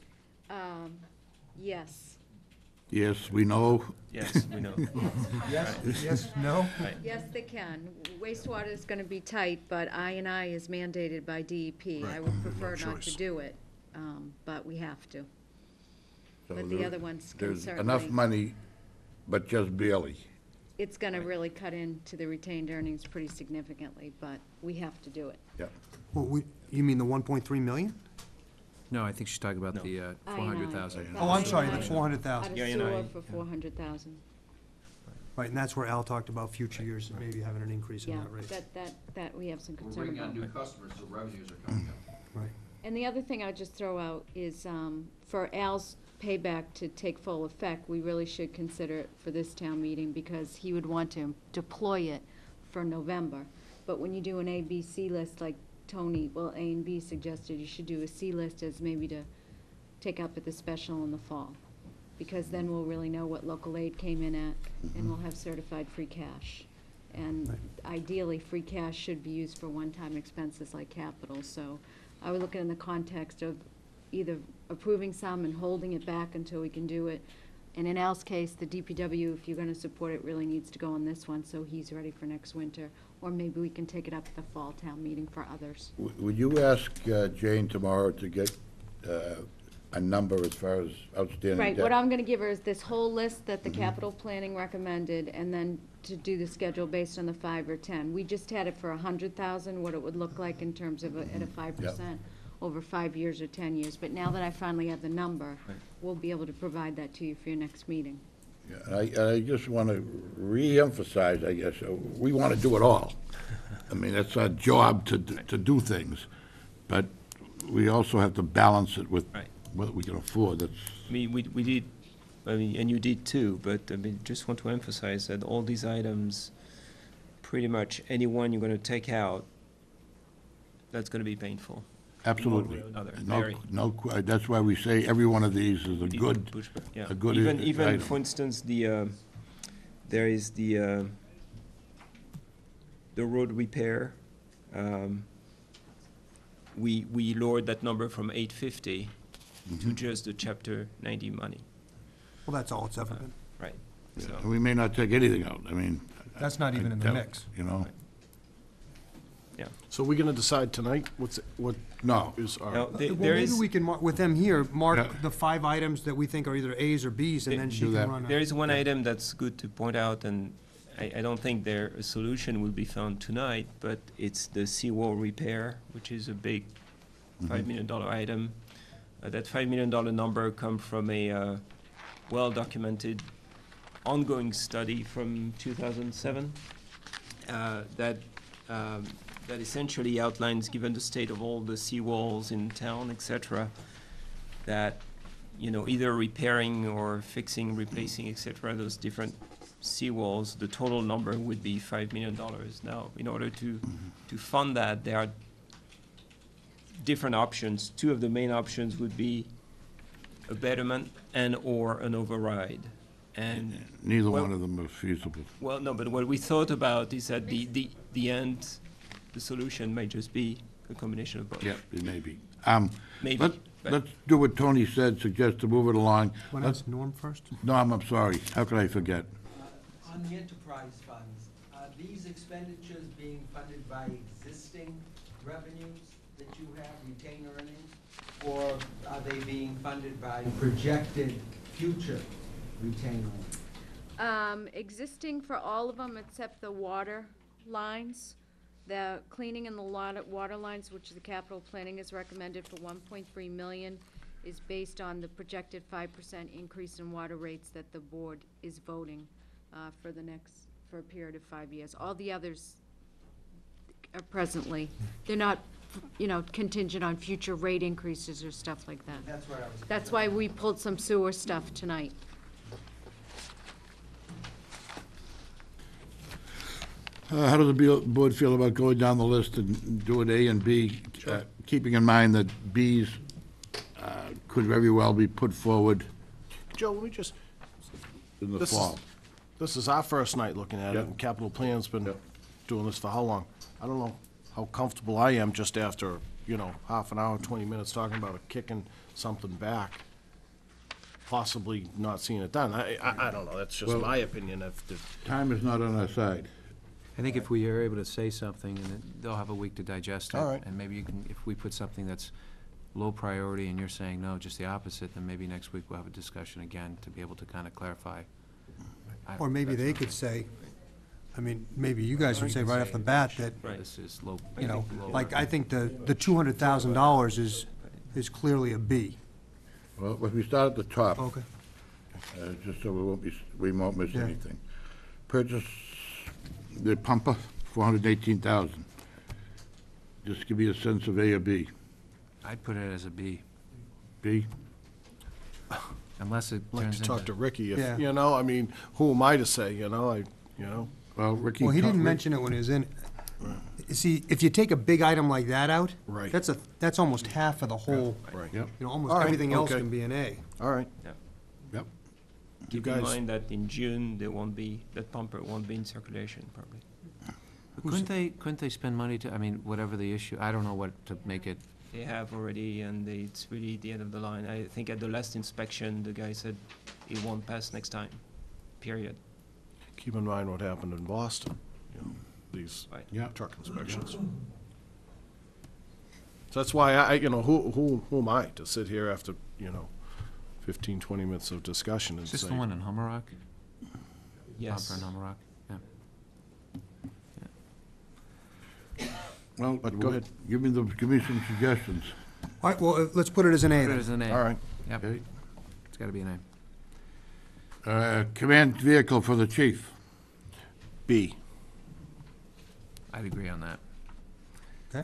G: Yes.
A: Yes, we know.
L: Yes, we know.
D: Yes, no?
G: Yes, they can. Wastewater is gonna be tight, but I&I is mandated by DEP. I would prefer
C: No
G: not to
C: choice.
G: do it, but we have to.
A: So
G: But the other ones can
A: There's enough
G: certainly,
A: money, but just barely.
G: it's gonna really cut into the retained earnings pretty significantly, but we have to do it.
A: Yeah.
D: Well, you mean the 1.3 million?
F: No, I think she's talking about the
G: I&I.
F: 400,000.
D: Oh, I'm sorry,
G: I&I.
D: the 400,000.
G: Out of
L: Yeah,
G: sewer for 400,000.
D: Right, and that's where Al talked about future years, maybe having an increase in
G: Yeah,
D: that rate.
G: that we have some
I: We're
G: concern
I: bringing on
G: about.
I: new customers, so revenues are coming up.
D: Right.
G: And the other thing I'd just throw out is, for Al's payback to take full effect, we really should consider it for this town meeting, because he would want to deploy it for November. But when you do an A, B, C list, like Tony, well, A and B suggested, you should do a C list as maybe to take up at the special in the fall. Because then we'll really know what local aid came in at, and we'll have certified free cash. And ideally, free cash should be used for one-time expenses like capital, so I would look at it in the context of either approving some and holding it back until we can do it. And in Al's case, the DPW, if you're gonna support it, really needs to go on this one, so he's ready for next winter. Or maybe we can take it up at the fall town meeting for others.
A: Would you ask Jane tomorrow to get a number as far as outstanding
G: Right,
A: debt?
G: what I'm gonna give her is this whole list that the capital planning recommended, and then to do the schedule based on the 5 or 10. We just had it for 100,000, what it would look like in terms of at a 5% over 5 years or 10 years. But now that I finally have the number, we'll be able to provide that to you for your next meeting.
A: Yeah, and I just want to re-emphasize, I guess, we want to do it all. I mean, it's our job to do things, but we also have to balance it with
L: Right.
A: what we can afford. That's,
L: I mean, we did, I mean, and you did too, but I mean, just want to emphasize that all these items, pretty much any one you're gonna take out, that's gonna be painful.
A: absolutely.
L: One way or another,
A: No,
L: very.
A: that's why we say every one of these is a
L: Did
A: good,
L: push back, yeah.
A: a good
L: Even,
A: item.
L: for instance, there is the road repair. We lowered that number from 850 to just the chapter 90 money,
D: Well, that's all it's ever been.
L: right?
A: And
L: So,
A: we may not take anything out, I mean.
D: That's not even in the
A: I doubt,
D: mix.
A: You know,
L: yeah.
C: So we're gonna decide tonight what
A: no,
C: is our?
L: Now,
D: Well,
L: there
D: maybe
L: is,
D: we can, with them here,
A: Yeah.
D: mark the 5 items that we think are either As or Bs, and then she
A: Do
D: can
A: that.
D: run
L: there
D: a...
L: is one item that's good to point out, and I don't think a solution will be found tonight, but it's the seawall repair, which is a big $5 million item. That $5 million number come from a well-documented ongoing study from 2007 that essentially outlines, given the state of all the seawalls in town, et cetera, that, you know, either repairing or fixing, replacing, et cetera, those different seawalls, the total number would be $5 million. Now, in order to fund that, there are different options. 2 of the main options would be a betterment and/or an override. And
A: neither
L: well-
A: one of them are feasible.
L: well, no, but what we thought about is that the end, the solution might just be a combination of both.
A: Yeah, it may be.
L: Maybe,
A: Let's,
L: but-
A: let's do what Tony said, suggest to move it along.
D: Want to ask Norm first?
A: Norm, I'm sorry, how could I forget?
N: On the enterprise funds, are these expenditures being funded by existing revenues that you have, retained earnings? Or are they being funded by projected future retained earnings?
G: Existing for all of them except the water lines, the cleaning and the water lines, which the capital planning is recommended for 1.3 million, is based on the projected 5% increase in water rates that the board is voting for a period of 5 years. All the others are presently, they're not, contingent on future rate increases or stuff like that.
N: That's where I was.
G: That's why we pulled some sewer stuff tonight.
A: How does the board feel about going down the list and doing A and B, keeping in mind that Bs could very well be put forward
C: Joe, let me just,
A: in the
C: This is-
A: fall?
C: this is our first night looking at it,
A: Yep.
C: and capital plan's been
A: Yep.
C: doing this for how long? I don't know how comfortable I am just after, half an hour, 20 minutes talking about it, kicking something back, possibly not seeing it done. I don't know, that's just
A: Well-
C: my opinion.
A: Time is not on our side.
F: I think if we are able to say something, and then they'll have a week to digest it.
C: All right.
F: And maybe you can, if we put something that's low priority and you're saying no, just the opposite, then maybe next week we'll have a discussion again to be able to kind of clarify.
D: Or maybe they could say, maybe you guys would say right off the bat that,
F: This is low.
D: low.
F: lower.
D: I think the $200,000 is clearly a B.
A: Well, if we start at the top.
D: Okay.
A: Just so we won't miss
D: Yeah.
A: anything. Purchase the pumper, 418,000. Just give me a sense of A or B.
F: I'd put it as a B,
A: B?
F: unless it
C: I'd like
F: turns
C: to talk
F: into.
C: to Ricky,
D: Yeah.
C: who am I to say,
A: Well, Ricky.
D: Well, he didn't mention it when he was in. See, if you take a big item like that out.
C: Right.
D: That's almost half of the whole,
C: Right.
A: Yep,
D: almost
C: All right,
D: everything else
C: okay.
D: can be an A.
C: All right.
A: yep.
L: Keep
C: guys-
L: in mind that in June, that pumper won't be in circulation, probably.
F: Couldn't they spend money to, whatever the issue, I don't know what to make it.
L: They have already, and it's really the end of the line. I think at the last inspection, the guy said it won't pass next time, period.
C: Keep in mind what happened in Boston, these
L: Right.
A: Yeah.
C: truck inspections. So that's why who am I to sit here after, 15, 20 minutes of discussion and
F: Is
C: say.
F: this the one in Hummerock?
L: Yes.
F: Pumper in Hummerock, yeah.
A: Well,
C: But go ahead.
A: Give me some suggestions.
D: All right, well, let's put it as an A
F: Put it
D: then.
F: as an A.
C: All right.
F: Yep,
A: Okay.
F: it's gotta be an A.
A: Command vehicle for the chief.
C: B.
F: I'd agree on that.
D: Okay.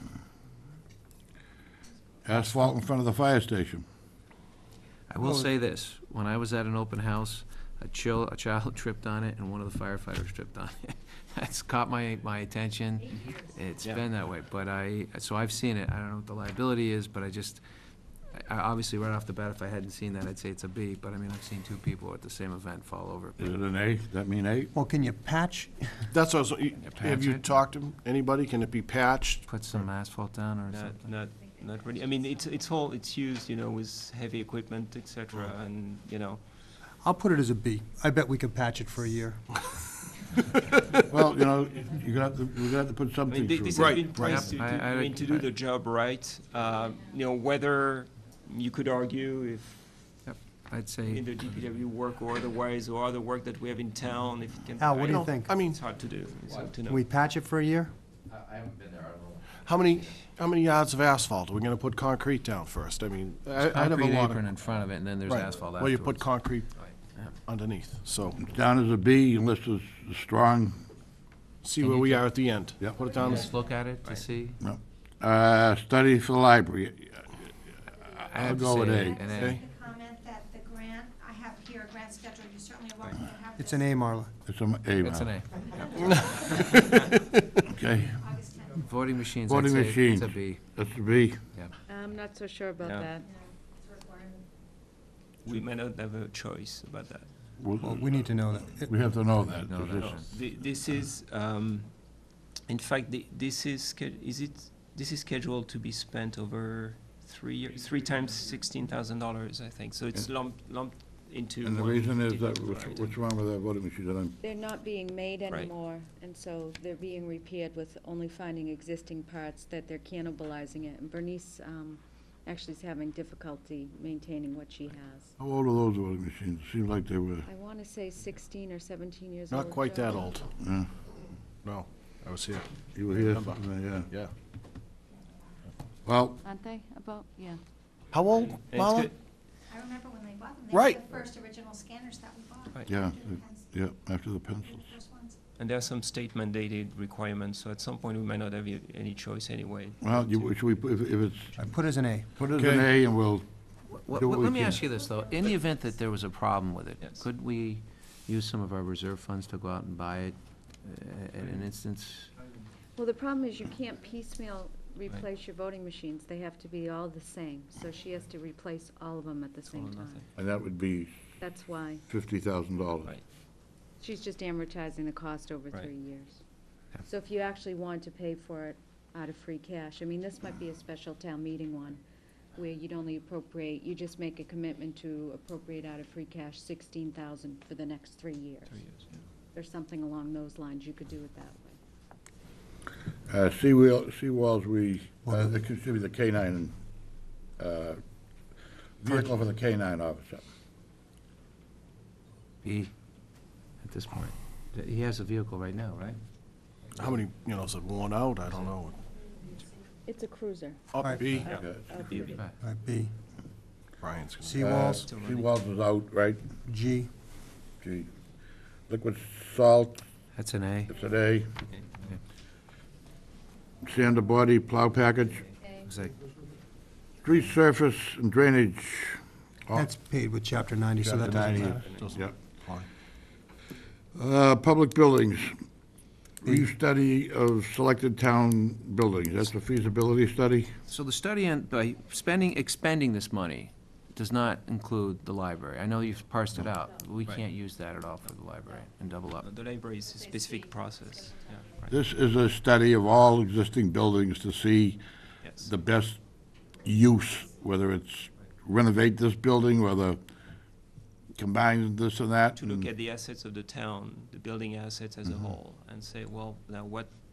A: Asphalt in front of the fire station.
F: I will say this, when I was at an open house, a child tripped on it and one of the firefighters tripped on it. That's caught my attention. It's
L: Yeah.
F: been that way, but so I've seen it. I don't know what the liability is, but I obviously right off the bat, if I hadn't seen that, I'd say it's a B, but I've seen two people at the same event fall over.
A: Is it an A? Does that mean A?
D: Well, can you patch?
C: That's also, have
F: patch
C: you
F: it?
C: talked to anybody? Can it be patched?
F: Put some asphalt down or something.
L: Not really. It's used, with heavy equipment, et cetera, and,
D: I'll put it as a B. I bet we could patch it for a year.
A: Well, we're gonna have to put something through.
L: this
C: Right,
L: has been priced
F: right.
L: to do the job right. Whether you could argue if
F: Yep, I'd say,
L: in the DPW work or otherwise, or other work that we have in town, if it can.
D: Al, what do you think?
C: I mean,
L: It's hard to do, it's hard to
D: Can
L: know.
D: we patch it for a year?
I: I haven't been there, I don't know.
C: how many yards of asphalt? Are we gonna put concrete down first? I mean, I have a
F: concrete
C: lot
F: apron
C: of.
F: in front of it, and then there's
C: Right.
F: asphalt
C: Well, you put
F: afterwards.
C: concrete
F: Yeah.
C: underneath, so
A: Down as a B unless it's strong.
C: see where we are at the end.
A: Yep.
C: Put it down,
F: Just look at it to see.
A: Study for the library.
F: I
A: I'll
F: have to
A: go with
F: say
A: A.
F: an
C: Okay.
F: A.
M: The comment that the grant, I have here a grant schedule, you certainly are welcome to have this.
D: It's an A, Marla.
A: It's an A.
F: It's an
A: now.
F: A.
A: Okay.
M: August 10th.
F: Voting machines, I'd
A: Voting
F: say
A: machines.
F: it's a B.
A: That's a B.
G: I'm not so sure about
L: Yeah.
G: that.
M: It's a requirement.
L: We may not have a choice about that.
D: Well, we need to know that.
A: We have to know that.
F: No,
A: 'cause
F: no,
A: it's-
L: This is, in fact, this is, this is scheduled to be spent over 3 years, 3 times $16,000, I think, so it's lumped into.
A: And the
L: one
A: reason is that,
L: particular item.
A: what's wrong with that voting machine? That I'm-
G: They're not being made
L: Right.
G: anymore, and so they're being repaired with only finding existing parts that they're cannibalizing it. And Bernice actually is having difficulty maintaining what she has.
A: How old are those voting machines? It seems like they were,
G: I want to say 16 or 17 years old.
C: not quite that
G: Joe.
C: old,
A: yeah.
C: no. I was here.
A: You were here?
C: Remember.
A: Yeah.
C: Yeah.
A: Well,
G: Aren't they? About, yeah.
C: How old,
L: And it's
C: Marla?
L: good.
M: I remember when they bought them.
C: Right.
M: They were the first original scanners that we bought.
L: Right.
A: yeah,
M: After the pens-
A: yeah, after the pencils.
M: the first ones.
L: And there are some state mandated requirements, so at some point we might not have any choice anyway.
A: Well, should we, if it's,
D: I put as an A.
A: put it as an A and we'll do what we
F: Let me
A: can.
F: ask you this, though. In the event that there was a problem with it,
L: Yes.
F: could we use some of our reserve funds to go out and buy it at an instance?
G: Well, the problem is you can't piecemeal replace your voting machines. They have to be all the same. So she has to replace all of them at the
L: All
G: same
L: or
G: time.
L: nothing.
A: And that would be
G: That's why.
A: $50,000.
L: Right.
G: She's just amortizing the cost over
L: Right.
G: 3 years.
F: Yeah.
G: So if you actually want to pay for it out of free cash, I mean, this might be a special town meeting one, where you'd only appropriate, you just make a commitment to appropriate out of free cash 16,000 for the next 3 years.
L: 3 years, yeah.
G: Or something along those lines, you could do it that way.
A: Seawalls, it should be the K-9, vehicle for the K-9 officer.
F: B, at this point. He has a vehicle right now, right?
C: How many, is it worn out? I don't know.
G: It's a cruiser.
C: Up
D: Right.
C: B.
A: Yeah.
F: Right.
D: All right, B.
C: Brian's gonna.
D: Seawalls,
A: Seawalls is out, right?
D: G.
A: Gee. Liquid salt,
F: That's an A.
A: it's an A. Sander body, plow package,
F: It's like,
A: street surface and drainage.
D: That's paid with Chapter 90, so that
A: Chapter
D: doesn't
A: 90.
D: matter.
C: Doesn't
A: Yep.
C: apply.
A: Public buildings, restudy of selected town buildings, that's a feasibility study?
F: so the study, by expending this money, does not include the library. I know you've parsed it out. But we
L: Right.
F: can't use that at all for the library and double up.
L: The library is a specific process, yeah, right.
A: This is a study of all existing buildings to see
L: Yes.
A: the best use, whether it's renovate this building, whether combine this and that.
L: To look
A: and-
L: at the assets of the town, the building assets as a whole, and say, well, now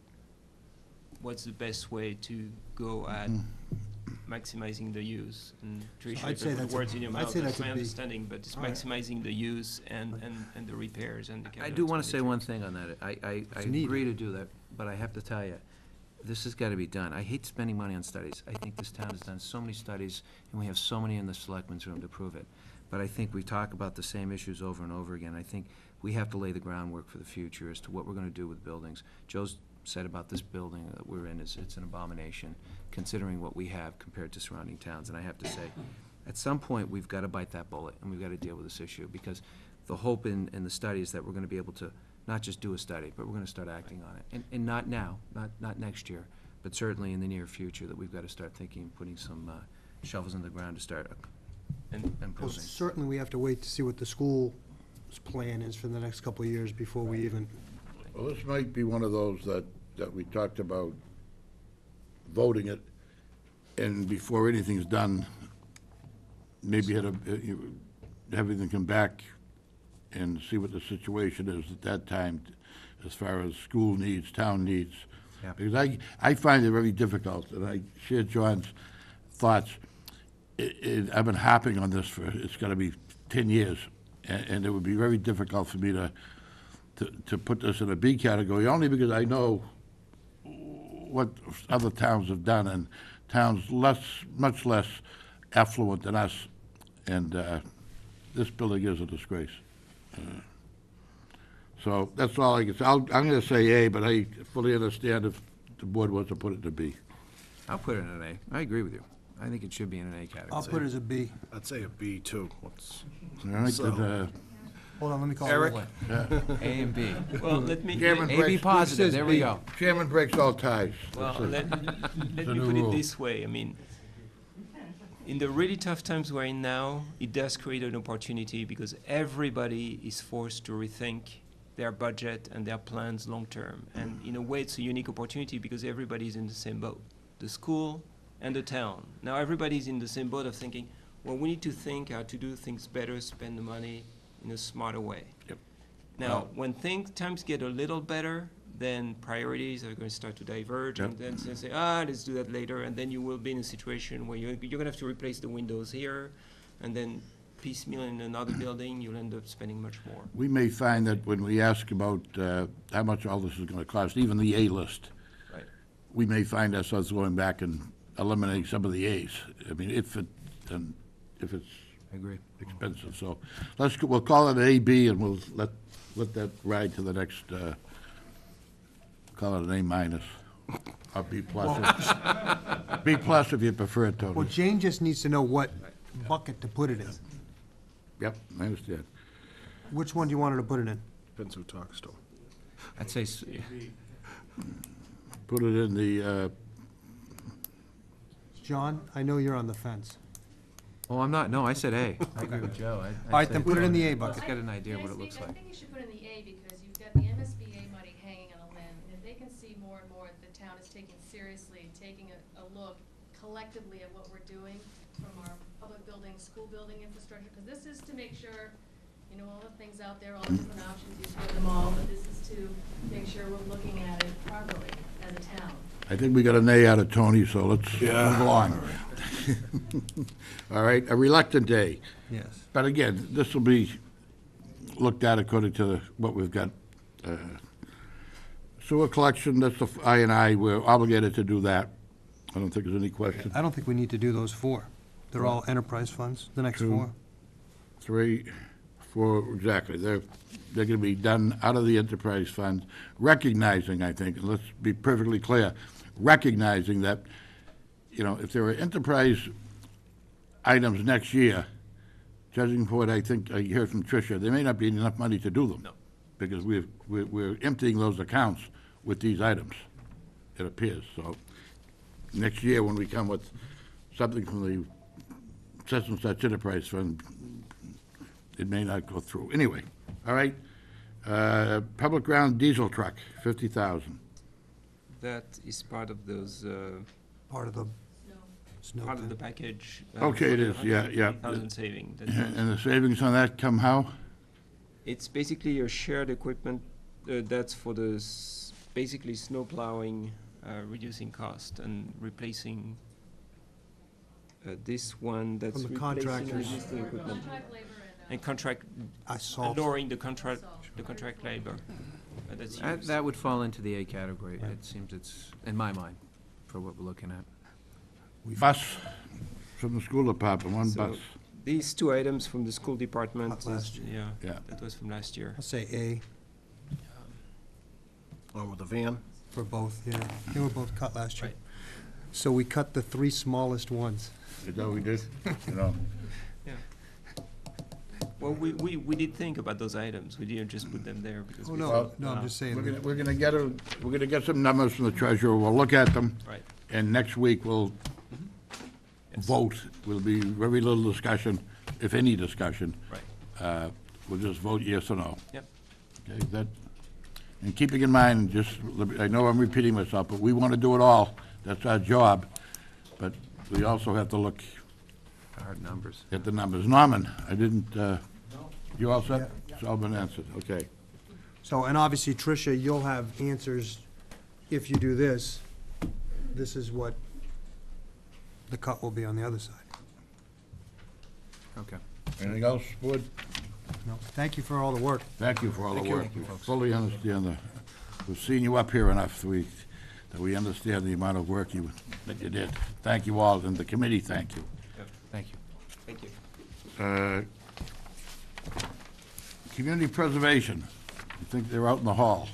L: what's the best way to go at maximizing the use? And Tricia,
D: I'd
L: if
D: say
L: I put
D: that's a-
L: words in your
D: I'd
L: mouth,
D: say
L: that's
D: that's a
L: my
D: B.
L: understanding, but it's
D: All right.
L: maximizing the use and the repairs and the
F: I
L: capital
F: do want to say one
L: expenditures.
F: thing on that. I
D: It's needed.
F: agree to do that, but I have to tell you, this has got to be done. I hate spending money on studies. I think this town has done so many studies, and we have so many in the selectmen's room to prove it. But I think we talk about the same issues over and over again. I think we have to lay the groundwork for the future as to what we're going to do with buildings. Joe's said about this building that we're in, it's an abomination, considering what we have compared to surrounding towns. And I have to say, at some point, we've got to bite that bullet, and we've got to deal with this issue, because the hope in the study is that we're going to be able to not just do a study, but we're going to start acting on it. And not now, not next year, but certainly in the near future, that we've got to start thinking, putting some shovels in the ground to start
L: And
D: Well,
F: improving.
D: certainly, we have to wait to see what the school's plan is for the next couple of years before we even,
A: Well, this might be one of those that we talked about voting it, and before anything's done, maybe have everything come back and see what the situation is at that time, as far as school needs, town needs.
F: Yeah.
A: Because I find it very difficult, and I share John's thoughts. I've been harping on this it's gotta be 10 years, and it would be very difficult for me to put this in a B category, only because I know what other towns have done, and towns much less affluent than us, and this building is a disgrace. So that's all I can say. I'm gonna say A, but I fully understand if the board wants to put it to B.
F: I'll put it in an A. I agree with you. I think it should be in an A category.
D: I'll put it as a B.
C: I'd say a B too. What's-
A: All right,
C: So-
A: then,
D: Hold on, let me call
L: Eric?
D: Rick.
F: A and B.
L: Well, let me,
A: Chairman
F: A, B
A: breaks-
F: positive, there we
D: B.
F: go.
A: Chairman breaks all ties.
L: well,
A: That's it.
L: let
A: a
L: me
A: new
L: put it
A: rule.
L: this way, I mean, in the really tough times we're in now, it does create an opportunity because everybody is forced to rethink their budget and their plans long-term. And in a way, it's a unique opportunity because everybody's in the same boat, the school and the town. Now, everybody's in the same boat of thinking, well, we need to think how to do things better, spend the money in a smarter way.
A: Yep.
L: Now, when times get a little better, then priorities are going to start to diverge, and
A: Yep.
L: then say, let's do that later, and then you will be in a situation where you're going to have to replace the windows here, and then piecemeal in another building, you'll end up spending much more.
A: We may find that when we ask about how much all this is gonna cost, even the A list,
L: Right.
A: we may find ourselves going back and eliminating some of the As. I mean, if it's
F: I agree.
A: expensive, so we'll call it A, B, and we'll let that ride to the next, call it an A minus, or B plus. B plus if you prefer it,
D: Well,
A: Tony.
D: Jane just needs to know what bucket to put it in.
A: Yep, I understand.
D: Which one do you want her to put it in?
C: Depends who talks to him.
F: I'd say,
A: Put it in the,
D: John, I know you're on the fence.
F: oh, I'm not, no, I said A. I agree with Joe. I'd
D: All right,
F: say
D: then put it in the A bucket.
F: Let's get an idea what it looks
B: I
F: like.
B: think you should put in the A because you've got the MSBA money hanging on a limb. And if they can see more and more that the town is taking seriously, taking a look collectively at what we're doing from our public building, school building infrastructure, because this is to make sure, you know, all the things out there, all the different options, you've heard them all, but this is to make sure we're looking at it properly as a town.
A: I think we got an A out of Tony, so let's move along. All right, a reluctant A.
D: Yes.
A: But again, this will be looked at according to what we've got. Sewer collection, that's the I, we're obligated to do that. I don't think there's any question.
D: I don't think we need to do those four. They're all enterprise funds, the next
A: Two.
D: four.
A: 3, 4, exactly. They're gonna be done out of the enterprise fund, recognizing, I think, and let's be perfectly clear, recognizing that, you know, if there are enterprise items next year, judging from what I think I heard from Tricia, there may not be enough money to do them.
L: No.
A: Because we're emptying those accounts with these items, it appears. So next year, when we come with something from the such and such enterprise fund, it may not go through. Anyway, all right. Public ground diesel truck, 50,000.
L: That is part of those,
D: Part of the snow.
L: part of
D: thing.
L: the package.
A: Okay, it is, yeah.
L: 100,000 saving.
A: And the savings on that come how?
L: It's basically a shared equipment that's for the basically snow plowing, reducing cost and replacing this one that's
D: From the
L: replacing
D: contractors.
L: existing equipment.
B: Contract labor
L: And contract,
D: Salt.
L: lowering the contract labor. That's used.
F: That would fall into the A category. It seems it's, in my mind, for what we're looking at.
A: Bus from the school department, one
L: So,
A: bus.
L: These two items from the school department,
D: Cut last
L: is-
D: year.
A: Yeah.
L: that was from last year.
D: I'll say A
C: Along with the van.
D: for both, yeah. They were both cut last year.
L: Right.
D: So we cut the three smallest ones.
A: Is that what we did? You know,
L: Yeah. Well, we did think about those items. We didn't just put them there because
D: Oh,
L: we
D: no,
L: thought,
D: no, I'm just saying.
A: we're gonna get some numbers from the treasurer. We'll look at them.
L: Right.
A: And next week, we'll
L: Yes.
A: vote. Will be very little discussion, if any discussion.
L: Right.
A: We'll just vote yes or no.
L: Yep.
A: Okay, that, and keeping in mind, just, I know I'm repeating myself, but we want to do it all. That's our job. But we also have to look
F: Hard numbers.
A: at the numbers. Norman, I didn't, you all set? It's all been answered, okay.
D: So, and obviously, Tricia, you'll have answers if you do this. This is what the cut will be on the other side.
F: Okay.
A: Anything else, Board?
D: No, thank you for all the work.
A: Thank you for all the
D: Thank you.
A: work.
D: Thank you,
A: We fully understand we've seen you up here enough that we understand the amount of work that you did. Thank you all, and the committee, thank you.
F: Thank you.
L: Thank you.
A: Community preservation, I think they're out in the hall.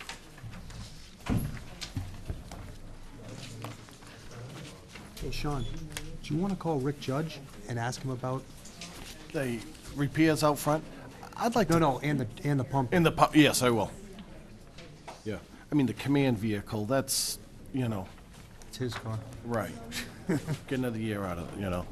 D: Hey, Sean, do you want to call Rick Judge and ask him about?
C: The repairs out front, I'd like to.
D: No, and the pump.
C: In the, yes, I will. Yeah. I mean, the command vehicle, that's, you know,
D: It's his car.
C: right. Get another year out of it, you know.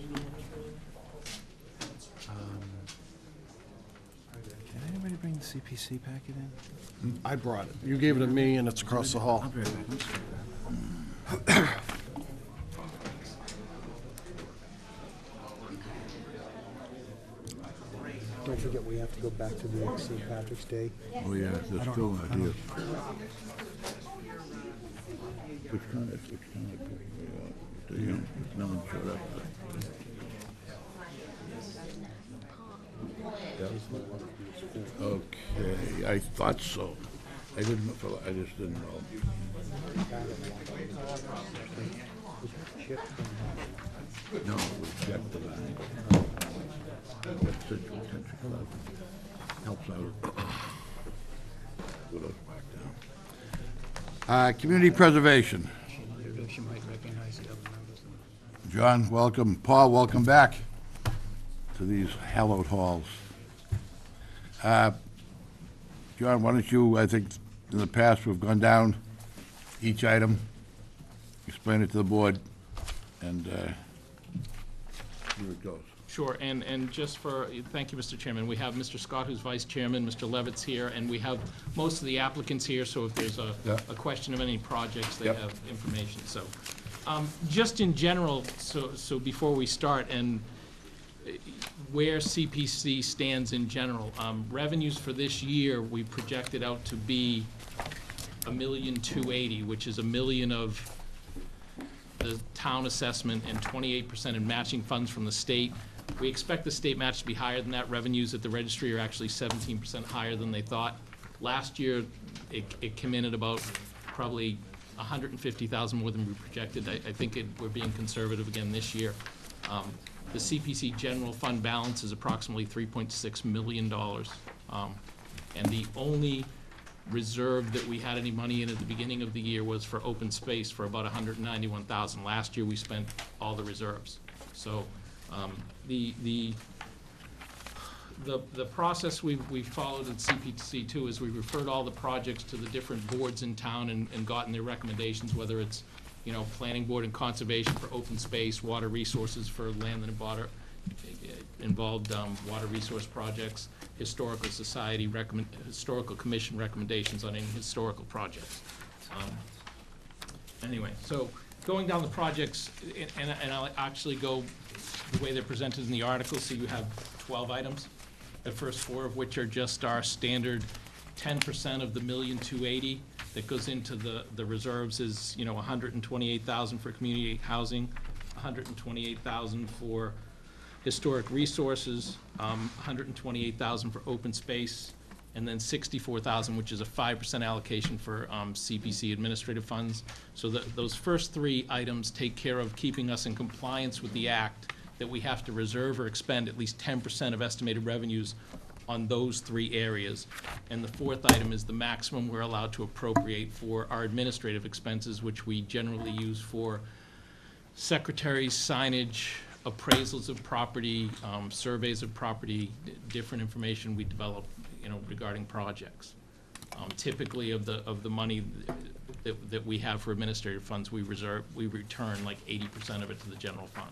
F: Did anybody bring the CPC packet in?
C: I brought it. You gave it to me, and it's across the hall.
F: I'll be right back.
D: Don't forget, we have to go back to the St. Patrick's Day.
A: Oh, yeah, they're still not here. Which kind of, no one showed up. Okay, I thought so. I just didn't know. No, it was checked for that. That's Scituate Country Club. Helps out. With those back down. Community preservation. John, welcome. Paul, welcome back to these hallowed halls. John, why don't you, I think in the past, we've gone down each item, explain it to the board, and here it goes.
O: Sure, and just for, thank you, Mr. Chairman, we have Mr. Scott, who's Vice Chairman, Mr. Levitt's here, and we have most of the applicants here, so if there's a question of any projects, they have information, so. Just in general, so before we start, and where CPC stands in general, revenues for this year, we projected out to be $1,280,000, which is $1 million of the town assessment and 28% in matching funds from the state. We expect the state match to be higher than that. Revenues at the registry are actually 17% higher than they thought. Last year, it came in at about probably $150,000 more than we projected. I think we're being conservative again this year. The CPC general fund balance is approximately $3.6 million. And the only reserve that we had any money in at the beginning of the year was for open space for about $191,000. Last year, we spent all the reserves. So the process we've followed at CPC too is we referred all the projects to the different boards in town and gotten their recommendations, whether it's, you know, planning board and conservation for open space, water resources for land and water involved water resource projects, historical society historical commission recommendations on any historical projects. Anyway, so going down the projects, and I'll actually go the way they're presented in the article, so you have 12 items. The first 4 of which are just our standard 10% of the $1,280,000 that goes into the reserves is, you know, $128,000 for community housing, $128,000 for historic resources, $128,000 for open space, and then $64,000, which is a 5% allocation for CPC administrative funds. So those first 3 items take care of keeping us in compliance with the act that we have to reserve or expend at least 10% of estimated revenues on those 3 areas. And the 4th item is the maximum we're allowed to appropriate for our administrative expenses, which we generally use for secretaries, signage, appraisals of property, surveys of property, different information we develop, you know, regarding projects. Typically of the money that we have for administrative funds, we return like 80% of it to the general fund.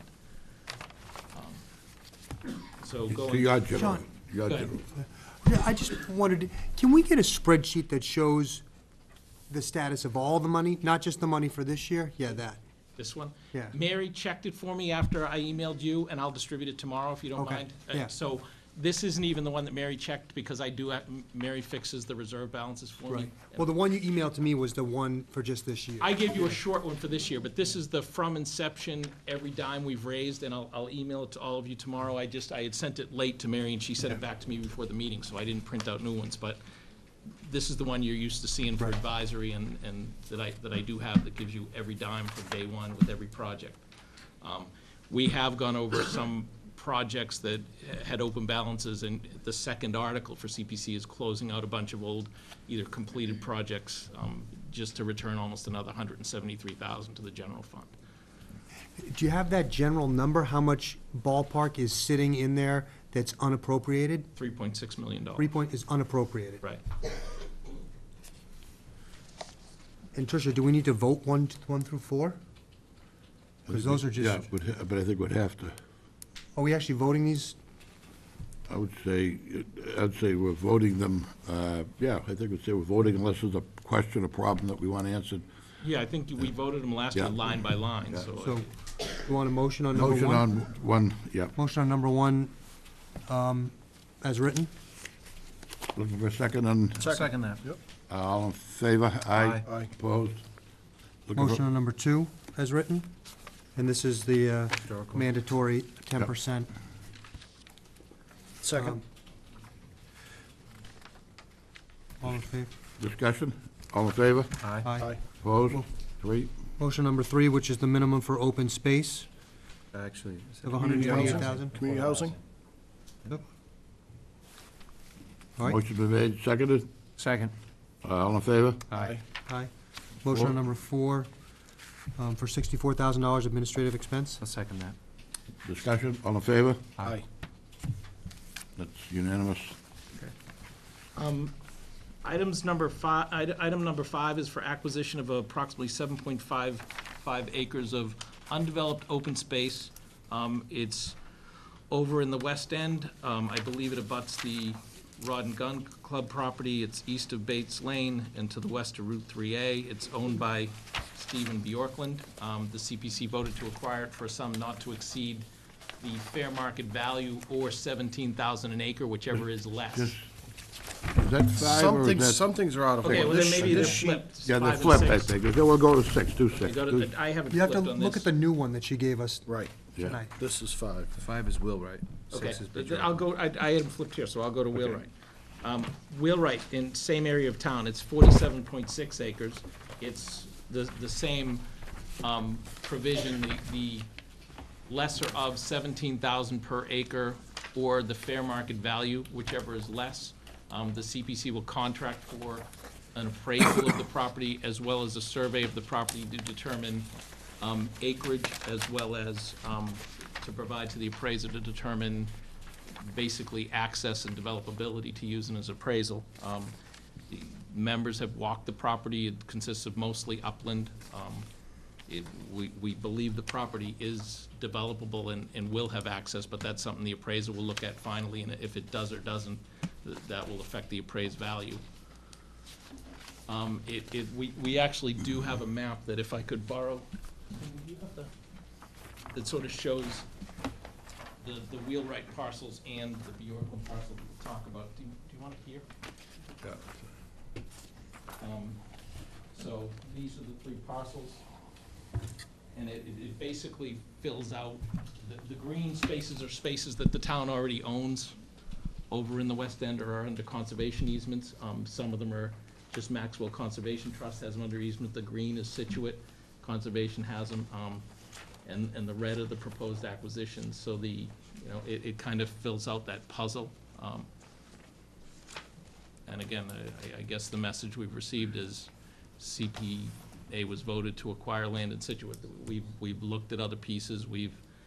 O: So going
A: To your general.
D: John.
A: Your
O: Go ahead.
A: general.
D: Yeah, I just wanted, can we get a spreadsheet that shows the status of all the money, not just the money for this year? Yeah, that.
O: This one?
D: Yeah.
O: Mary checked it for me after I emailed you, and I'll distribute it tomorrow if you don't
D: Okay,
O: mind.
D: yeah.
O: So this isn't even the one that Mary checked, because I do, Mary fixes the reserve balances for me.
D: Right. Well, the one you emailed to me was the one for just this year.
O: I gave you a short one for this year, but this is the from inception, every dime we've raised, and I'll email it to all of you tomorrow. I had sent it late to Mary, and she sent it back to me before the meeting, so I didn't print out new ones, but this is the one you're used to seeing for
D: Right.
O: advisory and that I do have, that gives you every dime from day one with every project. We have gone over some projects that had open balances, and the second article for CPC is closing out a bunch of old, either completed projects, just to return almost another $173,000 to the general fund.
D: Do you have that general number, how much ballpark is sitting in there that's unappropriated?
O: $3.6 million.
D: 3 point is unappropriated.
O: Right.
D: And Tricia, do we need to vote 1 through 4? Because those are
A: Yeah,
D: just,
A: but I think we'd have to.
D: are we actually voting these?
A: I'd say we're voting them, yeah, I think we'd say we're voting unless there's a question or problem that we want answered.
O: Yeah, I think we voted them last year
A: Yeah.
O: line by line,
A: Yeah.
O: so.
D: So, you want a motion on number 1?
A: Motion on one, yeah.
D: Motion on number 1, as written?
A: Looking for a second on,
F: Second that.
A: all in favor? Aye.
C: Aye.
A: Opposed? Looking for-
D: Motion on number 2, as written? And this is the mandatory 10%.
C: Second.
D: All in favor?
A: Discussion? All in favor?
D: Aye.
A: Opposed? 3.
D: Motion number 3, which is the minimum for open space
F: Actually, is that-
D: of 128,000.
C: Community housing?
D: All right.
A: Motion been made, seconded.
F: Second.
A: All in favor?
F: Aye.
D: Aye. Motion number 4, for $64,000 administrative expense.
F: I'll second that.
A: Discussion? All in favor?
C: Aye.
A: That's unanimous.
O: Item number 5 is for acquisition of approximately 7.55 acres of undeveloped open space. It's over in the west end. I believe it abuts the Rod and Gun Club property. It's east of Bates Lane and to the west of Route 3A. It's owned by Stephen Bjorkland. The CPC voted to acquire it for a sum not to exceed the fair market value or 17,000 an acre, whichever is less.
A: Just- Is that 5 or is that?
C: Some things are out of order.
O: Okay, well, then maybe they're
C: This sheet-
O: flipped.
A: Yeah, they're
O: 5 and
A: flipped, I
O: 6.
A: think. Okay, we'll go to 6, do 6.
O: I haven't
D: You have to
O: flipped on this.
D: look at the new one that she gave us
C: Right,
A: Yeah.
D: tonight.
C: this is 5.
F: 5 is Wheelwright.
O: Okay,
F: 6 is Bridge
O: I'll go, I had them flipped here, so I'll go to Wheelwright. Wheelwright, in same area of town, it's 47.6 acres. It's the same provision, the lesser of 17,000 per acre or the fair market value, whichever is less. The CPC will contract for an appraisal of the property as well as a survey of the property to determine acreage as well as to provide to the appraiser to determine basically access and developability to use in his appraisal. The members have walked the property. It consists of mostly upland. We believe the property is developable and will have access, but that's something the appraiser will look at finally, and if it does or doesn't, that will affect the appraised value. We actually do have a map that if I could borrow, that sort of shows the Wheelwright parcels and the Bjorkland parcel that we'll talk about. Do you want it here? So these are the 3 parcels. And it basically fills out, the green spaces are spaces that the town already owns over in the west end or are under conservation easements. Some of them are just Maxwell Conservation Trust has them under easement. The green is Scituate, Conservation has them, and the red are the proposed acquisitions. So it kind of fills out that puzzle. And again, I guess the message we've received is CPA was voted to acquire land in Scituate. We've looked at other pieces. We're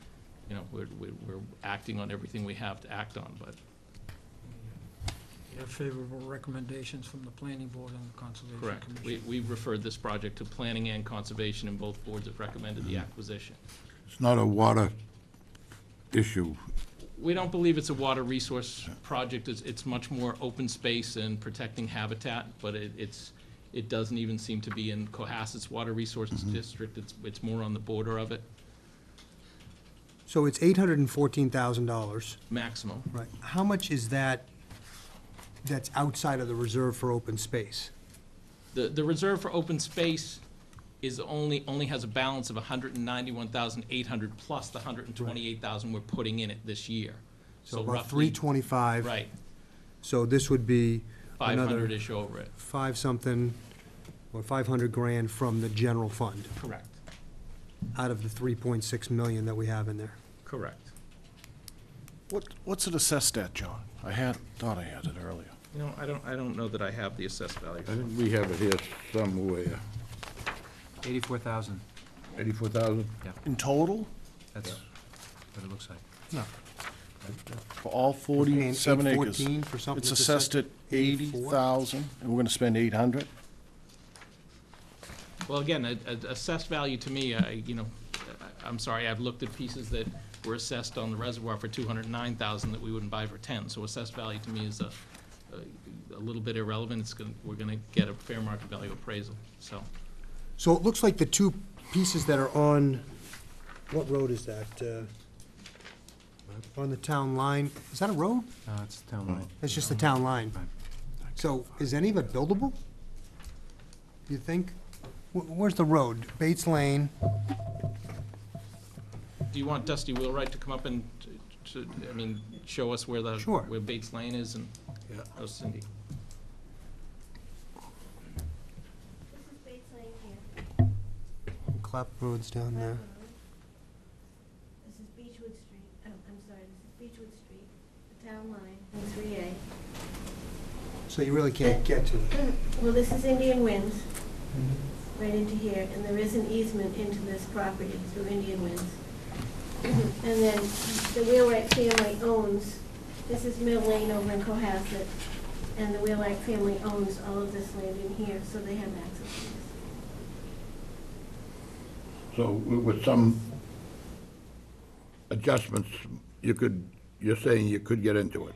O: acting on everything we have to act on, but.
P: You have favorable recommendations from the planning board and the conservation
O: Correct.
P: commission.
O: We've referred this project to planning and conservation, and both boards have recommended the acquisition.
A: It's not a water issue.
O: We don't believe it's a water resource project. It's much more open space and protecting habitat, but it doesn't even seem to be in Cohasset's water resources district. It's more on the border of it,
D: So it's $814,000.
O: maximum.
D: Right. How much is that's outside of the reserve for open space?
O: The reserve for open space is only has a balance of 191,800 plus the 128,000 we're putting in it this year.
D: So about
O: roughly-
D: 325.
O: Right,
D: So this would be another
O: 500-ish over it,
D: 5-something, or 500 grand from the general fund,
O: correct,
D: out of the 3.6 million that we have in there.
O: correct.
C: What's it assessed at, John? Thought I had it earlier.
O: You know, I don't know that I have the assessed value.
A: I think we have it here somewhere.
F: 84,000.
A: 84,000?
C: In total,
F: That's what it looks like.
D: No.
C: for all 47 acres?
D: 814 for something
C: It's
D: that's
C: assessed at 80,000, and we're gonna spend 800?
O: Well, again, assessed value to me, I'm sorry, I've looked at pieces that were assessed on the reservoir for 209,000 that we wouldn't buy for 10. So assessed value to me is a little bit irrelevant. We're gonna get a fair market value appraisal, so.
D: So it looks like the 2 pieces that are on, what road is that? On the town line, is that a road?
F: No, it's town line.
D: It's just the town line. So is any of it buildable? You think? Where's the road? Bates Lane?
O: Do you want Dusty Wheelwright to come up and, show us where
D: Sure.
O: where Bates Lane is and, oh, Cindy.
D: Clap Road's down there.
M: This is Beechwood Street, I'm sorry, this is Beechwood Street, the town line, and 3A.
D: So you really can't get to it.
M: Well, this is Indian Winds, right into here, and there is an easement into this property through Indian Winds. And then the Wheelwright family owns, this is Mill Lane over in Cohasset, and the Wheelwright family owns all of this land in here, so they have access to this.
A: So with some adjustments, you're saying you could get into it.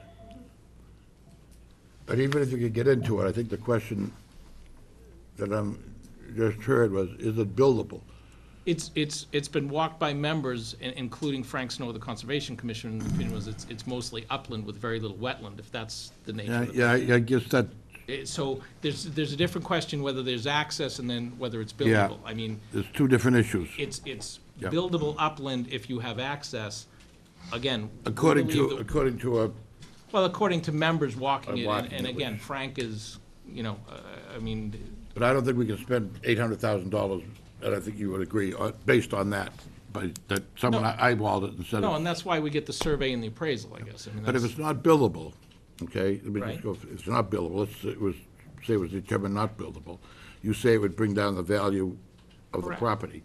A: But even if you could get into it, I think the question that I'm just heard was, is it buildable?
O: It's been walked by members, including Frank Snow of the Conservation Commission, and the opinion was it's mostly upland with very little wetland, if that's the nature of the.
A: Yeah, I guess that,
O: So there's a different question whether there's access and then whether it's
A: yeah.
O: buildable. I mean,
A: There's two different issues.
O: it's
A: Yep.
O: buildable upland if you have access. Again, we
A: According
O: believe
A: to,
O: that-
A: according to a,
O: Well, according to members walking it,
A: Walking
O: and
A: it,
O: again,
A: which-
O: Frank is, I mean,
A: but I don't think we can spend $800,000, and I think you would agree, based on that, but that someone
O: No.
A: eyeballed it instead
O: no,
A: of.
O: and that's why we get the survey and the appraisal, I guess. I mean,
A: But if
O: that's-
A: it's not buildable, okay, let me
O: Right.
A: just go, if it's not buildable, say it was determined not buildable, you say it would bring down the value of the
O: Correct.
A: property.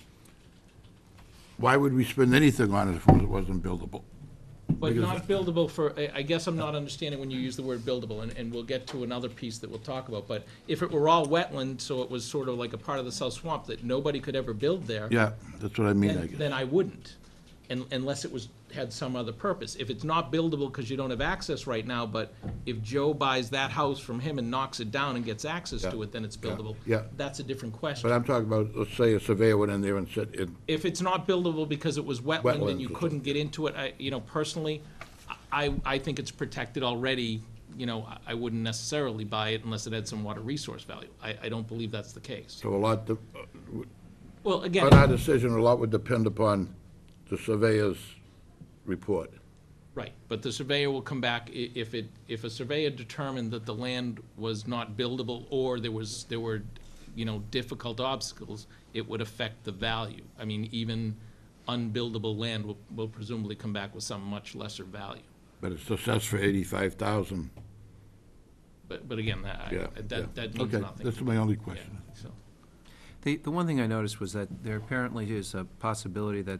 A: Why would we spend anything on it if it wasn't buildable?
O: But
A: Because-
O: not buildable for, I guess I'm not understanding when you use the word buildable, and we'll get to another piece that we'll talk about. But if it were all wetland, so it was sort of like a part of the South Swamp that nobody could ever build there.
A: Yeah, that's what I mean, I
O: then,
A: guess.
O: then I wouldn't, unless it had some other purpose. If it's not buildable because you don't have access right now, but if Joe buys that house from him and knocks it down and gets access to
A: Yeah.
O: it, then it's
A: Yeah.
O: buildable.
A: Yeah.
O: That's a different
A: But
O: question.
A: I'm talking about, let's say a surveyor went in there and said,
O: If it's not buildable because it was wetland
A: Wetlands
O: and you
A: or
O: couldn't get into it, personally, I think it's protected already. I wouldn't necessarily buy it unless it had some water resource value. I don't believe that's the case.
A: so a lot,
O: Well, again.
A: on our decision, a lot would depend upon the surveyor's report.
O: Right, but the surveyor will come back, if a surveyor determined that the land was not buildable, or there were, difficult obstacles, it would affect the value. I mean, even unbuildable land will presumably come back with some much lesser value.
A: But it's assessed for 85,000.
O: But again,
A: Yeah,
O: that means
A: Okay,
O: nothing.
A: that's my only question.
O: Yeah, so.
F: The one thing I noticed was that there apparently is a possibility that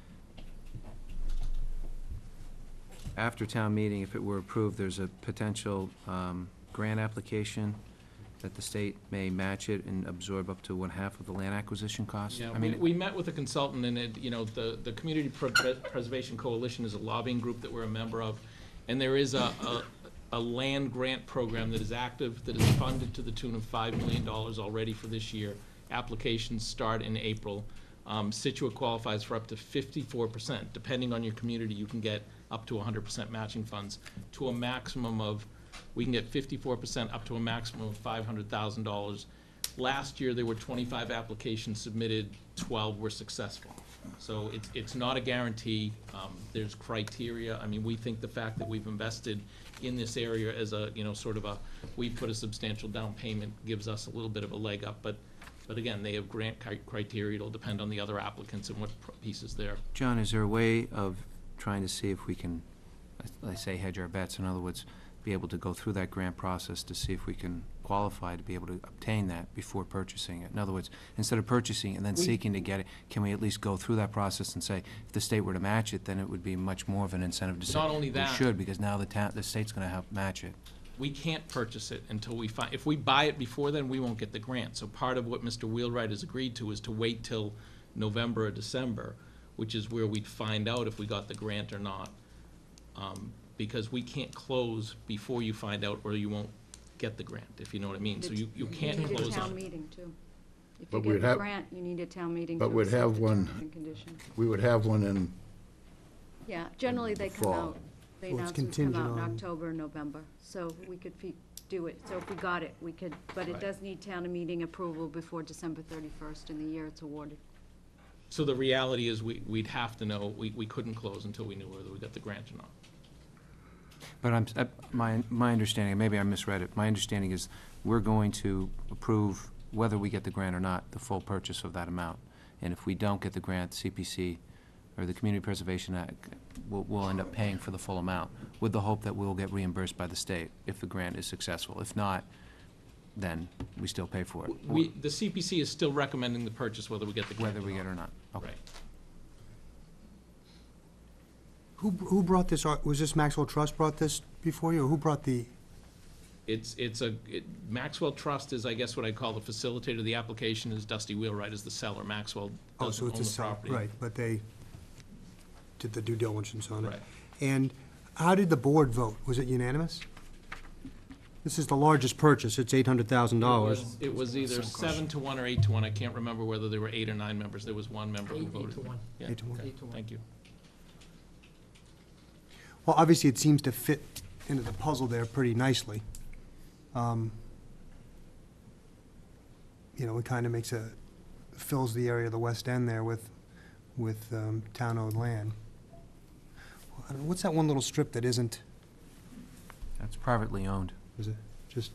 F: after town meeting, if it were approved, there's a potential grant application that the state may match it and absorb up to 1/2 of the land acquisition cost.
O: Yeah,
F: I mean,
O: we met with a consultant, and the Community Preservation Coalition is a lobbying group that we're a member of, and there is a land grant program that is active, that is funded to the tune of $5 million already for this year. Applications start in April. Scituate qualifies for up to 54%. Depending on your community, you can get up to 100% matching funds to a maximum of, we can get 54% up to a maximum of $500,000. Last year, there were 25 applications submitted, 12 were successful. So it's not a guarantee. There's criteria. I mean, we think the fact that we've invested in this area as a, we put a substantial down payment gives us a little bit of a leg up. But again, they have grant criteria. It'll depend on the other applicants and what pieces there.
F: John, is there a way of trying to see if we can, I say hedge our bets, in other words, be able to go through that grant process to see if we can qualify to be able to obtain that before purchasing it? In other words, instead of purchasing and then seeking to get it, can we at least go through that process and say, if the state were to match it, then it would be much more of an incentive to say,
O: Not only that-
F: we should, because now the state's gonna help match it.
O: We can't purchase it until we find, if we buy it before then, we won't get the grant. So part of what Mr. Wheelwright has agreed to is to wait till November or December, which is where we'd find out if we got the grant or not. Because we can't close before you find out, or you won't get the grant, if you know what I mean. So you can't
G: You need a
O: close
G: town
O: on it.
G: meeting, too. If
A: But
G: you
A: we'd
G: get the
A: have-
G: grant, you need a town meeting
A: but
G: to
A: we'd
G: accept
A: have
G: the
A: one-
G: terms and conditions.
A: We would have one in,
G: Yeah, generally they come
A: Fall.
G: out, the
D: Well, it's
G: announcements come
D: contingent
G: out in
D: on-
G: October, November, so we could do it. So if we got it, we could, but it
O: Right.
G: does need town meeting approval before December 31st in the year it's awarded.
O: So the reality is, we'd have to know, we couldn't close until we knew whether we got the grant or not.
F: But my understanding, and maybe I misread it, my understanding is we're going to approve, whether we get the grant or not, the full purchase of that amount. And if we don't get the grant, CPC, or the Community Preservation Act, we'll end up paying for the full amount, with the hope that we'll get reimbursed by the state if the grant is successful. If not, then we still pay for it.
O: The CPC is still recommending the purchase whether we get the grant.
F: Whether we get it or not. Okay.
O: Right.
D: Who brought this, was this Maxwell Trust brought this before you, or who brought the?
O: Maxwell Trust is, I guess, what I call the facilitator. The application is Dusty Wheelwright is the seller. Maxwell
D: Oh, so
O: doesn't
D: it's
O: own
D: a
O: the
D: seller,
O: property.
D: right, but they did the due diligence on it.
O: Right.
D: And how did the board vote? Was it unanimous? This is the largest purchase, it's $800,000.
O: It was either 7-1 or 8-1. I can't remember whether there were 8 or 9 members. There was one member who voted.
P: 8-1.
O: Yeah,
D: 8-1.
O: okay.
P: 8-1.
O: Thank you.
D: Well, obviously, it seems to fit into the puzzle there pretty nicely. You know, it kind of fills the area of the West End there with town-owned land. I don't know, what's that one little strip that isn't,
F: That's privately owned.
D: is it just,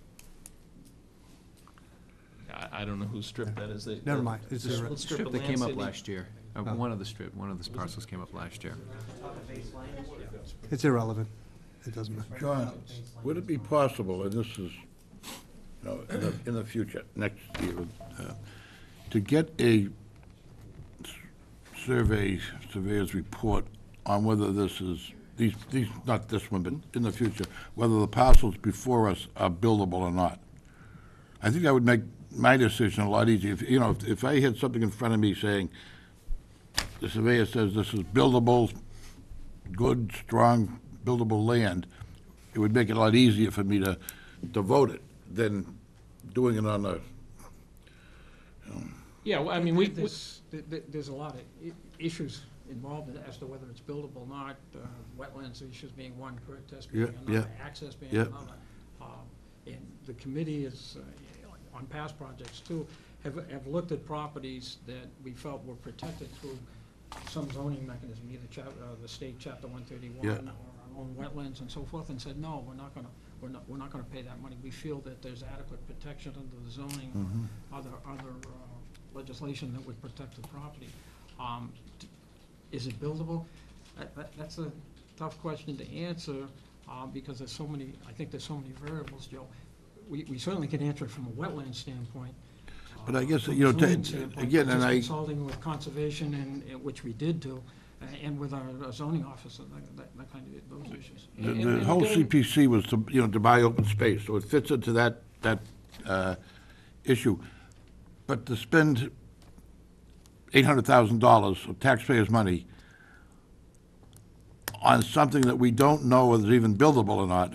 O: I don't know whose strip that is.
D: never mind.
O: It's
D: It's
O: a
D: a-
O: strip
F: Strip
O: of
F: that
O: land
F: came up
O: city.
F: last year.
D: Oh.
F: One of the parcels came up last year.
D: It's irrelevant. It doesn't matter.
A: John, would it be possible, and this is, you know, in the future, next year, to get a surveyor's report on whether this is, these, not this one, but in the future, whether the parcels before us are buildable or not? I think that would make my decision a lot easier. If, you know, if I had something in front of me saying, the surveyor says this is buildable, good, strong, buildable land, it would make it a lot easier for me to vote it than doing it on a,
O: Yeah, well, I mean, we,
P: There's a lot of issues involved as to whether it's buildable or not, wetlands issues being one, perk test being
A: Yeah,
P: another,
A: yeah,
P: access being
A: yeah.
P: another. And the committee is, on past projects too, have looked at properties that we felt were protected through some zoning mechanism, either the state chapter 131
A: Yeah.
P: or our own wetlands and so forth, and said, no, we're not gonna pay that money. We feel that there's adequate protection under the zoning or other legislation that would protect the property. Is it buildable? That's a tough question to answer, because there's so many, I think there's so many variables, Joe. We certainly can answer it from a wetland standpoint.
A: But I guess,
P: from
A: you know,
P: a zoning standpoint,
A: again,
P: just
A: and I,
P: consulting with conservation, and which we did do, and with our zoning officer, that kind of, those issues.
A: the whole CPC was to, you know, to buy open space, so it fits into that issue. But to spend $800,000 of taxpayers' money on something that we don't know whether it's even buildable or not,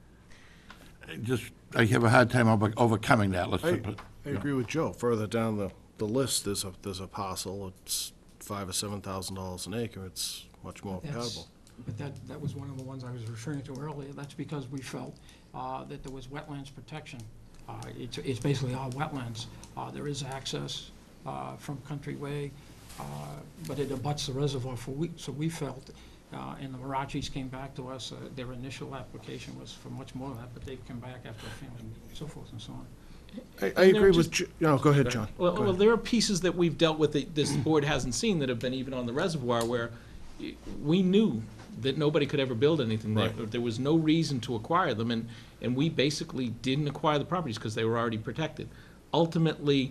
A: I have a hard time overcoming that, let's
C: I
A: put.
C: agree with Joe. Further down the list, there's a parcel, it's $5,000 or $7,000 an acre, it's much more compatible.
P: But that was one of the ones I was referring to earlier. That's because we felt that there was wetlands protection. It's basically all wetlands. There is access from Country Way, but it abuts the reservoir so we felt, and the Marachis came back to us, their initial application was for much more than that, but they've come back after a family meeting, so forth and so on.
C: I agree with, go ahead, John. Go
O: Well,
C: ahead.
O: there are pieces that we've dealt with that this board hasn't seen that have been even on the reservoir where we knew that nobody could ever build anything there.
A: Right.
O: There was no reason to acquire them, and we basically didn't acquire the properties because they were already protected. Ultimately,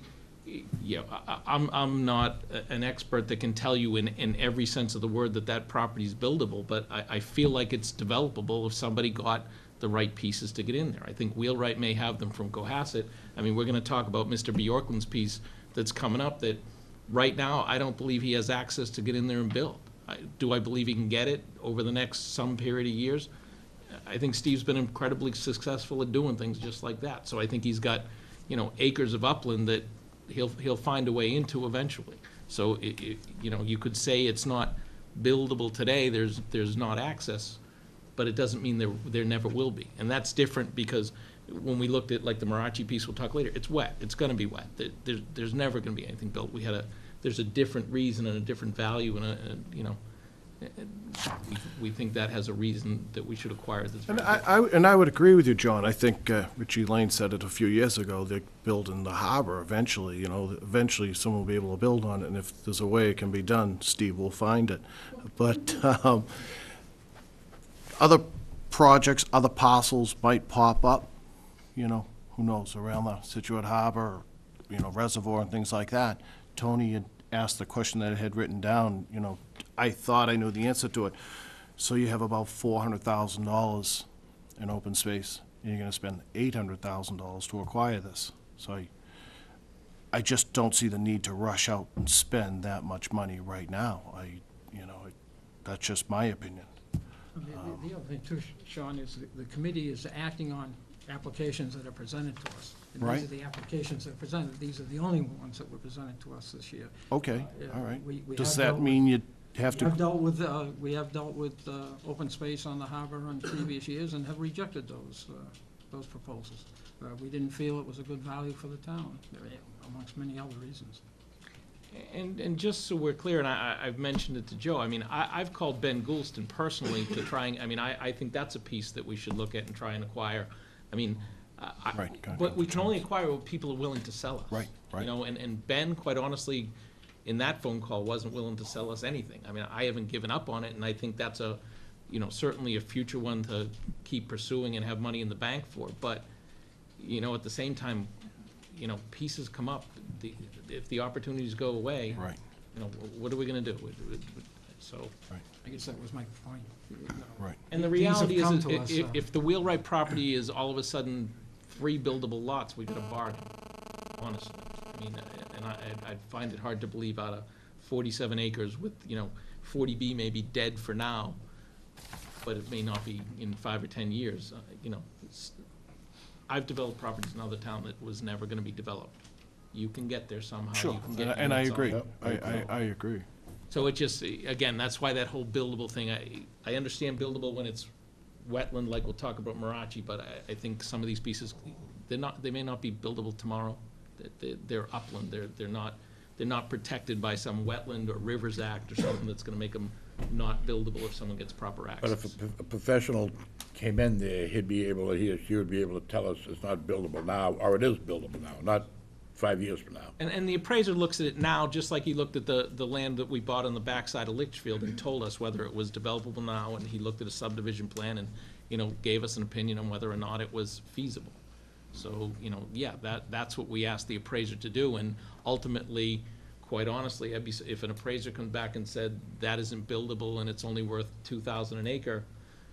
O: I'm not an expert that can tell you in every sense of the word that property is buildable, but I feel like it's developable if somebody got the right pieces to get in there. I think Wheelwright may have them from Cohasset. I mean, we're gonna talk about Mr. Bjorklund's piece that's coming up that right now, I don't believe he has access to get in there and build. Do I believe he can get it over the next some period of years? I think Steve's been incredibly successful at doing things just like that. So I think he's got, acres of upland that he'll find a way into eventually. So, you could say it's not buildable today, there's not access, but it doesn't mean there never will be. And that's different because when we looked at like the Marachi piece, we'll talk later, it's wet, it's gonna be wet. There's never gonna be anything built. There's a different reason and a different value and we think that has a reason that we should acquire this.
C: And
O: very good.
C: I would agree with you, John. I think Richie Lane said it a few years ago, they're building the harbor eventually, you know, eventually someone will be able to build on it, and if there's a way it can be done, Steve will find it. But other projects, other parcels might pop up, you know, who knows, around the Scituate Harbor, you know, reservoir and things like that. Tony had asked the question that I had written down, you know, I thought I knew the answer to it. So you have about $400,000 in open space, and you're gonna spend $800,000 to acquire this. So I just don't see the need to rush out and spend that much money right now. That's just my opinion.
P: The other thing too, Sean, is the committee is acting on applications that are presented to us. And
C: Right.
P: these are the applications that are presented. These are the only ones that were presented to us this year.
C: Okay,
P: Yeah,
C: all right.
P: we
C: Does
P: have
C: that
P: dealt
C: mean you have
P: We have
C: to,
P: dealt with open space on the harbor in previous years and have rejected those proposals. We didn't feel it was a good value for the town, amongst many other reasons.
O: And just so we're clear, and I've mentioned it to Joe, I mean, I've called Ben Goulston personally to try and, I mean, I think that's a piece that we should look at and try and acquire. I mean,
C: Right,
O: but we can only acquire what people are willing to sell us.
C: Right, right.
O: You know, and Ben, quite honestly, in that phone call, wasn't willing to sell us anything. I mean, I haven't given up on it, and I think that's certainly a future one to keep pursuing and have money in the bank for. But, at the same time, pieces come up. If the opportunities go away.
C: Right.
O: What are we gonna do? So.
P: I guess that was my point.
C: right.
O: And the
P: These have
O: reality
P: come
O: is,
P: to us,
O: if the wheelwright property is all of a sudden 3 buildable lots, we got a bargain, honestly. I mean, and I'd find it hard to believe out of 47 acres with, 40B may be dead for now, but it may not be in 5 or 10 years. I've developed properties in other town that was never gonna be developed. You can get there somehow.
C: Sure,
O: You can get
C: and I
O: units on
C: agree.
O: it.
C: I agree.
O: So it just, again, that's why that whole buildable thing, I understand buildable when it's wetland, like we'll talk about Marachi, but I think some of these pieces, they may not be buildable tomorrow. They're upland, they're not protected by some wetland or rivers act or something that's gonna make them not buildable if someone gets proper
A: But
O: access.
A: if a professional came in there, he or she would be able to tell us it's not buildable now, or it is buildable now, not 5 years from now.
O: And the appraiser looks at it now, just like he looked at the land that we bought on the backside of Litchfield and told us whether it was developable now, and he looked at a subdivision plan and, gave us an opinion on whether or not it was feasible. So, yeah, that's what we asked the appraiser to do, and ultimately, quite honestly, if an appraiser comes back and said that isn't buildable and it's only worth $2,000 an acre,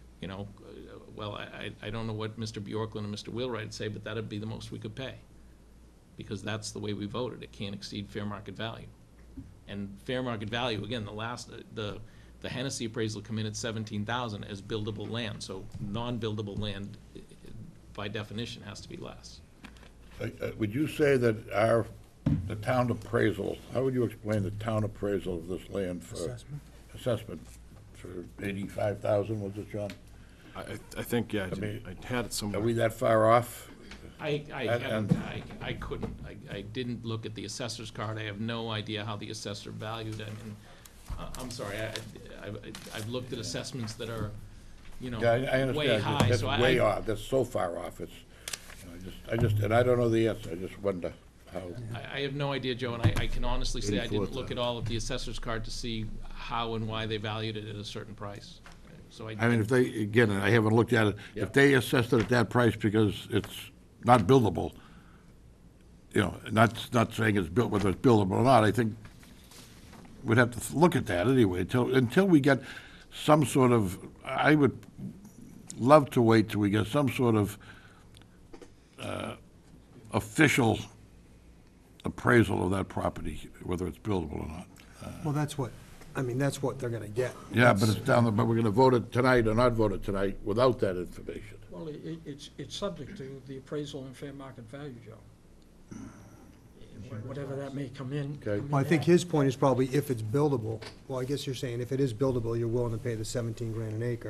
O: well, I don't know what Mr. Bjorklund and Mr. Wheelwright would say, but that'd be the most we could pay. Because that's the way we voted, it can't exceed fair market value. And fair market value, again, the Hennessy appraisal come in at 17,000 as buildable land, so non-buildable land, by definition, has to be less.
A: Would you say that the town appraisal, how would you explain the town appraisal of this land for? Assessment for 85,000, was it, John?
C: I think, yeah, I had it somewhere.
A: Are we that far off?
O: I couldn't, I didn't look at the assessor's card, I have no idea how the assessor valued it. I mean, I'm sorry, I've looked at assessments that are,
A: Yeah, I understand.
O: way high,
A: That's
O: so
A: way off, that's so far off, it's, and I don't know the answer, I just wonder how.
O: I have no idea, Joe, and I can honestly say I didn't
A: 84,000.
O: look at all of the assessor's card to see how and why they valued it at a certain price. So
A: I mean, if they, again, I haven't looked at it, if they assessed it at that price because it's not buildable, not saying it's built, whether it's buildable or not, I think we'd have to look at that anyway, until we get some sort of, I would love to wait till we get some sort of official appraisal of that property, whether it's buildable or not.
D: Well, that's what they're gonna get.
A: Yeah, but it's down, but we're gonna vote it tonight or not vote it tonight without that information.
P: Well, it's subject to the appraisal and fair market value, Joe. Whatever that may come in.
A: Okay.
D: Well, I think his point is probably if it's buildable, well, I guess you're saying if it is buildable, you're willing to pay the 17 grand an acre.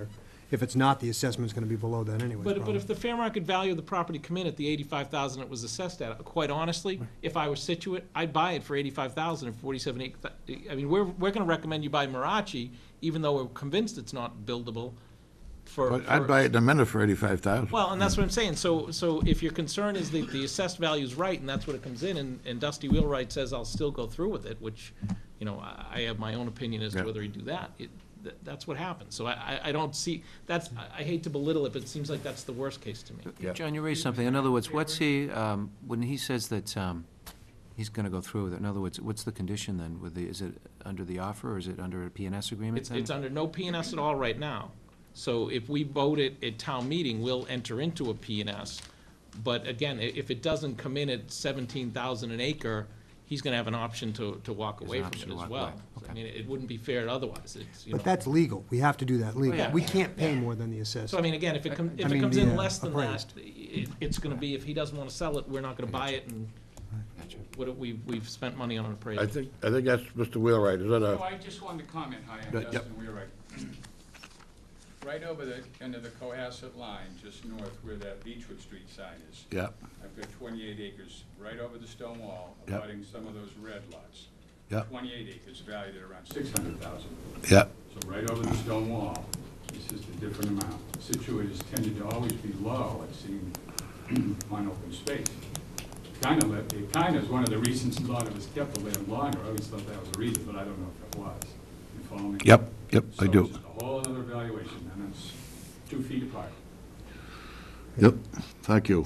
D: If it's not, the assessment's gonna be below that anyways.
O: But
D: probably.
O: if the fair market value of the property come in at the 85,000 it was assessed at, quite honestly, if I was Scituate, I'd buy it for 85,000 and 47 acres. I mean, we're gonna recommend you buy Marachi, even though we're convinced it's not buildable for.
A: But I'd buy it in a minute for 85,000.
O: Well, and that's what I'm saying, so if your concern is that the assessed value is right, and that's what it comes in, and Dusty Wheelwright says I'll still go through with it, which, you know, I have my own opinion as to
A: Yeah.
O: whether he'd do that, that's what happens. So I don't see, I hate to belittle it, but it seems like that's the worst case to me.
A: Yeah.
F: John, you raised something. In other words, what's he, when he says that he's gonna go through with it, in other words, what's the condition then? Is it under the offer, or is it under a P&S agreement then?
O: It's under no P&S at all right now. So if we vote it at town meeting, we'll enter into a P&S. But again, if it doesn't come in at 17,000 an acre, he's gonna have an option to walk away
F: an
O: from
F: option
O: it
F: to
O: as
F: walk
O: well.
F: away.
O: I mean, it wouldn't be fair otherwise, it's, you know.
D: But that's legal. We have to do that legally.
O: yeah.
D: We can't pay more than the assessed.
O: So I mean, again, if it comes
D: the,
O: in less than that,
D: appraised.
O: it's gonna be, if he doesn't wanna sell it, we're not gonna buy it, and we've spent money on an appraisal.
A: I think that's Mr. Wheelwright. Is that
Q: So
A: a,
Q: I just wanted to comment, hi, I'm
A: Yep.
Q: Dustin Wheelwright. Right over the end of the Cohasset line, just north where that Beechwood Street sign is.
A: yeah,
Q: I've got 28 acres right over the stone wall,
A: Yep.
Q: abutting some of those red lots.
A: yeah,
Q: 28 acres valued at around 600,000.
A: yeah.
Q: So right over the stone wall, it's just a different amount. Scituate has tended to always be low, it seemed, on open space. It kind of is one of the reasons a lot of us kept the land longer. I always thought that was a reason, but I don't know if it was. You follow me?
A: Yep, I
Q: So
A: do.
Q: it's just a whole other valuation, and it's 2 feet apart.
A: Yep, thank you.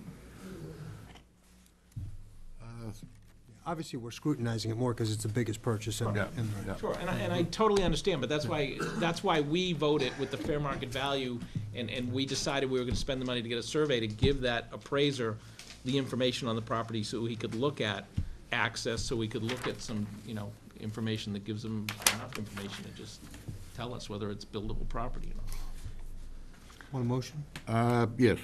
D: Obviously, we're scrutinizing it more because it's the biggest purchase in
A: Yeah,
D: the.
A: yeah.
O: Sure, and I totally understand, but that's why we voted with the fair market value, and we decided we were gonna spend the money to get a survey to give that appraiser the information on the property so he could look at access, so we could look at some, you know, information that gives him enough information to just tell us whether it's buildable property or not.
D: Want a motion?
A: Yes.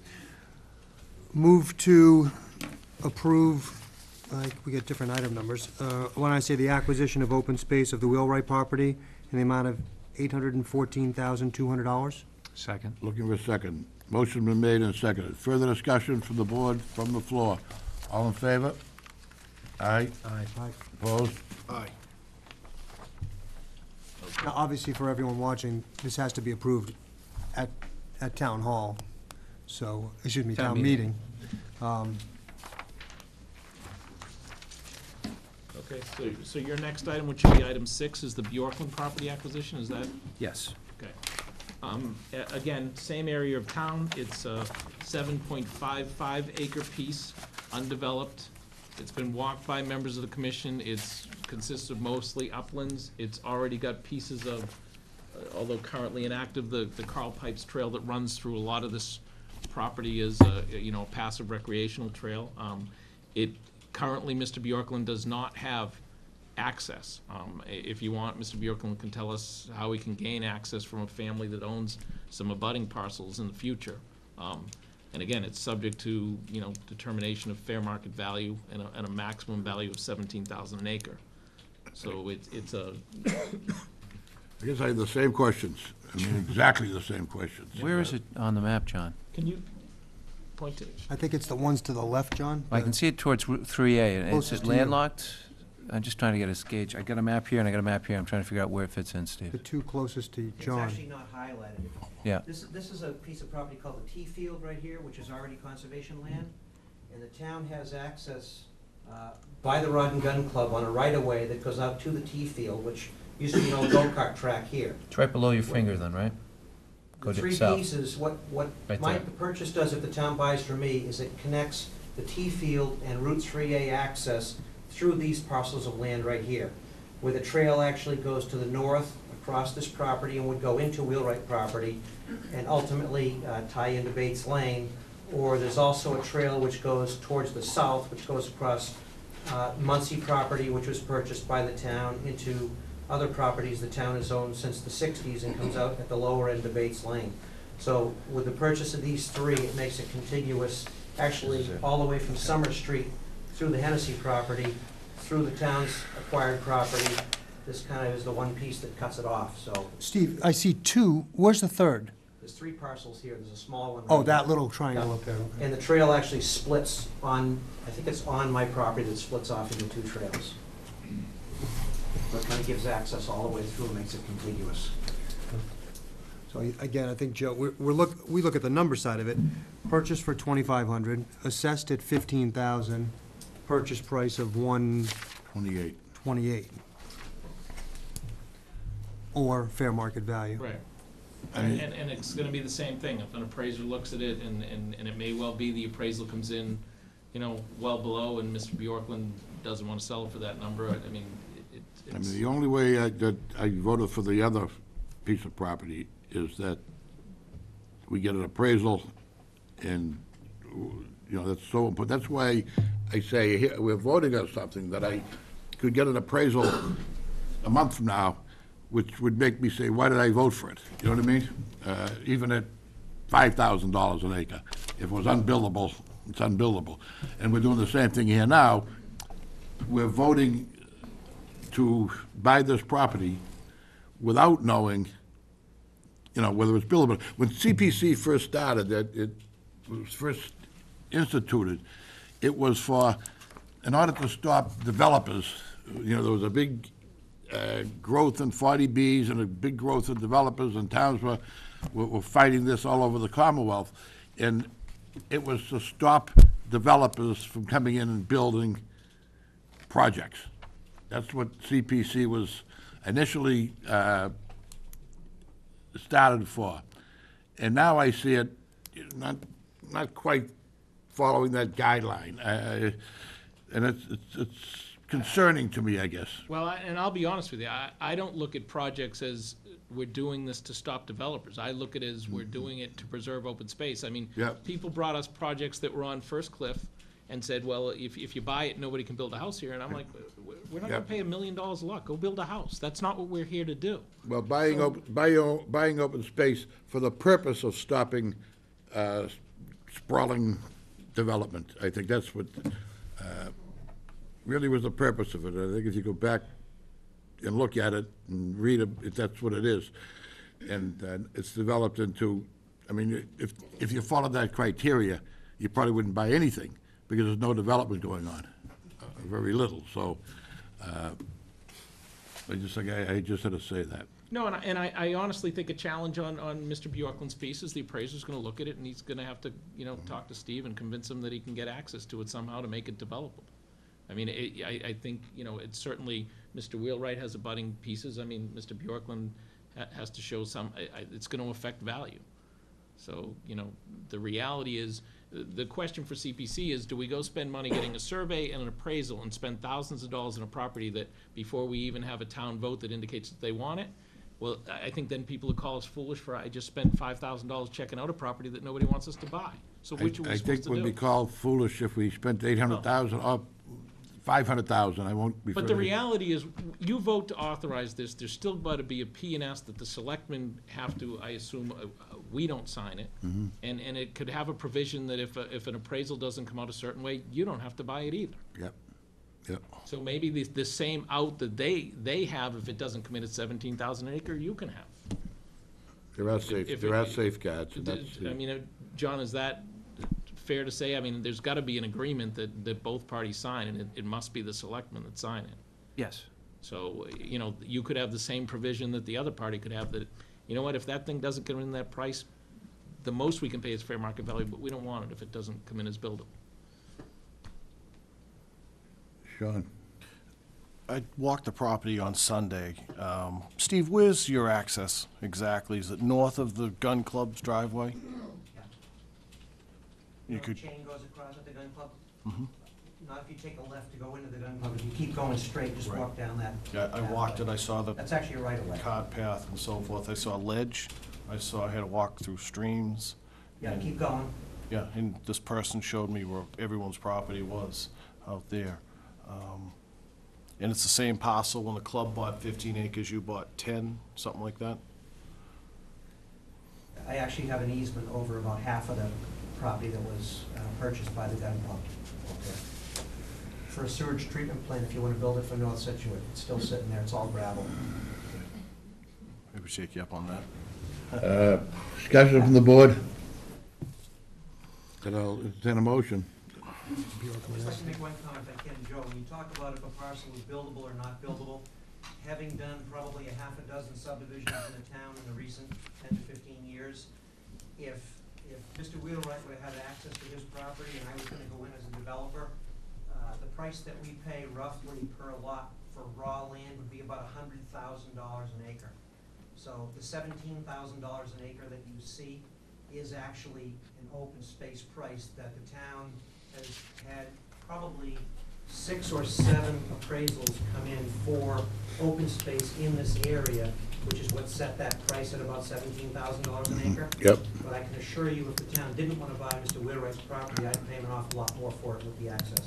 D: Move to approve, we get different item numbers. When I say the acquisition of open space of the Wheelwright property in the amount of $814,200.
F: Second.
A: Looking for a second. Motion been made and seconded. Further discussion from the board, from the floor. All in favor? Aye.
D: Aye.
A: Opposed?
C: Aye.
D: Now, obviously, for everyone watching, this has to be approved at town hall, so, excuse me,
F: Town
D: town meeting.
O: Okay, so your next item, which would be item 6, is the Bjorkland property acquisition, is that?
F: Yes.
O: Okay. Again, same area of town, it's a 7.55 acre piece, undeveloped. It's been walked by members of the commission, it's consists of mostly uplands, it's already got pieces of, although currently inactive, the Carl Pipes Trail that runs through a lot of this property is a, you know, passive recreational trail. Currently, Mr. Bjorkland does not have access. If you want, Mr. Bjorkland can tell us how he can gain access from a family that owns some abutting parcels in the future. And again, it's subject to, you know, determination of fair market value and a maximum value of 17,000 an acre. So it's a,
A: I guess I have the same questions. I mean, exactly the same questions.
F: Where is it on the map, John?
O: can you point to?
D: I think it's the ones to the left, John?
F: I can see it towards Route 3A, and is
D: Closest
F: it
D: to you.
F: landlocked? I'm just trying to get a gauge. I got a map here and I got a map here. I'm trying to figure out where it fits in,
D: The
F: Steve.
D: two closest to
R: It's
D: John.
R: actually not highlighted.
F: Yeah.
R: This is a piece of property called the T field right here, which is already conservation land. And the town has access by the Rod and Gun Club on a right-of-way that goes out to the T field, which used to be an old go-kart track here.
F: It's right below your finger then, right? Go
R: The
F: to
R: three
F: south.
R: pieces, what
F: Right
R: my
F: there.
R: purchase does if the town buys from me is it connects the T field and Route 3A access through these parcels of land right here, where the trail actually goes to the north across this property and would go into Wheelwright property and ultimately tie into Bates Lane. Or there's also a trail which goes towards the south, which goes across Muncie property, which was purchased by the town, into other properties the town has owned since the 60s and comes out at the lower end of Bates Lane. So with the purchase of these three, it makes it contiguous, actually all the way from Summer Street through the Hennessy property, through the town's acquired property, This kind of is the one piece that cuts it off, so
D: Steve, I see two, where's the third?
R: there's 3 parcels here, there's a small one.
D: Oh,
R: right
D: that
R: here.
D: little triangle
R: Yeah.
D: up there. okay.
R: And the trail actually splits on, I think it's on my property that splits off into 2 trails. So it kind of gives access all the way through and makes it contiguous.
D: So again, I think, Joe, we look at the number side of it. Purchase for 2,500, assessed at 15,000, purchase price of
A: 28.
D: 128. Or fair market value.
O: Right.
A: I mean-
O: And it's gonna be the same thing, if an appraiser looks at it, and it may well be the appraisal comes in, well below, and Mr. Bjorklund doesn't wanna sell it for that number, I mean,
A: I
O: it's.
A: mean, the only way that I voted for the other piece of property is that we get an appraisal, and, that's so important. That's why I say, here, we're voting on something that I could get an appraisal a month from now, which would make me say, why did I vote for it? You know what I mean? Even at $5,000 an acre. If it was unbuildable, it's unbuildable. And we're doing the same thing here now. We're voting to buy this property without knowing, whether it's buildable. When CPC first started, it was first instituted, it was for, in order to stop developers, there was a big growth in 40Bs and a big growth in developers, and towns were fighting this all over the Commonwealth. And it was to stop developers from coming in and building projects. That's what CPC was initially started for. And now I see it not quite following that guideline. And it's concerning to me, I guess.
O: Well, and I'll be honest with you, I don't look at projects as we're doing this to stop developers. I look at it as we're doing it to preserve open space. I mean,
A: Yep.
O: people brought us projects that were on First Cliff and said, well, if you buy it, nobody can build a house here. And I'm like, we're not gonna
A: Yep.
O: pay $1 million a lot. Go build a house. That's not what we're here to do.
A: Well, buying open space for the purpose of stopping sprawling development. I think that's what really was the purpose of it. I think if you go back and look at it and read it, that's what it is. And it's developed into, I mean, if you followed that criteria, you probably wouldn't buy anything because there's no development going on, very little. So I just had to say that.
O: No, and I honestly think a challenge on Mr. Bjorklund's piece is the appraiser's gonna look at it and he's gonna have to, talk to Steve and convince him that he can get access to it somehow to make it developable. I mean, I think, it's certainly, Mr. Wheelwright has abutting pieces. I mean, Mr. Bjorklund has to show it's gonna affect value. So, the reality is, the question for CPC is, do we go spend money getting a survey and an appraisal and spend thousands of dollars on a property that, before we even have a town vote that indicates that they want it? Well, I think then people would call us foolish for, I just spent $5,000 checking out a property that nobody wants us to buy. So which are we
A: I
O: supposed
A: think
O: to
A: we'd be
O: do?
A: called foolish if we spent 800,000 or 500,000. I won't be.
O: But the reality is, you vote to authorize this, there's still got to be a P&S that the selectmen have to, I assume, we don't sign it.
A: Mm-hmm.
O: And it could have a provision that if an appraisal doesn't come out a certain way, you don't have to buy it either.
A: Yep, yep.
O: So maybe the same out that they have, if it doesn't come in at 17,000 an acre, you can have.
A: There are safeguards. and that's the-
O: I mean, John, is that fair to say? I mean, there's got to be an agreement that both parties sign, and it must be the selectmen that sign it.
F: Yes.
O: So, you could have the same provision that the other party could have, that, if that thing doesn't come in that price, the most we can pay is fair market value, but we don't want it if it doesn't come in as buildable.
A: Sean?
C: I walked the property on Sunday. Steve, where's your access exactly? Is it north of the gun club's driveway? You could,
R: Chain goes across at the gun club?
C: Mhm.
R: Not if you take a left to go into the gun club, if you keep going straight, just
C: Right.
R: walk down that.
C: yeah, I walked it, I saw the
R: That's actually a right of way.
C: cart path and so forth. I saw ledge. I had to walk through streams.
R: Yeah,
C: and-
R: keep going.
C: Yeah, and this person showed me where everyone's property was out there. And it's the same parcel. When the club bought 15 acres, you bought 10, something like that?
R: I actually have an easement over about half of the property that was purchased by the gun club. for a sewage treatment plant if you want to build it for North Situate. It's still sitting there, it's all gravel.
C: Maybe shake you up on that.
A: Discussion from the board? Then I'll entertain a motion.
R: I'd just like to make one comment if I can, Joe. When you talk about if a parcel is buildable or not buildable, having done probably a half a dozen subdivisions in the town in the recent 10 to 15 years, if Mr. Wheelwright would have had access to his property and I was gonna go in as a developer, the price that we pay roughly per lot for raw land would be about $100,000 an acre. So the $17,000 an acre that you see is actually an open space price that the town has had probably 6 or 7 appraisals come in for open space in this area, which is what set that price at about $17,000 an acre.
A: Yep.
R: But I can assure you, if the town didn't want to buy Mr. Wheelwright's property, I'd pay him an awful lot more for it with the access.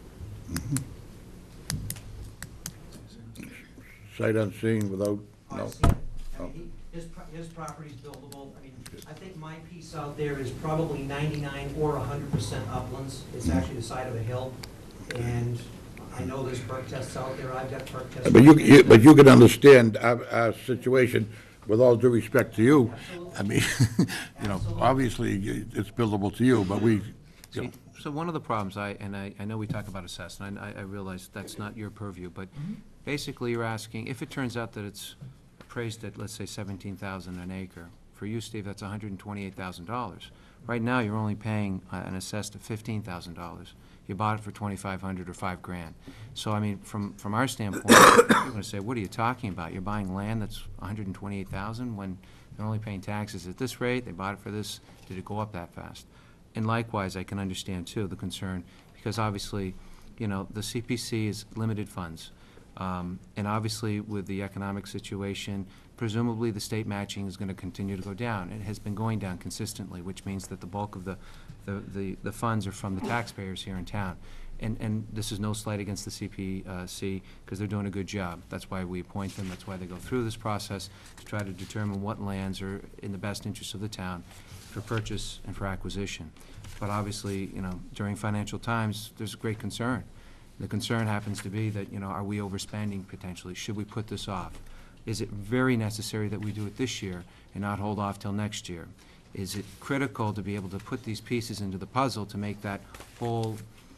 A: Sight unseen without, no.
R: I've seen it. I mean, his property's buildable. I mean, I think my piece out there is probably 99 or 100% uplands. It's actually the side of a hill. And I know there's perk tests out there. I've got perk tests.
A: But you can understand our situation, with all due respect to you. I mean, you know, obviously, it's buildable to you, but we, you know.
F: So one of the problems, I know we talk about assessment, I realize that's not your purview, but basically you're asking, if it turns out that it's appraised at, let's say, $17,000 an acre, for you, Steve, that's $128,000. Right now, you're only paying an assessed of $15,000. You bought it for $2,500 or $5,000. So, I mean, from our standpoint, I'm going to say, what are you talking about? You're buying land that's $128,000 when they're only paying taxes at this rate, they bought it for this, did it go up that fast? And likewise, I can understand, too, the concern, because obviously, you know, the CPC is limited funds. And obviously, with the economic situation, presumably the state matching is going to continue to go down. It has been going down consistently, which means that the bulk of the funds are from the taxpayers here in town. And this is no slight against the CPC, because they're doing a good job. That's why we appoint them. That's why they go through this process to try to determine what lands are in the best interest of the town for purchase and for acquisition. But obviously, you know, during financial times, there's a great concern. The concern happens to be that, you know, are we overspending potentially? Should we put this off? Is it very necessary that we do it this year and not hold off till next year? Is it critical to be able to put these pieces into the puzzle to make that whole,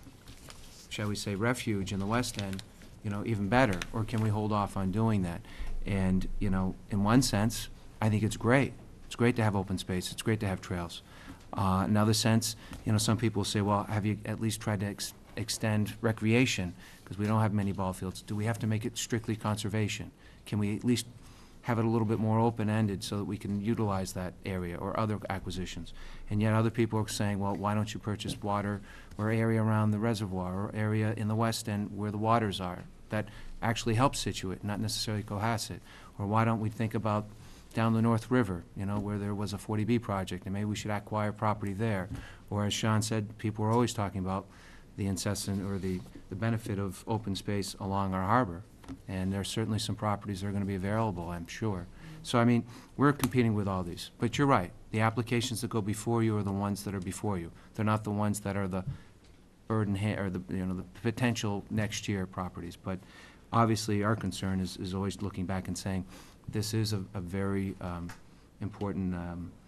F: shall we say, refuge in the West End, you know, even better? Or can we hold off on doing that? And, you know, in one sense, I think it's great. It's great to have open space. It's great to have trails. Another sense, you know, some people say, well, have you at least tried to extend recreation? Because we don't have many ball fields. Do we have to make it strictly conservation? Can we at least have it a little bit more open-ended so that we can utilize that area or other acquisitions? And yet other people are saying, well, why don't you purchase water or area around the reservoir or area in the West End where the waters are that actually helps Scituate, not necessarily Cohasset? Or why don't we think about down the North River, you know, where there was a 40B project, and maybe we should acquire property there? Or as Sean said, people are always talking about the incessant or the benefit of open space along our harbor. And there's certainly some properties that are going to be available, I'm sure. So, I mean, we're competing with all these. But you're right. The applications that go before you are the ones that are before you. They're not the ones that are the burden or the, you know, the potential next year properties. But obviously, our concern is always looking back and saying, this is a very important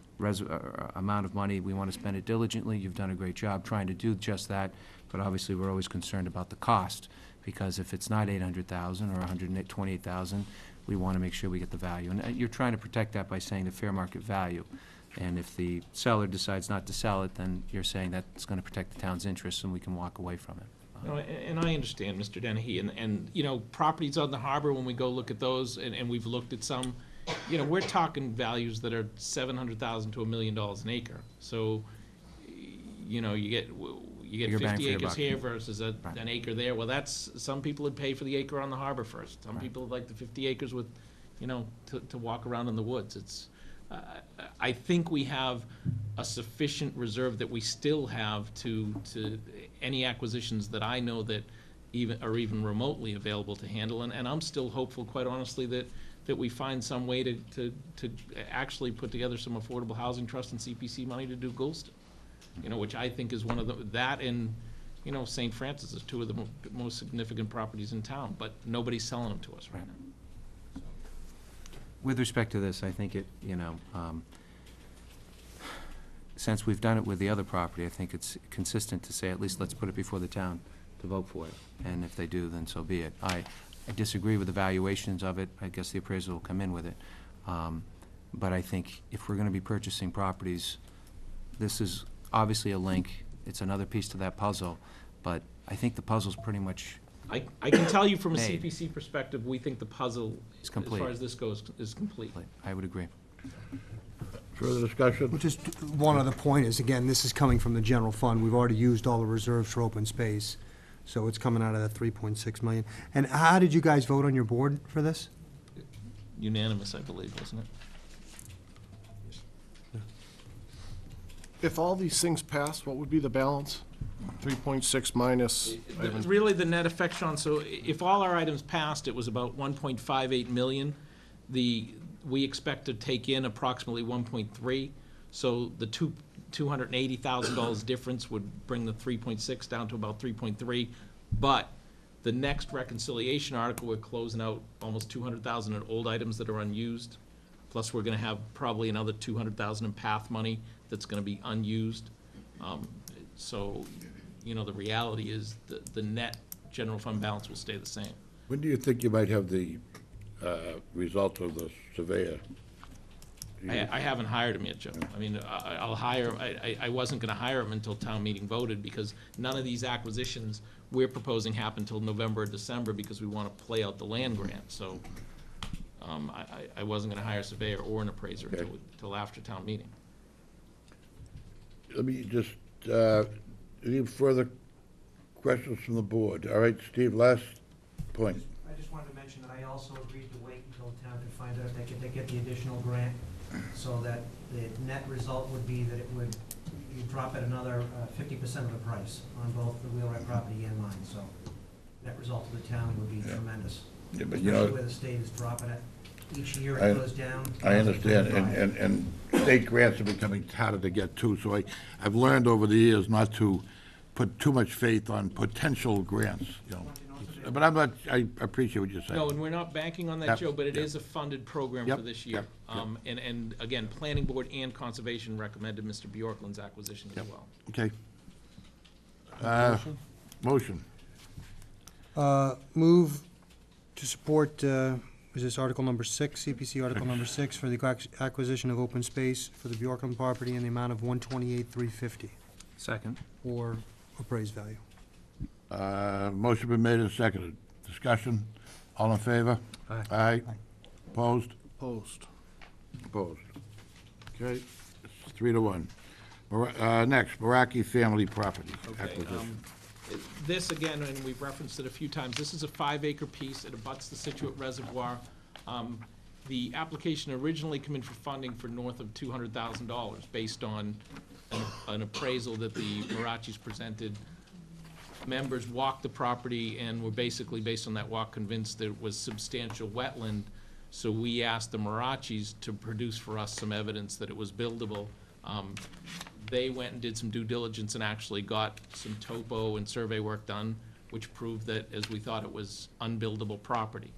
F: amount of money. We want to spend it diligently. You've done a great job trying to do just that. But obviously, we're always concerned about the cost, because if it's not $800,000 or $128,000, we want to make sure we get the value. And you're trying to protect that by saying the fair market value. And if the seller decides not to sell it, then you're saying that's going to protect the town's interests and we can walk away from it.
O: No, and I understand, Mr. Dennehy, and, you know, properties on the harbor, when we go look at those, and we've looked at some, you know, we're talking values that are $700,000 to $1 million an acre. So, you know, you get
F: Bigger bang
O: 50
F: for your
O: acres
F: buck.
O: here versus an acre there. Well, that's, some people would pay for the acre on the harbor first. Some people would like the 50 acres with, you know, to walk around in the woods. It's, I think we have a sufficient reserve that we still have to any acquisitions that I know that are even remotely available to handle. And I'm still hopeful, quite honestly, that we find some way to actually put together some affordable housing trust and CPC money to do Goulston. You know, which I think is one of that and, you know, St. Francis is two of the most significant properties in town, but nobody's selling them to us right now.
F: With respect to this, I think it, since we've done it with the other property, I think it's consistent to say, at least let's put it before the town to vote for it. And if they do, then so be it. I disagree with the valuations of it. I guess the appraisal will come in with it. But I think if we're gonna be purchasing properties, this is obviously a link. It's another piece to that puzzle, but I think the puzzle's pretty much
O: I can tell you from a
F: made.
O: CPC perspective, we think the puzzle,
F: It's
O: as
F: complete.
O: far as this goes, is complete.
F: I would agree.
A: Further discussion?
D: Well, just one other point is, again, this is coming from the general fund. We've already used all the reserves for open space, so it's coming out of that 3.6 million. And how did you guys vote on your board for this?
O: Unanimous, I believe, wasn't it?
C: If all these things pass, what would be the balance? 3.6 minus,
O: Really, the net effect, Sean, so if all our items passed, it was about 1.58 million. We expect to take in approximately 1.3, so the $280,000 difference would bring the 3.6 down to about 3.3. But the next reconciliation article, we're closing out almost 200,000 in old items that are unused. Plus, we're gonna have probably another 200,000 in path money that's gonna be unused. So, the reality is the net general fund balance will stay the same.
A: When do you think you might have the result of the surveyor?
O: I haven't hired him yet, Joe. I mean, I'll hire, I wasn't gonna hire him until town meeting voted, because none of these acquisitions we're proposing happen until November or December, because we wanna play out the land grant, so, I wasn't gonna hire a surveyor or an appraiser until after town meeting.
A: Let me just, any further questions from the board? All right, Steve, last point.
R: I just wanted to mention that I also agreed to wait until town could find out if they get the additional grant, so that the net result would be that you drop it another 50% of the price on both the wheelwright property and mine, so net result to the town would be tremendous.
A: Yeah, but
R: Especially where the state is dropping it. Each year it goes down.
A: I understand, and state grants are becoming harder to get too, so I've learned over the years not to put too much faith on potential grants, But I appreciate what you're saying.
O: No, and we're not banking on that,
A: Yep,
O: Joe, but it
A: yep.
O: is a funded program
A: Yep,
O: for this year.
A: yep, yep.
O: And again, Planning Board and Conservation recommended Mr. Bjorklund's acquisition as well.
A: Okay. Motion.
D: Move to support, is this Article number 6, CPC Article number 6, for the acquisition of open space for the Bjorklund property in the amount of $128,350,
F: Second.
D: or appraised value.
A: Motion been made and seconded. Discussion, all in favor?
F: Aye.
A: Aye. Opposed?
C: Opposed.
A: Opposed. Okay, it's 3-1. Next, Meraki family property acquisition.
O: This, again, and we've referenced it a few times, this is a 5-acre piece. It abuts the Scituate Reservoir. The application originally came in for funding for north of $200,000 based on an appraisal that the Mirachis presented. Members walked the property and were basically, based on that walk, convinced there was substantial wetland. So we asked the Mirachis to produce for us some evidence that it was buildable. They went and did some due diligence and actually got some topo and survey work done, which proved that, as we thought, it was unbuildable property.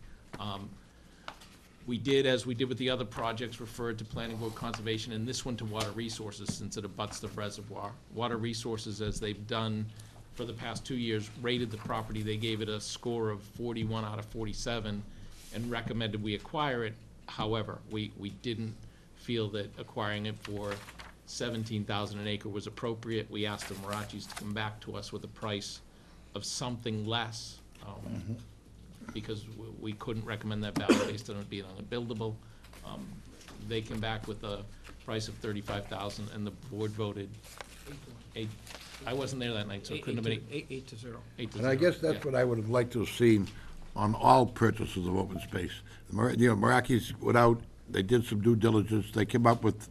O: We did, as we did with the other projects, referred to Planning Board Conservation, and this one to Water Resources, since it abuts the reservoir. Water Resources, as they've done for the past 2 years, rated the property. They gave it a score of 41 out of 47 and recommended we acquire it. However, we didn't feel that acquiring it for $17,000 an acre was appropriate. We asked the Mirachis to come back to us with a price of something less, because we couldn't recommend that value based on it being unbuildable. They came back with a price of $35,000, and the board voted 8. I wasn't there that night, so it couldn't have been
P: 8 to 0.
O: 8 to
A: And I
O: 0,
A: guess that's
O: yeah.
A: what I would have liked to have seen on all purchases of open space. Meraki's went out, they did some due diligence, they came up with,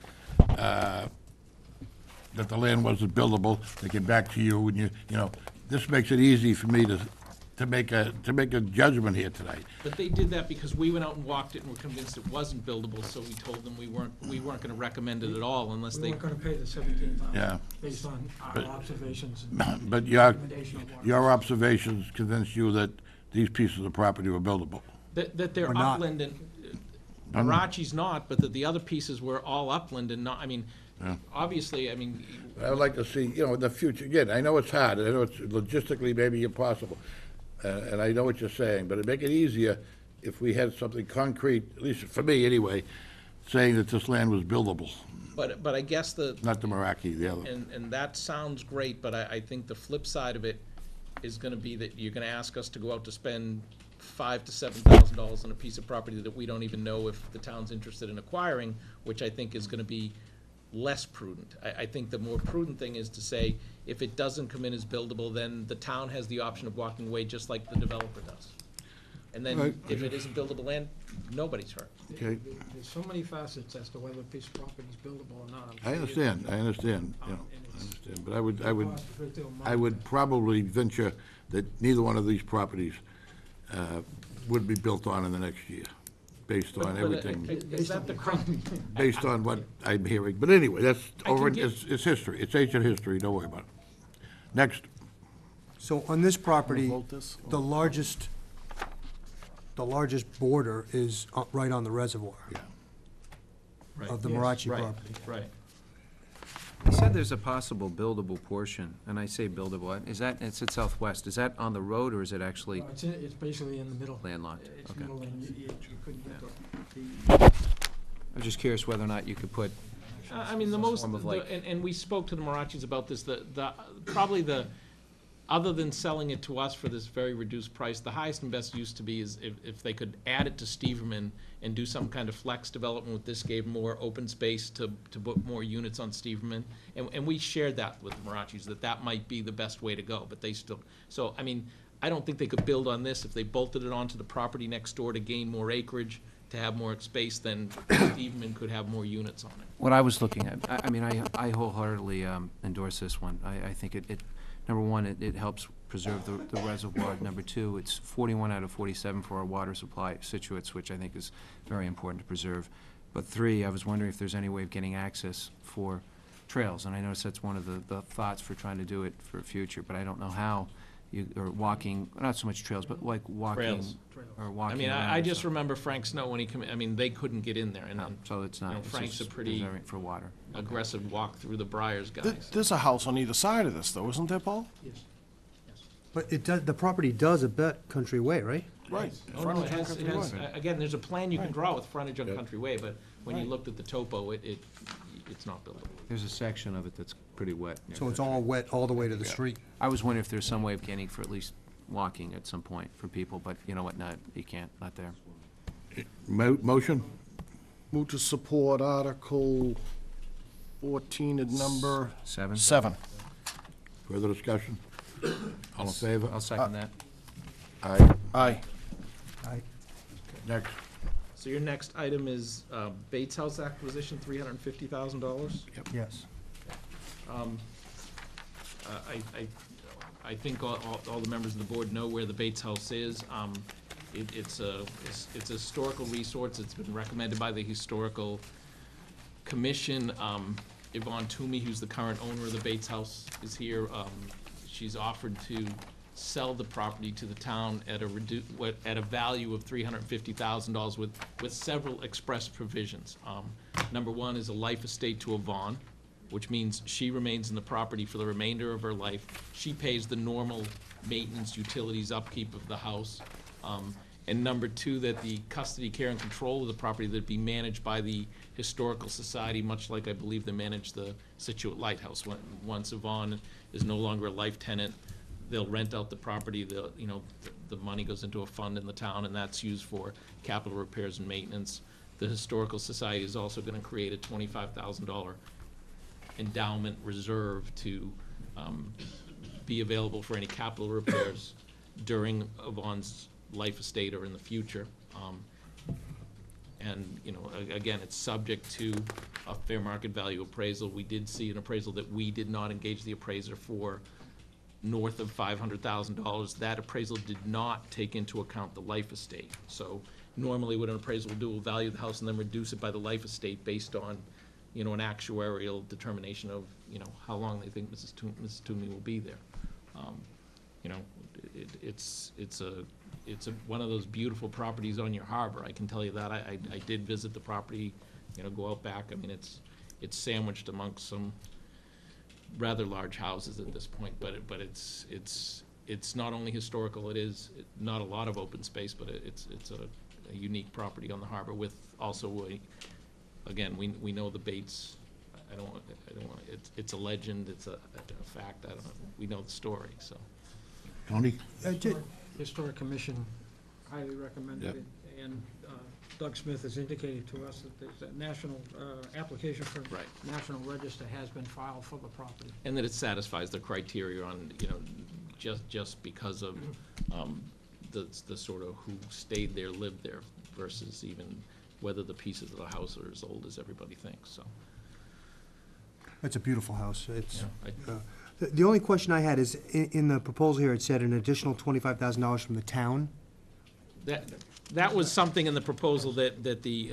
A: that the land wasn't buildable, they came back to you, and this makes it easy for me to to make a judgment here tonight.
O: But they did that because we went out and walked it and were convinced it wasn't buildable, so we told them we weren't gonna recommend it at all unless
P: We
O: they.
P: weren't gonna pay the $17,000.
A: Yeah.
P: Based on our
A: But-
P: observations. and
A: But your
P: recommendation of water.
A: observations convinced you that these pieces of property were buildable.
O: That they're
D: Or not.
O: upland and, Marachi's not, but that the other pieces were all upland and not, I mean, obviously, I mean,
A: I would like to see, in the future, again, I know it's hard, I know it's logistically maybe impossible, and I know what you're saying, but it'd make it easier if we had something concrete, at least for me anyway, saying that this land was buildable,
O: but I guess
A: not the Meraki, the other.
O: and that sounds great, but I think the flip side of it is gonna be that you're gonna ask us to go out to spend $5,000 to $7,000 on a piece of property that we don't even know if the town's interested in acquiring, which I think is gonna be less prudent. I think the more prudent thing is to say, if it doesn't come in as buildable, then the town has the option of walking away just like the developer does. And then
A: Right.
O: if it isn't buildable land, nobody's hurt.
A: Okay.
P: There's so many facets as to whether a piece of property is buildable or not.
A: I understand, you know, I understand, but I would probably venture that neither one of these properties would be built on in the next year, based on everything,
O: Is that the crime?
A: based on what I'm hearing. But anyway, that's
O: I can
A: over,
O: get-
A: it's history, it's ancient history, don't worry about it. Next,
D: So on this property,
C: vote this?
D: the largest border is right on the reservoir of the Marachi
O: Right,
D: property.
O: Right.
F: You said there's a possible buildable portion, and I say buildable, is that, it's at southwest, is that on the road, or is it actually
P: No, it's basically in the middle.
F: landlocked?
P: It's
F: Okay.
P: middle and you couldn't get the.
F: I'm just curious whether or not you could put,
O: I mean, the
F: Some
O: most,
F: form of like-
O: and we spoke to the Marachis about this, probably other than selling it to us for this very reduced price, the highest and best use to be is if they could add it to Steverman and do some kind of flex development with this, gave more open space to put more units on Steverman. And we shared that with the Marachis, that might be the best way to go, but they still, so, I mean, I don't think they could build on this if they bolted it onto the property next door to gain more acreage, to have more space, then Steverman could have more units on it.
F: what I was looking at, I mean, I wholeheartedly endorse this one. I think it, number one, it helps preserve the reservoir. Number two, it's 41 out of 47 for our water supply Scituates, which I think is very important to preserve. But three, I was wondering if there's any way of getting access for trails, and I noticed that's one of the thoughts for trying to do it for future, but I don't know how, or walking, not so much trails, but like walking,
O: Trails.
F: or
O: I
F: walking
O: mean,
F: around
O: I
F: or
O: just
F: something.
O: remember Frank Snow when he I mean, they couldn't get in there, and
F: So it's
O: you
F: not,
O: know,
F: it's
O: Frank's a
F: just
O: pretty
F: preserving for water.
O: aggressive walk through the briars, guys.
C: There's a house on either side of this, though, isn't there, Paul?
P: Yes.
D: But it does, the property does abut Country Way, right?
C: Right.
O: Oh, no,
C: Frontage
O: it
C: on
O: has,
C: Country Way.
O: again, there's a plan you can draw with frontage on
A: Yep.
O: Country Way, but when you
C: Right.
O: looked at the topo, it's not buildable.
F: There's a section of it that's pretty wet.
D: So it's all wet all the way to the street.
F: I was wondering if there's some way of getting for at least walking at some point for people, but you know what, no, you can't, not there.
A: motion?
C: Move to support Article 14 at number
F: 7?
C: 7.
A: Further discussion? All in favor?
F: I'll second that.
A: Aye.
C: Aye.
A: Next.
O: So your next item is Bates House acquisition, $350,000.
D: Yes.
O: I think all the members of the board know where the Bates House is. It's a historical resource. It's been recommended by the Historical Commission. Yvonne Toomey, who's the current owner of the Bates House, is here. She's offered to sell the property to the town at a value of $350,000 with several express provisions. Number one is a life estate to Yvonne, which means she remains in the property for the remainder of her life. She pays the normal maintenance, utilities, upkeep of the house. And number two, that the custody, care, and control of the property that be managed by the Historical Society, much like I believe they manage the Scituate Lighthouse. Once Yvonne is no longer a life tenant, they'll rent out the property, the money goes into a fund in the town, and that's used for capital repairs and maintenance. The Historical Society is also gonna create a $25,000 endowment reserve to be available for any capital repairs during Yvonne's life estate or in the future. And, again, it's subject to a fair market value appraisal. We did see an appraisal that we did not engage the appraiser for north of $500,000. That appraisal did not take into account the life estate. So normally what an appraisal will do will value the house and then reduce it by the life estate based on, an actuarial determination of, how long they think Mrs. Toomey will be there. It's one of those beautiful properties on your harbor, I can tell you that. I did visit the property, go out back. I mean, it's sandwiched amongst some rather large houses at this point, but it's not only historical, it is not a lot of open space, but it's a unique property on the harbor with also again, we know the Bates, I don't want, it's a legend, it's a fact, we know the story, so.
A: Tony?
P: Historic Commission highly recommended it, and Doug Smith has indicated to us that there's a national, application for National Register has been filed for the property.
O: And that it satisfies the criteria on, just because of the sort of who stayed there, lived there, versus even whether the pieces of the house are as old as everybody thinks, so.
D: It's a beautiful house. It's,
O: Yeah,
D: the only question I had is, in the proposal here, it said an additional $25,000 from the town.
O: That was something in the proposal that the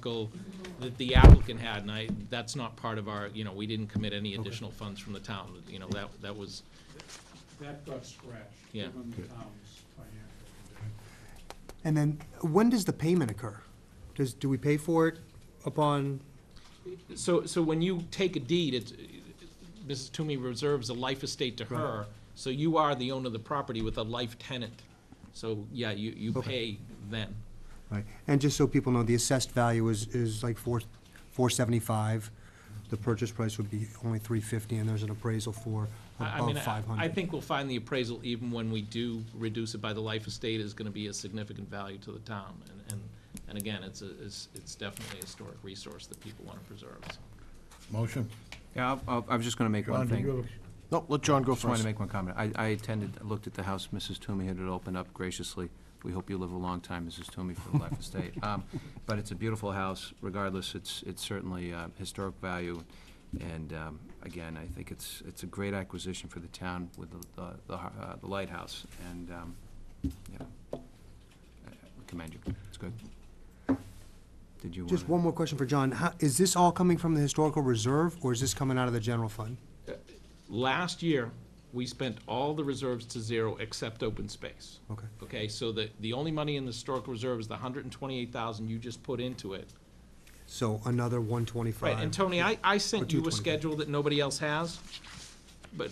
O: applicant had, and that's not part of our, we didn't commit any additional funds from the town, that was.
K: That got scratched,
O: Yeah.
K: given the town's financial.
D: And then, when does the payment occur? Do we pay for it upon?
O: So when you take a deed, it's, Mrs. Toomey reserves a life estate to her, so you are the owner of the property with a life tenant. So, yeah, you pay then.
D: Right, and just so people know, the assessed value is like $475. The purchase price would be only $350, and there's an appraisal for above $500.
O: I think we'll find the appraisal, even when we do reduce it by the life estate, is gonna be a significant value to the town. And again, it's definitely a historic resource that people wanna preserve, so.
A: Motion?
F: Yeah, I was just gonna make one thing.
C: No, let John go
F: Just wanted
C: first.
F: to make one comment. I looked at the house Mrs. Toomey had it opened up graciously. We hope you live a long time, Mrs. Toomey, for the life estate. But it's a beautiful house. Regardless, it's certainly historic value. And again, I think it's a great acquisition for the town with the lighthouse. And, I commend you. It's good. Did you want
D: Just one more question for John. Is this all coming from the historical reserve, or is this coming out of the general fund?
O: Last year, we spent all the reserves to zero except open space.
D: Okay.
O: Okay, so the only money in the historical reserve is the $128,000 you just put into it.
D: So another 125.
O: Right, and Tony, I sent you a
D: 225.
O: schedule that nobody else has, but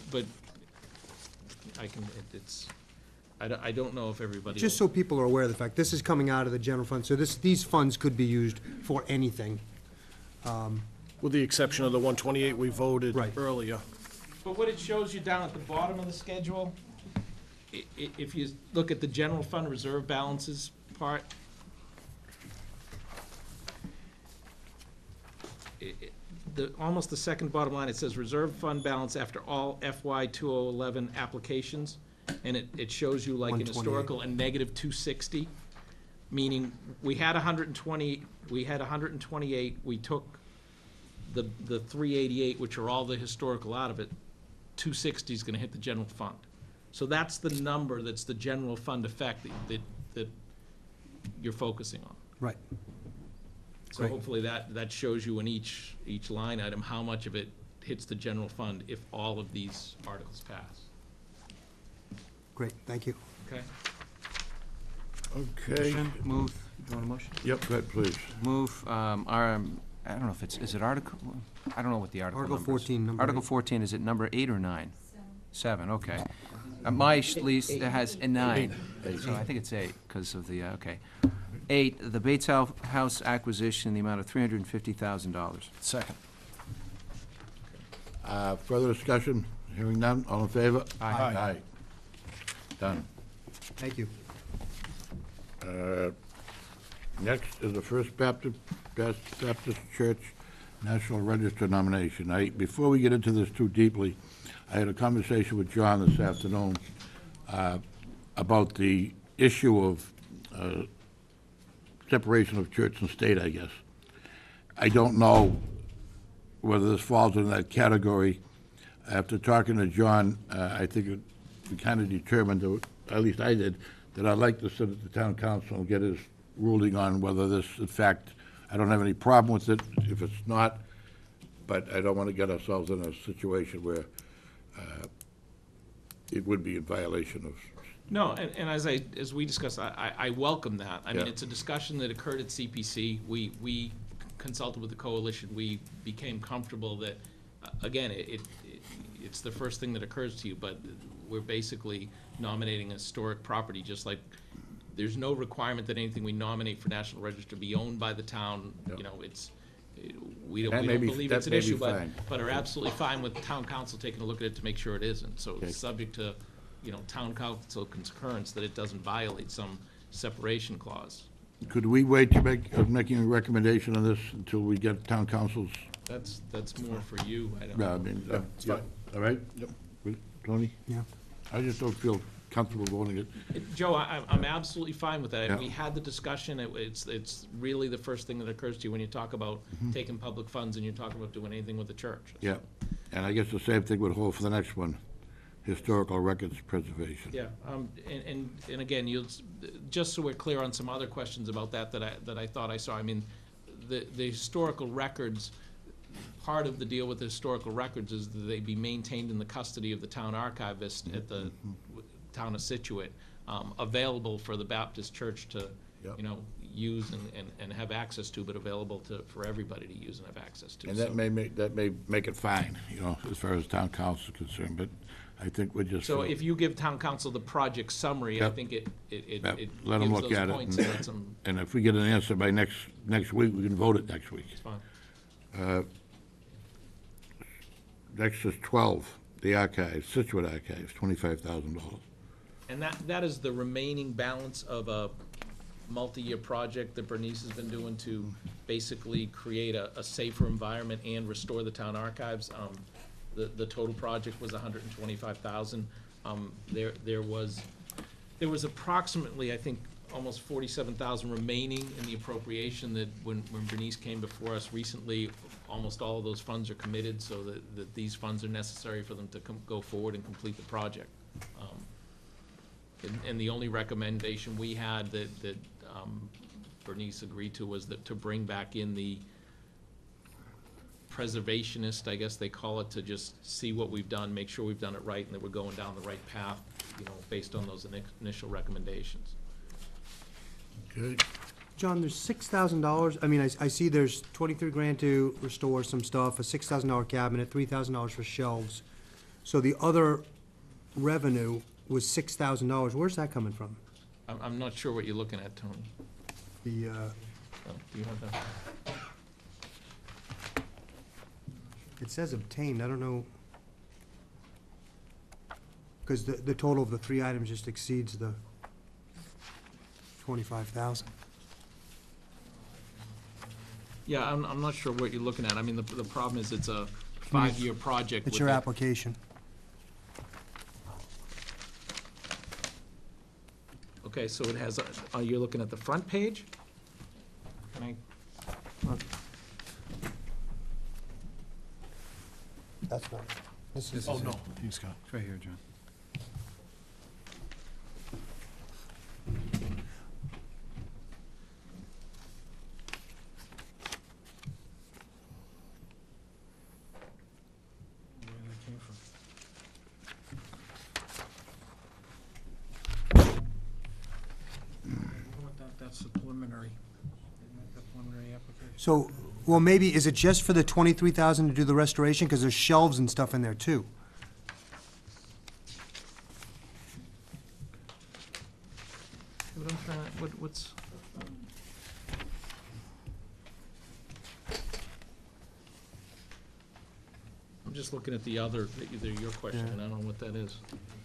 O: I don't know if everybody.
D: Just so people are aware of the fact, this is coming out of the general fund, so these funds could be used for anything.
C: With the exception of the 128 we voted earlier.
O: But what it shows you down at the bottom of the schedule, if you look at the general fund reserve balances part, almost the second bottom line, it says reserve fund balance after all FY 2011 applications, and it shows you like an
D: 128.
O: historical a negative 260, meaning we had 128, we took the 388, which are all the historical out of it, 260 is gonna hit the general fund. So that's the number, that's the general fund effect that you're focusing on.
D: Right.
O: So
D: Great.
O: hopefully that shows you in each line item how much of it hits the general fund if all of these articles pass.
D: Great, thank you.
O: Okay?
A: Okay.
F: Move, do you want a motion?
A: Yep, go ahead, please.
F: Move, I don't know if is it article, I don't know what the article number is.
D: Article 14, number
F: Article
D: 8.
F: 14, is it number 8 or 9? 7, okay. My lease has a 9, so I think it's 8, because of the, okay. 8, the Bates House acquisition, the amount of $350,000.
C: Second.
A: Further discussion? Hearing none, all in favor?
F: Aye.
A: Aye. Done.
D: Thank you.
A: Next is the First Baptist Church National Register nomination. Before we get into this too deeply, I had a conversation with John this afternoon about the issue of separation of church and state, I guess. I don't know whether this falls in that category. After talking to John, I think we kind of determined, at least I did, that I'd like to sit at the town council and get his ruling on whether this, in fact, I don't have any problem with it if it's not, but I don't want to get ourselves in a situation where it would be in violation of.
O: No, and as we discussed, I welcome that. I mean,
A: Yeah.
O: it's a discussion that occurred at CPC. We consulted with the coalition. We became comfortable that, again, it's the first thing that occurs to you, but we're basically nominating a historic property, just like there's no requirement that anything we nominate for National Register be owned by the town.
A: Yep.
O: You know, we don't
A: That may be-
O: believe
A: that
O: it's an
A: may be
O: issue,
A: fine.
O: but are absolutely fine with town council taking a look at it to make sure it isn't. So
A: Okay.
O: it's subject to, town council concurrence that it doesn't violate some separation clause.
A: Could we wait to making a recommendation on this until we get town council's?
O: That's more for you, I don't
A: No,
O: know.
A: I mean,
C: it's fine.
A: all right?
C: Yep.
A: Tony?
D: Yeah.
A: I just don't feel comfortable voting it.
O: Joe, I'm absolutely fine with that.
A: Yeah.
O: We had the discussion, it's really the first thing that occurs to you when you talk about taking public funds and you're talking about doing anything with the church.
A: Yeah, and I guess the same thing would hold for the next one, historical records preservation.
O: Yeah, and again, just so we're clear on some other questions about that I thought I saw, I mean, the historical records, part of the deal with the historical records is that they be maintained in the custody of the town archivist at the town of Scituate, available for the Baptist church to,
A: Yep.
O: use and have access to, but available for everybody to use and have access to.
A: And
O: So-
A: that may make it fine, as far as town council is concerned, but I think we're just.
O: So if you give town council the project summary, I
A: Yep.
O: think it
A: Let
O: gives
A: them look
O: those
A: at
O: points
A: it,
O: and lets them,
A: and if we get an answer by next week, we can vote it next week.
O: it's fine.
A: Next is 12, the archives, Scituate Archives, $25,000.
O: And that is the remaining balance of a multi-year project that Bernice has been doing to basically create a safer environment and restore the town archives. The total project was $125,000. There was approximately, I think, almost $47,000 remaining in the appropriation that when Bernice came before us recently, almost all of those funds are committed, so that these funds are necessary for them to go forward and complete the project. And the only recommendation we had that Bernice agreed to was that to bring back in the preservationist, I guess they call it, to just see what we've done, make sure we've done it right, and that we're going down the right path, based on those initial recommendations.
A: Okay.
D: John, there's $6,000, I mean, I see there's 23 grand to restore some stuff, a $6,000 cabinet, $3,000 for shelves. So the other revenue was $6,000. Where's that coming from?
O: I'm not sure what you're looking at, Tony.
D: The,
O: Oh, do you have that?
D: it says obtained, I don't know. Because the total of the three items just exceeds the 25,000.
O: Yeah, I'm not sure what you're looking at. I mean, the problem is it's a 5-year project.
D: It's
O: with
D: your
O: a-
D: application.
O: Okay, so it has, you're looking at the front page? Can I?
D: That's not, this is.
O: Oh, no.
C: He's got.
F: It's right here, John.
P: Where that came from. That's the preliminary, isn't that the preliminary application?
D: So, well, maybe, is it just for the 23,000 to do the restoration? Because there's shelves and stuff in there too.
O: What I'm trying, what's? I'm just looking at the other, either your question,
D: Yeah.
O: and I don't know what that is.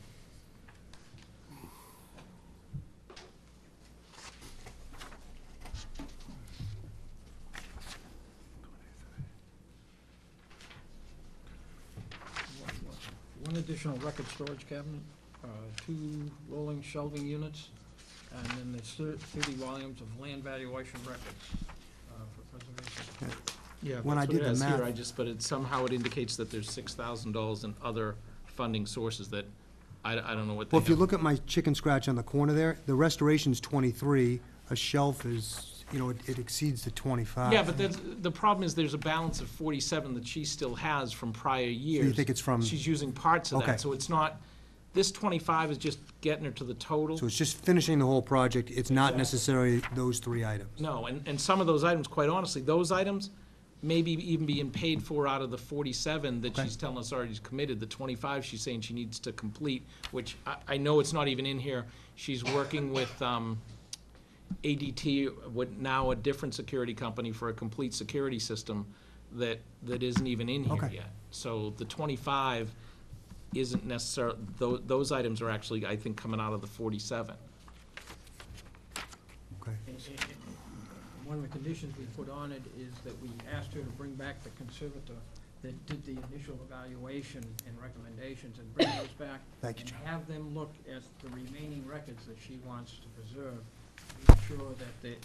P: One additional record storage cabinet, 2 rolling shelving units, and then there's 30 volumes of land valuation records for preservation.
O: Yeah,
D: When I
O: that's what
D: did
O: it
D: the
O: has here,
D: math-
O: but somehow it indicates that there's $6,000 in other funding sources that I don't know what they
D: Well, if you
O: have.
D: look at my chicken scratch on the corner there, the restoration's 23, a shelf is, you know, it exceeds the 25.
O: Yeah, but the problem is there's a balance of 47 that she still has from prior years.
D: think it's from-
O: She's using parts of
D: Okay.
O: that, so it's not, this 25 is just getting her to the total.
D: So it's just finishing the whole project, it's not
O: Exactly.
D: necessarily those 3 items.
O: No, and some of those items, quite honestly, those items may be even being paid for out of the 47 that
D: Okay.
O: she's telling us already is committed. The 25 she's saying she needs to complete, which I know it's not even in here. She's working with ADT, what now a different security company for a complete security system that isn't even in here
D: Okay.
O: yet. So the 25 isn't necessarily, those items are actually, I think, coming out of the 47.
D: Okay.
P: One of the conditions we put on it is that we asked her to bring back the conservator that did the initial evaluation and recommendations and bring those back.
D: Thank you,
P: And
D: John.
P: have them look at the remaining records that she wants to preserve, to be sure that they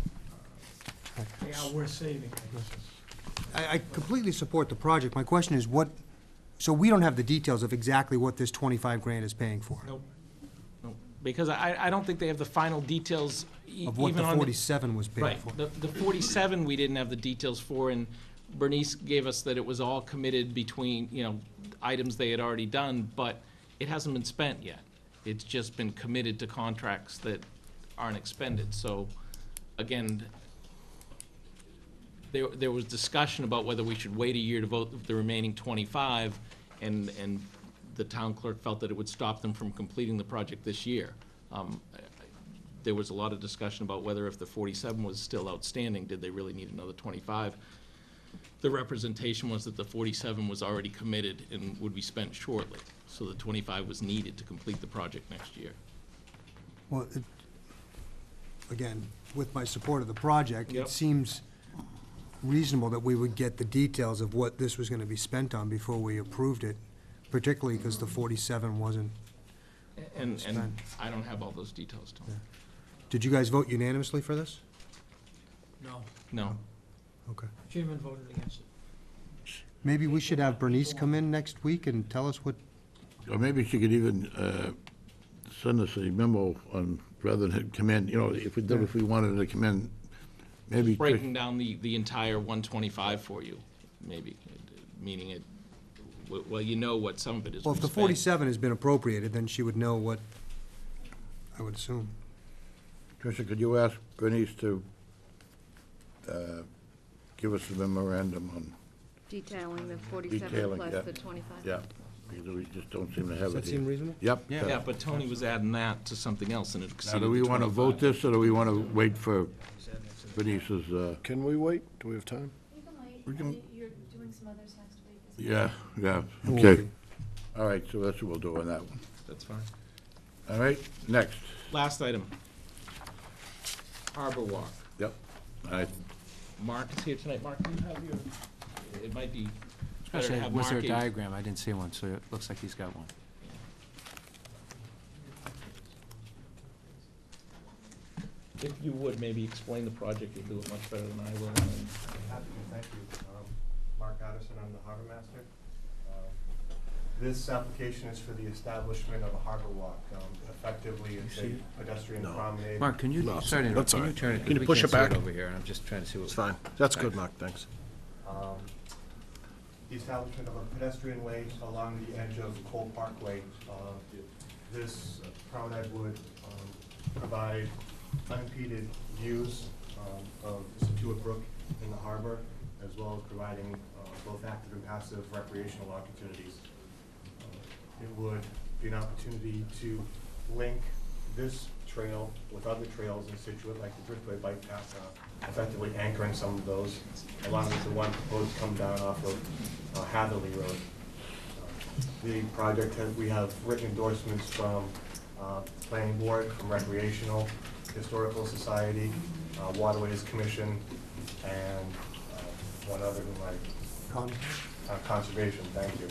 P: are worth saving, I guess.
D: I completely support the project. My question is what, so we don't have the details of exactly what this 25 grand is paying for?
O: Nope. Nope. Because I don't think they have the final details
D: Of what
O: even
D: the
O: on
D: 47 was paid
O: Right.
D: for?
O: The 47, we didn't have the details for, and Bernice gave us that it was all committed between, you know, items they had already done, but it hasn't been spent yet. It's just been committed to contracts that aren't expended. So, again, there was discussion about whether we should wait a year to vote the remaining 25, and the town clerk felt that it would stop them from completing the project this year. There was a lot of discussion about whether if the 47 was still outstanding, did they really need another 25? The representation was that the 47 was already committed and would be spent shortly, so the 25 was needed to complete the project next year.
D: Well, again, with my support of the project,
O: Yep.
D: it seems reasonable that we would get the details of what this was gonna be spent on before we approved it, particularly because the 47 wasn't.
O: And
D: Spent.
O: I don't have all those details, Tom.
D: Did you guys vote unanimously for this?
P: No,
O: No.
D: Okay.
P: Chairman voted against it.
D: Maybe we should have Bernice come in next week and tell us what,
A: Or maybe she could even send us a memo on, rather than come in, you know, if we wanted to come in, maybe.
O: Breaking down the entire 125 for you, maybe, meaning it, well, you know what some of it is.
D: well, if the
O: we spent.
D: 47 has been appropriated, then she would know what, I would assume.
A: Tricia, could you ask Bernice to give us a memorandum on
G: Detailing the 47
A: detailing?
G: plus
A: Yeah.
G: the 25.
A: Yeah, because we just don't seem to have
D: Does
A: it
D: that seem
A: here.
D: reasonable?
A: Yep.
O: Yeah, but Tony was adding that to something else, and it
A: Now,
O: exceeded
A: do we
O: the
A: want to vote
O: 25.
A: this, or do we want to wait for Bernice's,
C: Can we wait? Do we have time?
B: You can wait.
A: We can-
B: You're doing some others next week as well.
A: yeah,
D: We'll
A: okay.
D: see.
A: All right, so that's what we'll do on that one.
O: That's fine.
A: All right, next.
O: Last item. Harbor Walk.
A: Yep. All right,
O: Mark is here tonight. Mark, do you have your, it might be better to
F: Actually,
O: have
F: was
O: Mark.
F: there a diagram? I didn't see one, so it looks like he's got one.
O: If you would, maybe explain the project, you'll do it much better than I will.
S: Happy to, thank you. Mark Addison, I'm the harbor master. This application is for the establishment of a harbor walk. Effectively, it's a pedestrian promenade.
F: Mark, can you,
C: No,
F: sorry to
C: that's
F: interrupt, can
C: all
F: you
C: right.
F: turn it? 'cause
C: Can you
F: we
C: push
F: can't
C: it
F: see
C: back?
F: over here, I'm just trying to see what.
C: It's fine. That's good, Mark, thanks.
S: The establishment of a pedestrian way along the edge of Cole Parkway. This promenade would provide unimpeded views of the Scituate Brook in the harbor, as well as providing both active and passive recreational opportunities. It would be an opportunity to link this trail with other trails in Scituate, like the Driftway Bike Path, effectively anchoring some of those, along with the one proposed come down off of Hatherley Road. The project, we have written endorsements from Planning Board, from Recreational, Historical Society, Waterways Commission, and one other who Conservation, thank you.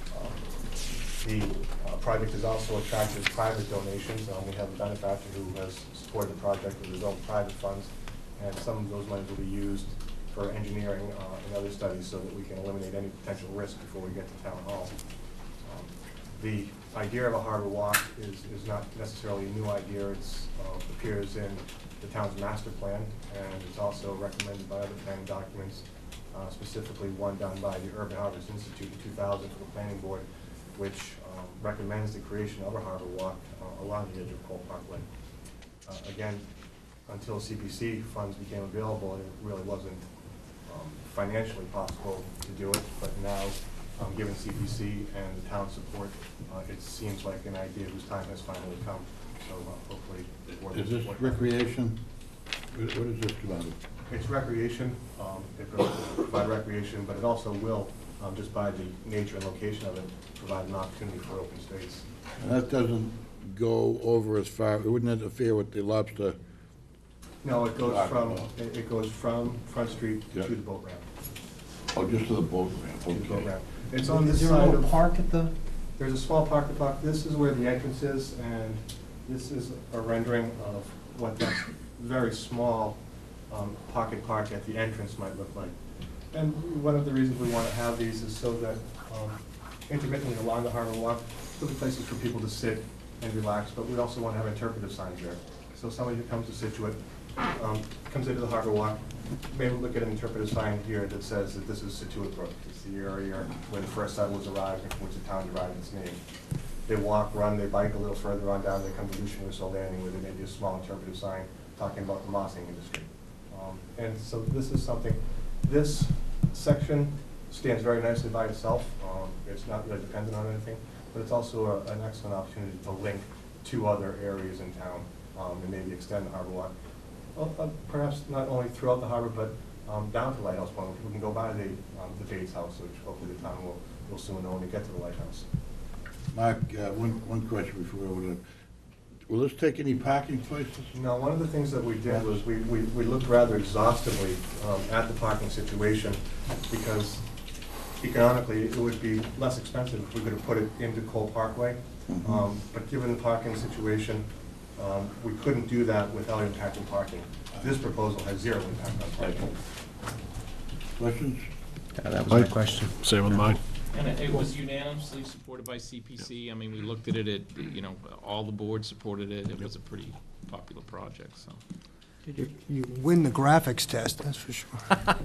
S: The project has also attracted private donations. We have a benefactor who has supported the project with his own private funds, and some of those monies will be used for engineering and other studies so that we can eliminate any potential risk before we get to Town Hall. The idea of a harbor walk is not necessarily a new idea. It's appears in the town's master plan, and it's also recommended by other planning documents, specifically one done by the Urban Harbors Institute in 2000 for the planning board, which recommends the creation of a harbor walk along the edge of Cole Parkway. Again, until CPC funds became available, it really wasn't financially possible to do it, but now, given CPC and the town's support, it seems like an idea whose time has finally come. So hopefully the board will
A: Is this
S: support that.
A: recreation? What is this about?
S: It's recreation. It will provide recreation, but it also will, just by the nature and location of it, provide an opportunity for open space.
A: And that doesn't go over as far, it wouldn't interfere with the lobster?
S: No, it goes from Front Street
A: Yeah.
S: to the boat ramp.
A: Oh, just to the boat ramp,
S: To the boat
A: okay.
S: ramp. It's on this
D: Is there a
S: side
D: little
S: of.
D: park at the?
S: There's a small parking lot. This is where the entrance is, and this is a rendering of what that very small pocket park at the entrance might look like. And one of the reasons we want to have these is so that intermittently along the harbor walk, there'll be places for people to sit and relax, but we also want to have interpretive signs there. So somebody who comes to Scituate, comes into the harbor walk, maybe look at an interpretive sign here that says that this is Scituate Brook. It's the area where the first settlers arrived and from which the town derived its name. They walk, run, they bike a little further on down, they come to Lucian Whistle Landing where there may be a small interpretive sign talking about the mossing industry. And so this is something, this section stands very nicely by itself. It's not really dependent on anything, but it's also an excellent opportunity to link two other areas in town and maybe extend the harbor walk. Perhaps not only throughout the harbor, but down to Lighthouse Point. People can go by the Bates House, which hopefully the town will soon know when they get to the lighthouse.
A: Mark, one question before we open it. Will this take any parking places?
S: No, one of the things that we did was we looked rather exhaustively at the parking situation, because economically, it would be less expensive if we could have put it into Cole Parkway. But given the parking situation, we couldn't do that without impacting parking. This proposal has zero impact on parking.
A: Questions?
C: That was my question. Same with mine.
O: And it was unanimously supported by CPC. I mean, we looked at it, all the boards supported it. It was a pretty popular project, so.
D: You win the graphics test, that's for sure.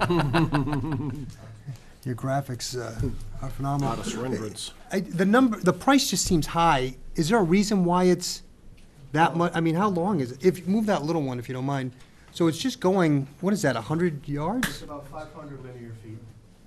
D: Your graphics are phenomenal.
C: Modest renderings.
D: The price just seems high. Is there a reason why it's that much? I mean, how long is it? If you move that little one, if you don't mind. So it's just going, what is that, 100 yards?
S: It's about 500 linear feet,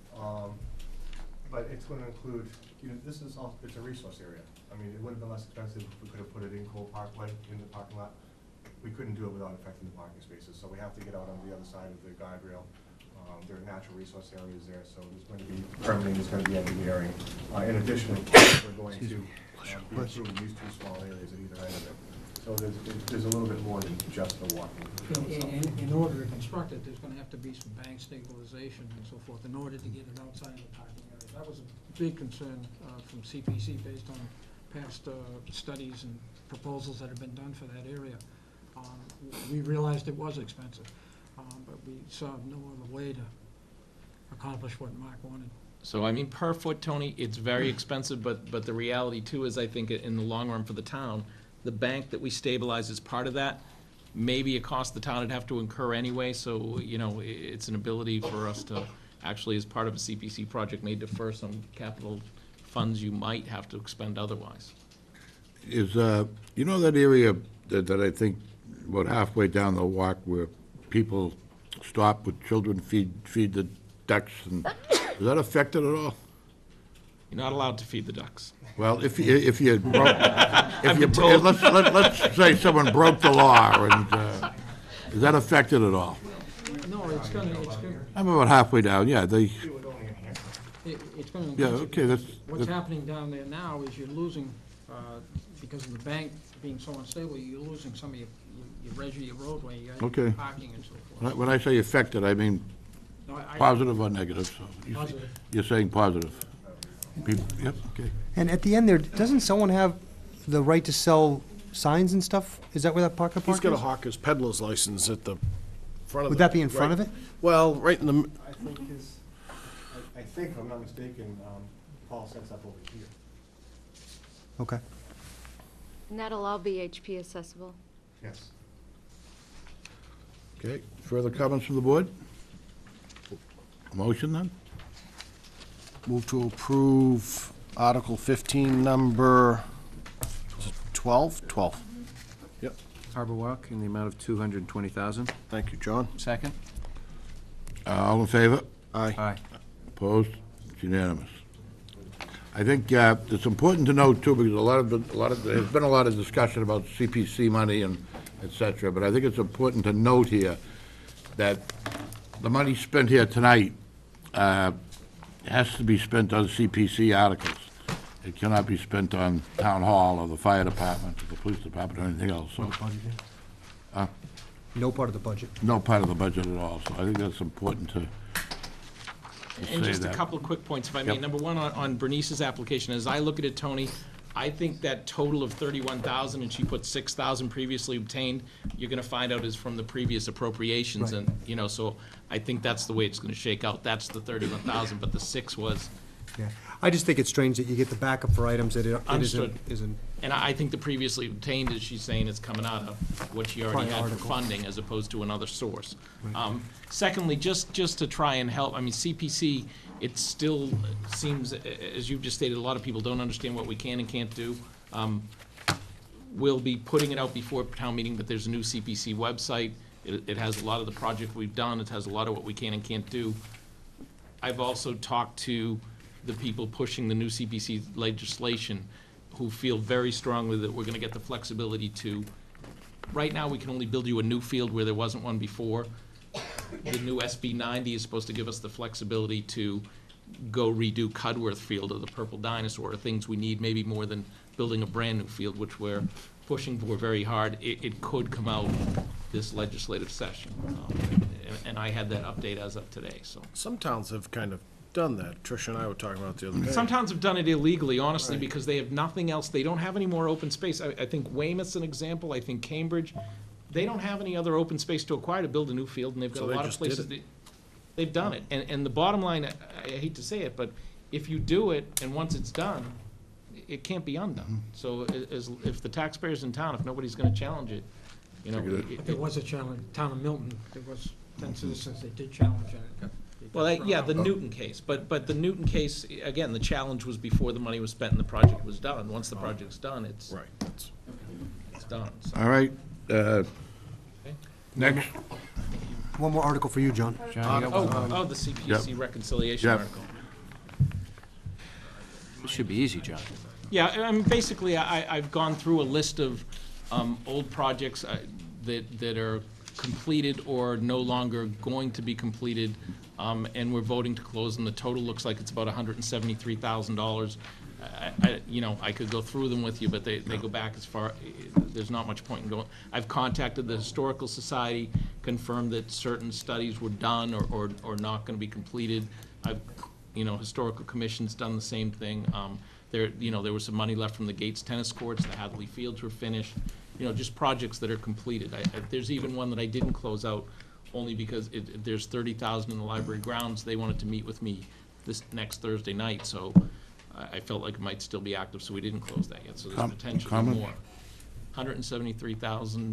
S: but it's going to include, this is all, it's a resource area. I mean, it would have been less expensive if we could have put it in Cole Parkway, in the parking lot. We couldn't do it without affecting the parking spaces, so we have to get out on the other side of the guardrail. There are natural resource areas there, so there's going to be permitting, there's going to be engineering. In addition, we're going to be improving these two small areas at either end of it. So there's a little bit more than just the walking.
P: In order to construct it, there's gonna have to be some bank stabilization and so forth in order to get it outside of the parking area. That was a big concern from CPC based on past studies and proposals that have been done for that area. We realized it was expensive, but we saw no other way to accomplish what Mark wanted.
O: So, I mean, per foot, Tony, it's very expensive, but the reality too is, I think, in the long run for the town, the bank that we stabilize as part of that may be a cost the town would have to incur anyway, so, it's an ability for us to actually, as part of a CPC project, may defer some capital funds you might have to expend otherwise.
A: Is, that area that I think about halfway down the walk where people stop with children, feed the ducks, and is that affected at all?
O: You're not allowed to feed the ducks.
A: Well, if you broke, let's say someone broke the law, and is that affected at all?
P: No, it's gonna,
A: I'm about halfway down, yeah,
P: it's gonna.
A: Yeah, okay,
P: What's happening down there now is you're losing, because of the bank being so unstable, you're losing some of your your roadway, you got
A: Okay.
P: parking and so forth.
A: When I say affected, I mean
P: No,
A: positive or negative, so.
P: Positive.
A: You're saying positive. Yep, okay.
D: And at the end there, doesn't someone have the right to sell signs and stuff? Is that where that parking park is?
C: He's got a hawker's peddler's license at the front of
D: Would
C: the.
D: that be in front of it?
C: Well, right in the,
S: I think, if I'm not mistaken, Paul sets up over here.
D: Okay.
G: And that'll all be HP accessible.
S: Yes.
A: Okay, further comments from the board? Motion then?
C: Move to approve Article 15, number 12? 12. Yep.
F: Harbor Walk in the amount of $220,000.
C: Thank you, John.
F: Second?
A: All in favor?
C: Aye.
F: Aye.
A: Opposed? It's unanimous. I think it's important to note too, because there's been a lot of discussion about CPC money and et cetera, but I think it's important to note here that the money spent here tonight has to be spent on CPC articles. It cannot be spent on town hall or the fire department or the police department or anything else. So,
D: No part of the budget.
A: no part of the budget at all, so I think that's important to
O: And
A: say
O: just a
A: that.
O: couple of quick points, if I may.
A: Yep.
O: Number one, on Bernice's application, as I look at it, Tony, I think that total of 31,000, and she put 6,000 previously obtained, you're gonna find out is from the previous appropriations,
D: Right.
O: and, so I think that's the way it's gonna shake out. That's the 31,000, but the 6 was,
D: Yeah. I just think it's strange that you get the backup for items that it
O: Understood.
D: isn't.
O: and I think the previously obtained is she's saying it's coming out of what she already
D: Prior
O: had for
D: article.
O: funding as opposed to another source. Secondly, just to try and help, I mean, CPC, it still seems, as you've just stated, a lot of people don't understand what we can and can't do. We'll be putting it out before town meeting, but there's a new CPC website. It has a lot of the project we've done. It has a lot of what we can and can't do. I've also talked to the people pushing the new CPC legislation who feel very strongly that we're gonna get the flexibility to, right now, we can only build you a new field where there wasn't one before. The new SB 90 is supposed to give us the flexibility to go redo Cudworth Field or the Purple Dinosaur, or things we need maybe more than building a brand-new field, which we're pushing for very hard. It could come out this legislative session. And I had that update as of today, so.
C: Some towns have kind of done that. Tricia and I were talking about it the other day.
O: Some towns have done it illegally, honestly,
C: Right.
O: because they have nothing else. They don't have any more open space. I think Weymouth's an example. I think Cambridge. They don't have any other open space to acquire to build a new field, and they've got
C: So
O: a
C: they
O: lot of
C: just did
O: places.
C: it.
O: They've done it. And the bottom line, I hate to say it, but if you do it, and once it's done, it can't be undone. So if the taxpayers in town, if nobody's gonna challenge it,
P: But there was a challenge, town of Milton, there was 10 citizens, they did challenge it.
O: Well, yeah, the Newton case, but the Newton case, again, the challenge was before the money was spent and the project was done. Once the project's done, it's done. So.
A: All right, next.
D: One more article for you, John.
F: John, you got one?
O: Oh, the CPC reconciliation
A: Yep.
O: article.
F: It should be easy, John.
O: Yeah, I mean, basically, I've gone through a list of old projects that are completed or no longer going to be completed, and we're voting to close them. The total looks like it's about $173,000. I could go through them with you, but they go back as far, there's not much point in going. I've contacted the Historical Society, confirmed that certain studies were done or not gonna be completed. Historical Commission's done the same thing. There was some money left from the Gates tennis courts, the Hadley Fields were finished, just projects that are completed. There's even one that I didn't close out, only because there's $30,000 in the library grounds. They wanted to meet with me this next Thursday night, so I felt like it might still be active, so we didn't close that yet, so there's potentially
A: comment?
O: more. 173,000.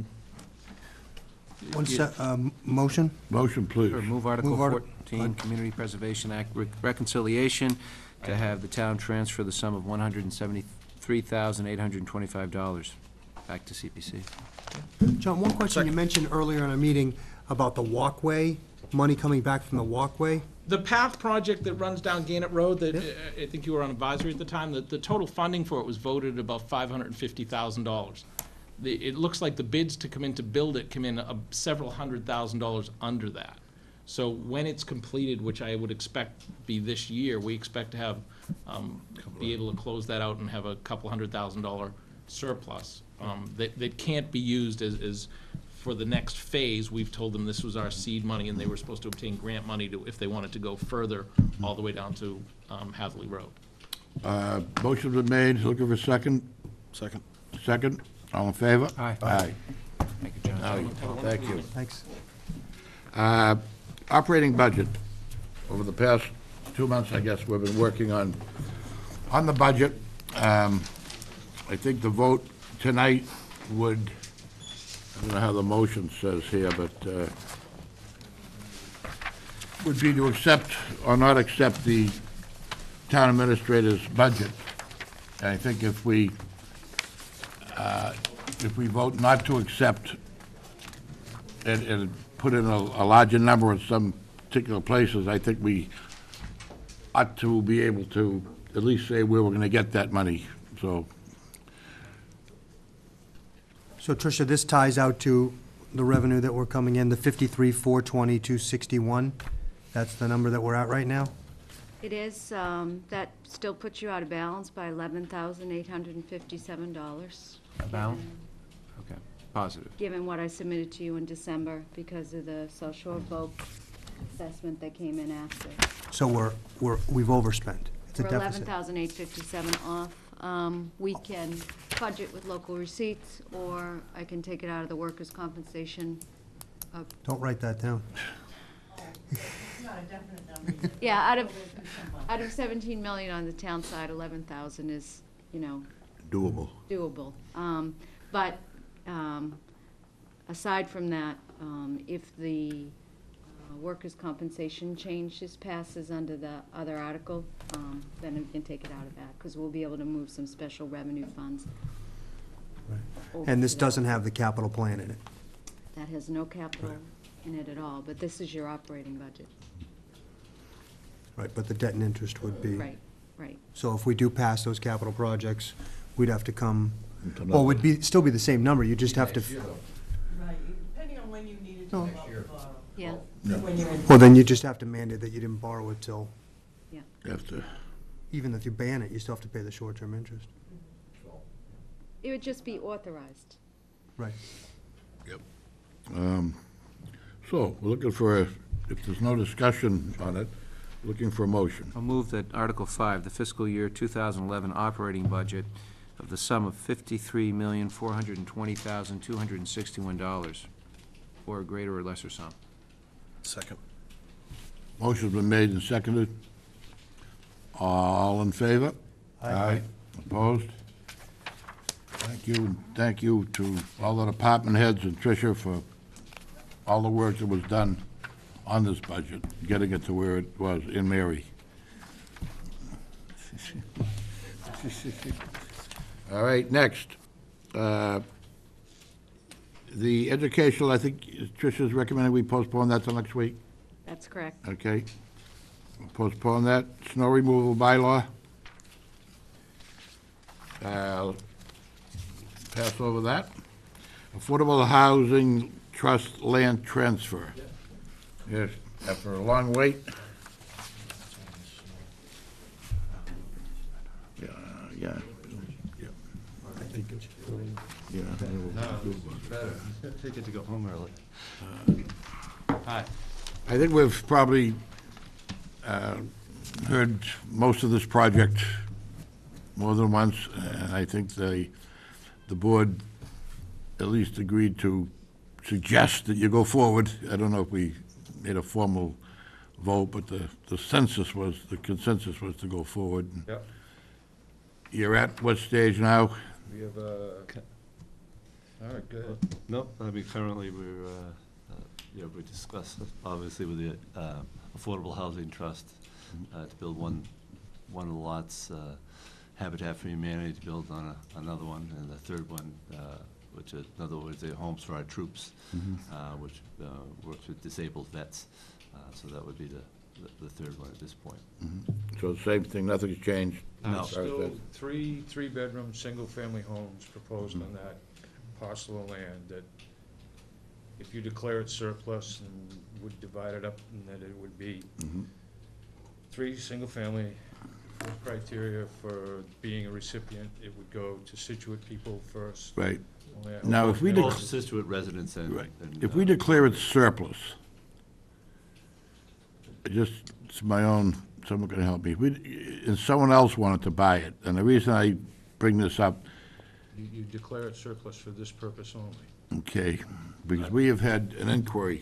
D: Motion?
A: Motion, please.
F: Sure, move Article
D: Move
F: 14, Community Preservation Act reconciliation, to have the town transfer the sum of $173,825 back to CPC.
D: John, one question you mentioned earlier in our meeting about the walkway, money coming back from the walkway.
O: The path project that runs down Gannett Road, that I think you were on advisory at the time, the total funding for it was voted at about $550,000. It looks like the bids to come in to build it come in several $100,000 under that. So when it's completed, which I would expect be this year, we expect to have, be able to close that out and have a couple $100,000 surplus that can't be used as for the next phase. We've told them this was our seed money, and they were supposed to obtain grant money if they wanted to go further all the way down to Hadley Road.
A: Motion's been made, looking for a second.
C: Second.
A: Second, all in favor?
F: Aye.
A: Aye.
F: Thank you, John.
A: Thank you.
D: Thanks.
A: Operating budget. Over the past 2 months, I guess, we've been working on the budget. I think the vote tonight would, I don't know how the motion says here, but would be to accept or not accept the town administrator's budget. And I think if we vote not to accept and put in a larger number in some particular places, I think we ought to be able to at least say where we're gonna get that money, so.
D: So Tricia, this ties out to the revenue that we're coming in, the 53,420, 261. That's the number that we're at right now?
G: It is, that still puts you out of balance by $11,857.
F: Balance? Okay, positive.
G: Given what I submitted to you in December because of the South Shore boat assessment that came in after.
D: So we've overspent. It's a
G: We're
D: deficit.
G: $11,857 off. We can budget with local receipts, or I can take it out of the workers' compensation.
D: Don't write that down.
G: Yeah, out of 17 million on the town side, 11,000 is,
A: Doable.
G: doable. But aside from that, if the workers' compensation changes passes under the other article, then we can take it out of that, because we'll be able to move some special revenue funds. over
D: And this
G: to that.
D: doesn't have the capital plan in it.
G: That has no capital in it at all, but this is your operating budget.
D: Right, but the debt and interest would be.
G: Right, right.
D: So if we do pass those capital projects, we'd have to come, well, it would still be the same number, you just have to.
N: Right, depending on when you need it to
D: No.
N: come up,
G: Yeah.
N: when you're in.
D: Well, then you just have to mandate that you didn't borrow it till,
G: Yeah.
A: You have to,
D: even if you ban it, you still have to pay the short-term interest.
G: It would just be authorized.
D: Right.
A: so, we're looking for, if there's no discussion on it, looking for a motion.
F: I'll move that Article 5, the fiscal year 2011 operating budget of the sum of $53,420,261, or a greater or lesser sum.
C: Second.
A: Motion's been made and seconded. All in favor?
D: Aye.
A: Opposed? Thank you to all the department heads and Tricia for all the work that was done on this budget, getting it to where it was in Mary. All right, next. The educational, I think Tricia's recommending we postpone that till next week.
G: That's correct.
A: Okay. We'll postpone that. Snow removal bylaw. Pass over that. Affordable Housing Trust Land Transfer. Yes, after a long wait. Yeah. I think it's, yeah.
E: Better. Take it to go home early.
F: Aye.
A: I think we've probably heard most of this project more than once, and I think the board at least agreed to suggest that you go forward. I don't know if we made a formal vote, but the consensus was to go forward.
T: Yep.
A: You're at what stage now?
T: We have a, all right, go ahead.
U: No, I mean, currently, we discussed, obviously, with the Affordable Housing Trust, to build one of the lots, Habitat for Humanity to build on another one, and the third one, which in other words, the homes for our troops, which works with disabled vets. So that would be the third one at this point.
A: So same thing, nothing's changed?
U: No.
T: Still three-bedroom, single-family homes proposed on that parcel of land that if you declare it surplus and would divide it up, and that it would be three single-family, full criteria for being a recipient, it would go to Scituate people first.
A: Right.
T: Only-
A: Now, if we
U: Both Scituate residents and.
A: Right. If we declare it surplus, just, it's my own, someone can help me. And someone else wanted to buy it, and the reason I bring this up,
T: You declare it surplus for this purpose only.
A: okay, because we have had an inquiry.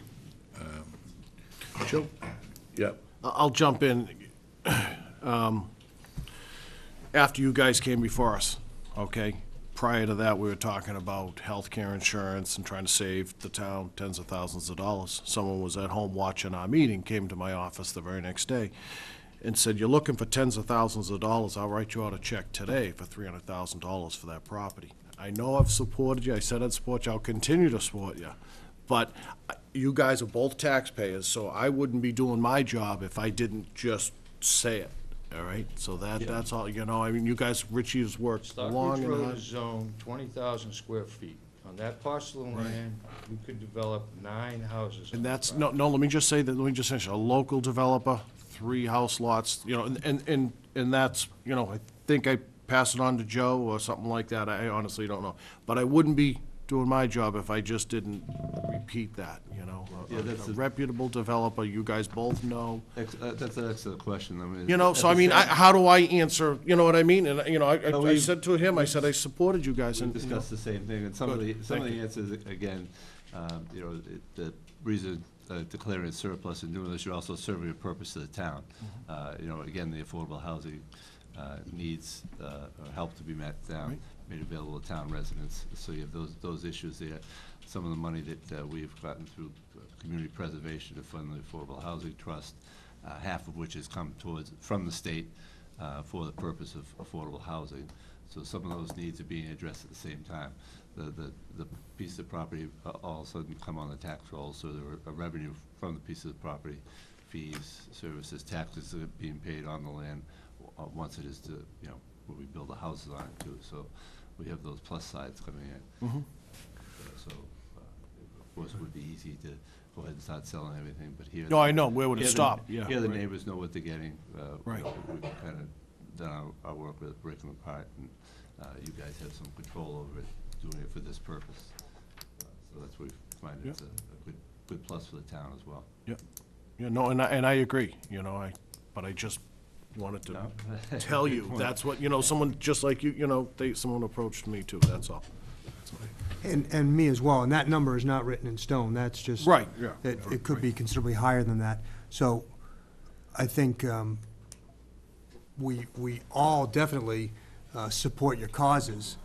C: Joe?
A: Yep.
C: I'll jump in. After you guys came before us, okay? prior to that, we were talking about healthcare insurance and trying to save the town tens of thousands of dollars. Someone was at home watching our meeting, came to my office the very next day and said, "You're looking for tens of thousands of dollars. I'll write you out a check today for $300,000 for that property." I know I've supported you. I said I'd support you. I'll continue to support you. But you guys are both taxpayers, so I wouldn't be doing my job if I didn't just say it, all right? So that's all, you know, I mean, you guys, Richie's worked long
T: Stockbridge
C: and
T: Road
C: hard.
T: is zoned 20,000 square feet. On that parcel of land, you could develop 9 houses. on
C: And
T: the
C: that's,
T: property.
C: let me just say that, let me just finish. A local developer, 3 house lots, you know, and that's, you know, I think I passed it on to Joe or something like that. I honestly don't know. But I wouldn't be doing my job if I just didn't repeat that, you know?
U: Yeah, that's
C: A
U: a-
C: reputable developer, you guys both know.
U: That's an excellent question. I mean,
C: You know,
U: at
C: so
U: the
C: I mean,
U: same-
C: how do I answer, you know what I mean? And, you know,
U: No,
C: I
U: we-
C: said to him, I said I supported you guys.
U: We
C: and, you know.
U: discussed the same thing, and some of
C: Good,
U: the
C: thank you.
U: answers, again, you know, the reason declaring it surplus and doing this, you're also serving a purpose to the town.
C: Mm-hmm.
U: You know, again, the affordable housing needs or help to be met down,
C: Right.
U: made available to town residents. So you have those issues there. Some of the money that we've gotten through community preservation to fund the Affordable Housing Trust, half of which has come from the state for the purpose of affordable housing. So some of those needs are being addressed at the same time. The piece of property all of a sudden come on the tax roll, so there are a revenue from the piece of the property, fees, services, taxes that are being paid on the land once it is to, you know, where we build the houses on it too. So we have those plus sides coming in.
C: Mhm.
U: So, of course, it would be easy to go ahead and start selling everything, but here.
C: No, I know. Where would it
U: here the-
C: stop? Yeah,
U: Here the
C: right.
U: neighbors know what they're getting.
C: Right.
U: We've kind of done our work with breaking them apart, and you guys have some control over it, doing it for this purpose. So that's where we find it's a good plus for the town as well.
C: Yep. Yeah, no, and I agree, you know, but I just wanted to
U: No.
C: tell you, that's what, you know, someone just like you, you know, someone approached me too, that's all.
D: And me as well, and that number is not written in stone, that's just.
C: Right, yeah.
D: It could be considerably higher than that. So I think we all definitely support your causes.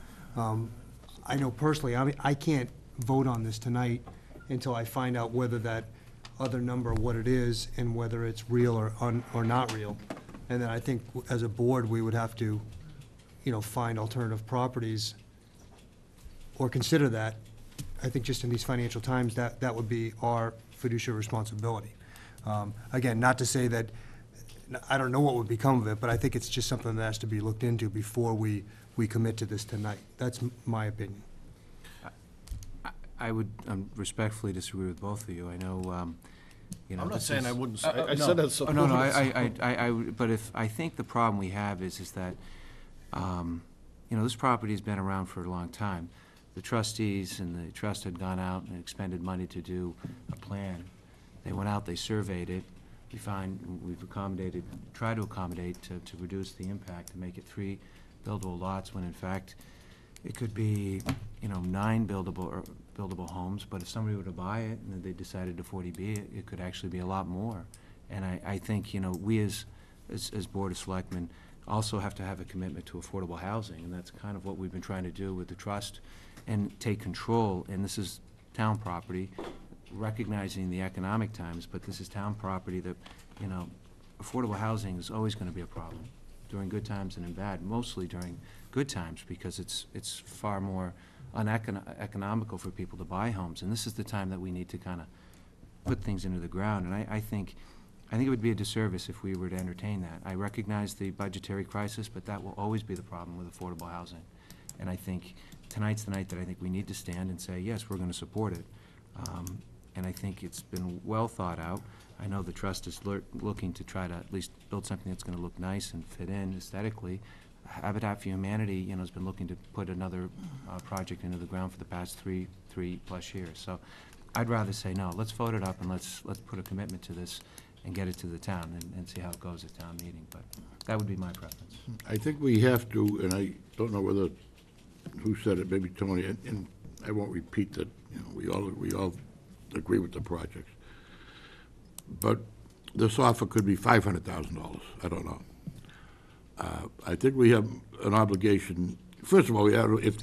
D: I know personally, I can't vote on this tonight until I find out whether that other number, what it is, and whether it's real or not real. And then I think as a board, we would have to, you know, find alternative properties or consider that. I think just in these financial times, that would be our fiduciary responsibility. Again, not to say that, I don't know what would become of it, but I think it's just something that has to be looked into before we commit to this tonight. That's my opinion.
F: I would respectfully disagree with both of you. I know, you know.
C: I'm not
F: this
C: saying
F: is-
C: I wouldn't say, I
F: no.
C: said that's.
F: Oh, no, no, but I think the problem we have is that, you know, this property's been around for a long time. The trustees and the trust had gone out and expended money to do a plan. They went out, they surveyed it. We've accommodated, tried to accommodate to reduce the impact, to make it 3 buildable lots, when in fact, it could be, you know, 9 buildable homes, but if somebody were to buy it and they decided to 40B it, it could actually be a lot more. And I think, you know, we as Board of Selectmen also have to have a commitment to affordable housing, and that's kind of what we've been trying to do with the trust, and take control, and this is town property, recognizing the economic times, but this is town property that, you know, affordable housing is always gonna be a problem, during good times and in bad, mostly during good times, because it's far more uneconomical for people to buy homes, and this is the time that we need to kind of put things into the ground, and I think it would be a disservice if we were to entertain that. I recognize the budgetary crisis, but that will always be the problem with affordable housing. And I think tonight's the night that I think we need to stand and say, yes, we're gonna support it. And I think it's been well thought out. I know the trust is looking to try to at least build something that's gonna look nice and fit in aesthetically. Habitat for Humanity, you know, has been looking to put another project into the ground for the past three-plus years. So I'd rather say, no, let's vote it up and let's put a commitment to this and get it to the town and see how it goes at town meeting, but that would be my preference.
A: I think we have to, and I don't know who said it, maybe Tony, and I won't repeat that, you know, we all agree with the projects. But this offer could be $500,000, I don't know. I think we have an obligation first of all, yeah, if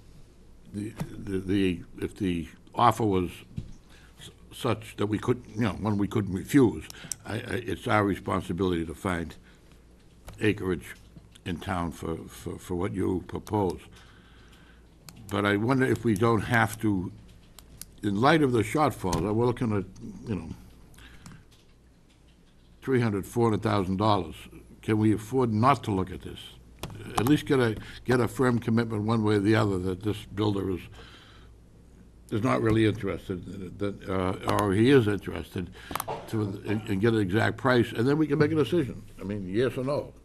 A: the offer was such that we could, one we couldn't refuse, it's our responsibility to find acreage in town for what you propose. But I wonder if we don't have to, in light of the shortfalls, we're looking at, $300,000, $400,000. Can we afford not to look at this? At least get a firm commitment one way or the other that this builder is not really interested, or he is interested, and get an exact price, and then we can make a decision. I mean, yes or no.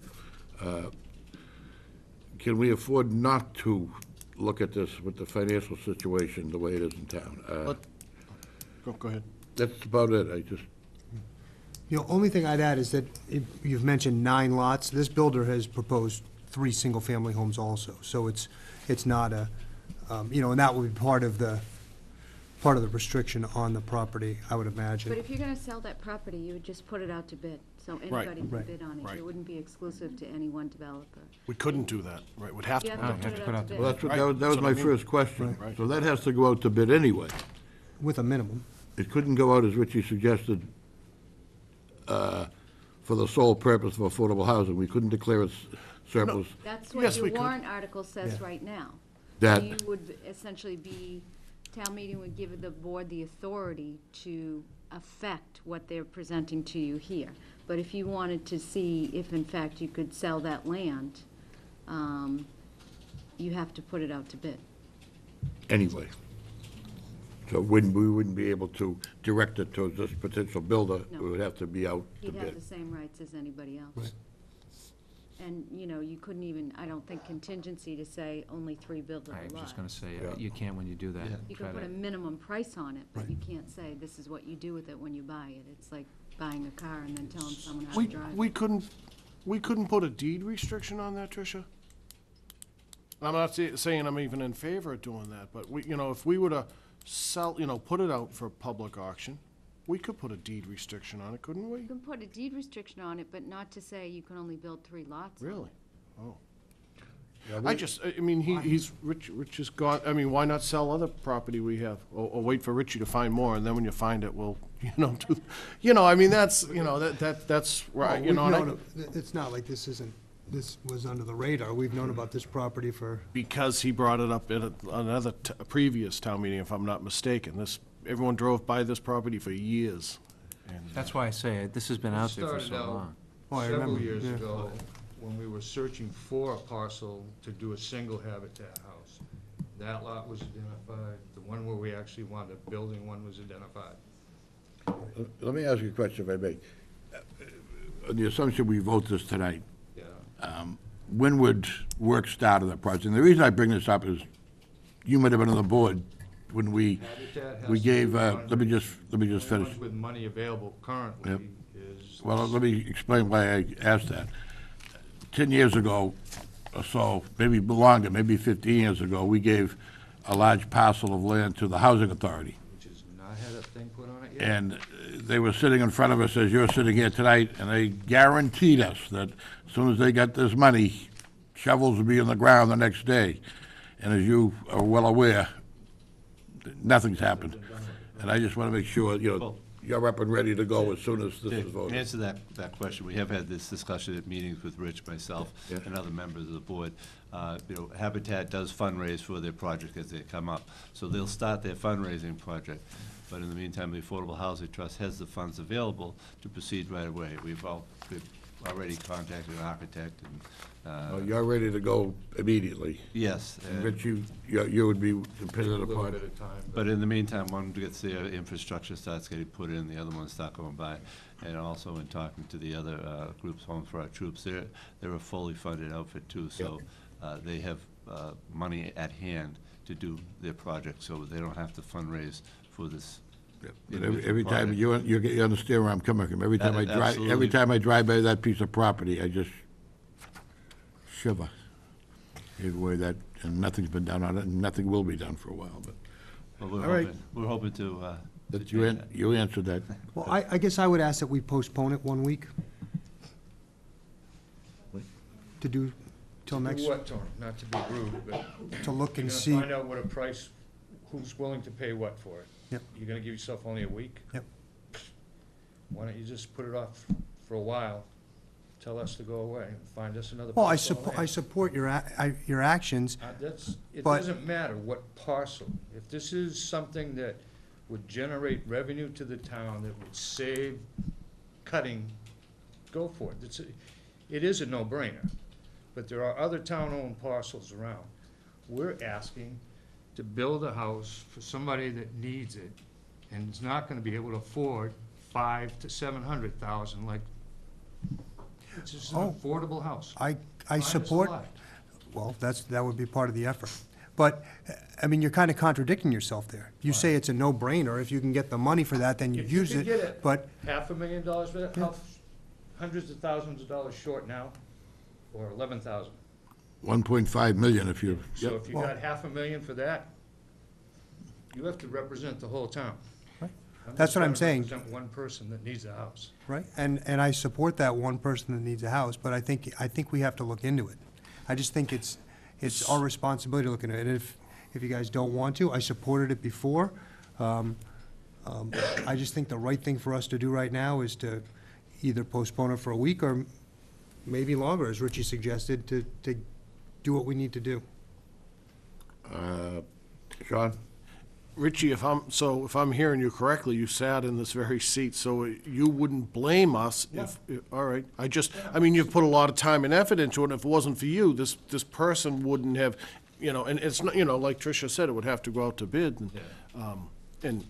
A: Can we afford not to look at this with the financial situation the way it is in town?
C: Go ahead.
A: That's about it.
D: Only thing I'd add is that you've mentioned 9 lots. This builder has proposed 3 single-family homes also. So it's not a, and that would be part of the restriction on the property, I would imagine.
G: But if you're gonna sell that property, you would just put it out to bid, so anybody can bid on it. It wouldn't be exclusive to any one developer.
C: We couldn't do that, right? We'd have to
G: You
C: put
G: have
C: it
G: to
C: out
G: put
C: to
G: it out to bid.
A: Well, that was my first question.
C: Right.
A: So that has to go out to bid anyway.
D: With a minimum.
A: It couldn't go out, as Richie suggested, for the sole purpose of affordable housing. We couldn't declare it surplus.
G: That's
C: Yes,
G: what
C: we
G: your
C: could.
G: warrant article says
D: Yeah.
G: right now.
A: That-
G: You would essentially be, town meeting would give the board the authority to affect what they're presenting to you here. But if you wanted to see if in fact you could sell that land, you have to put it out to bid.
A: Anyway. So we wouldn't be able to direct it towards this potential builder.
G: No.
A: We would have to be out to
G: He'd have
A: bid.
G: the same rights as anybody else.
D: Right.
G: And, you couldn't even, I don't think contingency to say only 3 buildable
F: I was
G: lots.
F: just gonna say,
A: Yeah.
F: you can't when you do that.
G: You
F: Try
G: can put
F: to-
G: a minimum price on it, but you can't say this is what you do with it when you buy it. It's like buying a car and then telling someone how to drive
C: We
G: it.
C: couldn't put a deed restriction on that, Tricia? I'm not saying I'm even in favor of doing that, but if we were to sell, put it out for public auction, we could put a deed restriction on it, couldn't we?
G: You can put a deed restriction on it, but not to say you can only build 3 lots on it.
C: Really? Oh.
A: Yeah,
C: Rich is gone, why not sell other property we have? Or wait for Richie to find more, and then when you find it, we'll, that's, that's right,
D: We've known it's not like this was under the radar. We've known about this property for,
C: because he brought it up at a previous town meeting, if I'm not mistaken. Everyone drove by this property for years.
F: That's why I say, this has been out there for so
T: Started out
F: long.
D: I
T: several
D: remember,
T: years
D: yeah.
T: ago, when we were searching for a parcel to do a single habitat house. That lot was identified, the one where we actually wanted a building one was identified.
A: Let me ask you a question, if I may. On the assumption we vote this tonight,
T: Yeah.
A: when would work start on the project? And the reason I bring this up is, you might have been on the board when we
T: Habitat has
A: we
T: to
A: gave,
T: be
A: let me just
T: only
A: finish.
T: ones with money available currently
A: Yep.
T: is.
A: Well, let me explain why I asked that. 10 years ago or so, maybe longer, maybe 15 years ago, we gave a large parcel of land to the Housing Authority.
T: Which has not had a thing put on it yet.
A: And they were sitting in front of us as you're sitting here tonight, and they guaranteed us that as soon as they got this money, shovels would be in the ground the next day. And as you are well aware, nothing's happened. And I just want to make sure, you're up and ready to go as soon as this is
U: To
A: voted.
U: answer that question, we have had this discussion at meetings with Rich, myself,
A: Yeah.
U: and other members of the board. Habitat does fundraise for their project as they come up, so they'll start their fundraising project. But in the meantime, the Affordable Housing Trust has the funds available to proceed right away. We've already contacted an architect and.
A: You're ready to go immediately.
U: Yes.
A: And Rich, you would be dependent
T: A little
A: upon.
T: bit of time.
U: But in the meantime, one gets their infrastructure starts getting put in, the other ones start going by. And also in talking to the other groups, Home for Our Troops, they're a fully funded outfit too, so they have money at hand to do their project, so they don't have to fundraise for this.
A: But every time, you understand where I'm coming from. Every time I
U: Absolutely.
A: drive by that piece of property, I just shiver. Either way, and nothing's been done on it, and nothing will be done for a while, but.
U: Well,
A: All right.
U: we're hoping to.
A: That
U: change that.
A: you answered that.
D: well, I guess I would ask that we postpone it 1 week. To till
T: To
D: next,
T: do what, Tony? Not to be rude, but.
D: to look and
T: You're
D: see.
T: gonna find out what a price, who's willing to pay what for it.
D: Yep.
T: You're gonna give yourself only a week?
D: Yep.
T: Why don't you just put it off for a while, tell us to go away, and find us another
D: Well,
T: parcel of
D: I
T: land?
D: support your actions,
T: It
D: but-
T: doesn't matter what parcel. If this is something that would generate revenue to the town, that would save cutting, go for it. It is a no-brainer, but there are other town-owned parcels around. We're asking to build a house for somebody that needs it and is not gonna be able to afford 500 to 700,000, like, it's just an
D: Oh.
T: affordable house.
D: I
T: Find us a
D: support,
T: lot.
D: well, that would be part of the effort. But, I mean, you're kind of contradicting yourself there. You say it's a no-brainer, if you can get the money for that, then you
T: If you
D: use
T: could get
D: it, but,
T: $500,000 for that, hundreds of thousands of dollars short now, or 11,000.
A: 1.5 million if you,
T: So
A: yep.
T: if you got $500,000 for that, you have to represent the whole town.
D: Right.
T: I'm
D: That's
T: just
D: what I'm
T: trying to
D: saying.
T: represent one person that needs a house.
D: right? And I support that one person that needs a house, but I think we have to look into it. I just think it's our responsibility to look into it. And if you guys don't want to, I supported it before. I just think the right thing for us to do right now is to either postpone it for a week or maybe longer, as Richie suggested, to do what we need to do.
A: Sean?
C: Richie, if I'm hearing you correctly, you sat in this very seat, so you wouldn't blame us if, all right. I mean, you've put a lot of time and effort into it, and if it wasn't for you, this person wouldn't have, and it's not, like Tricia said, it would have to go out to bid, and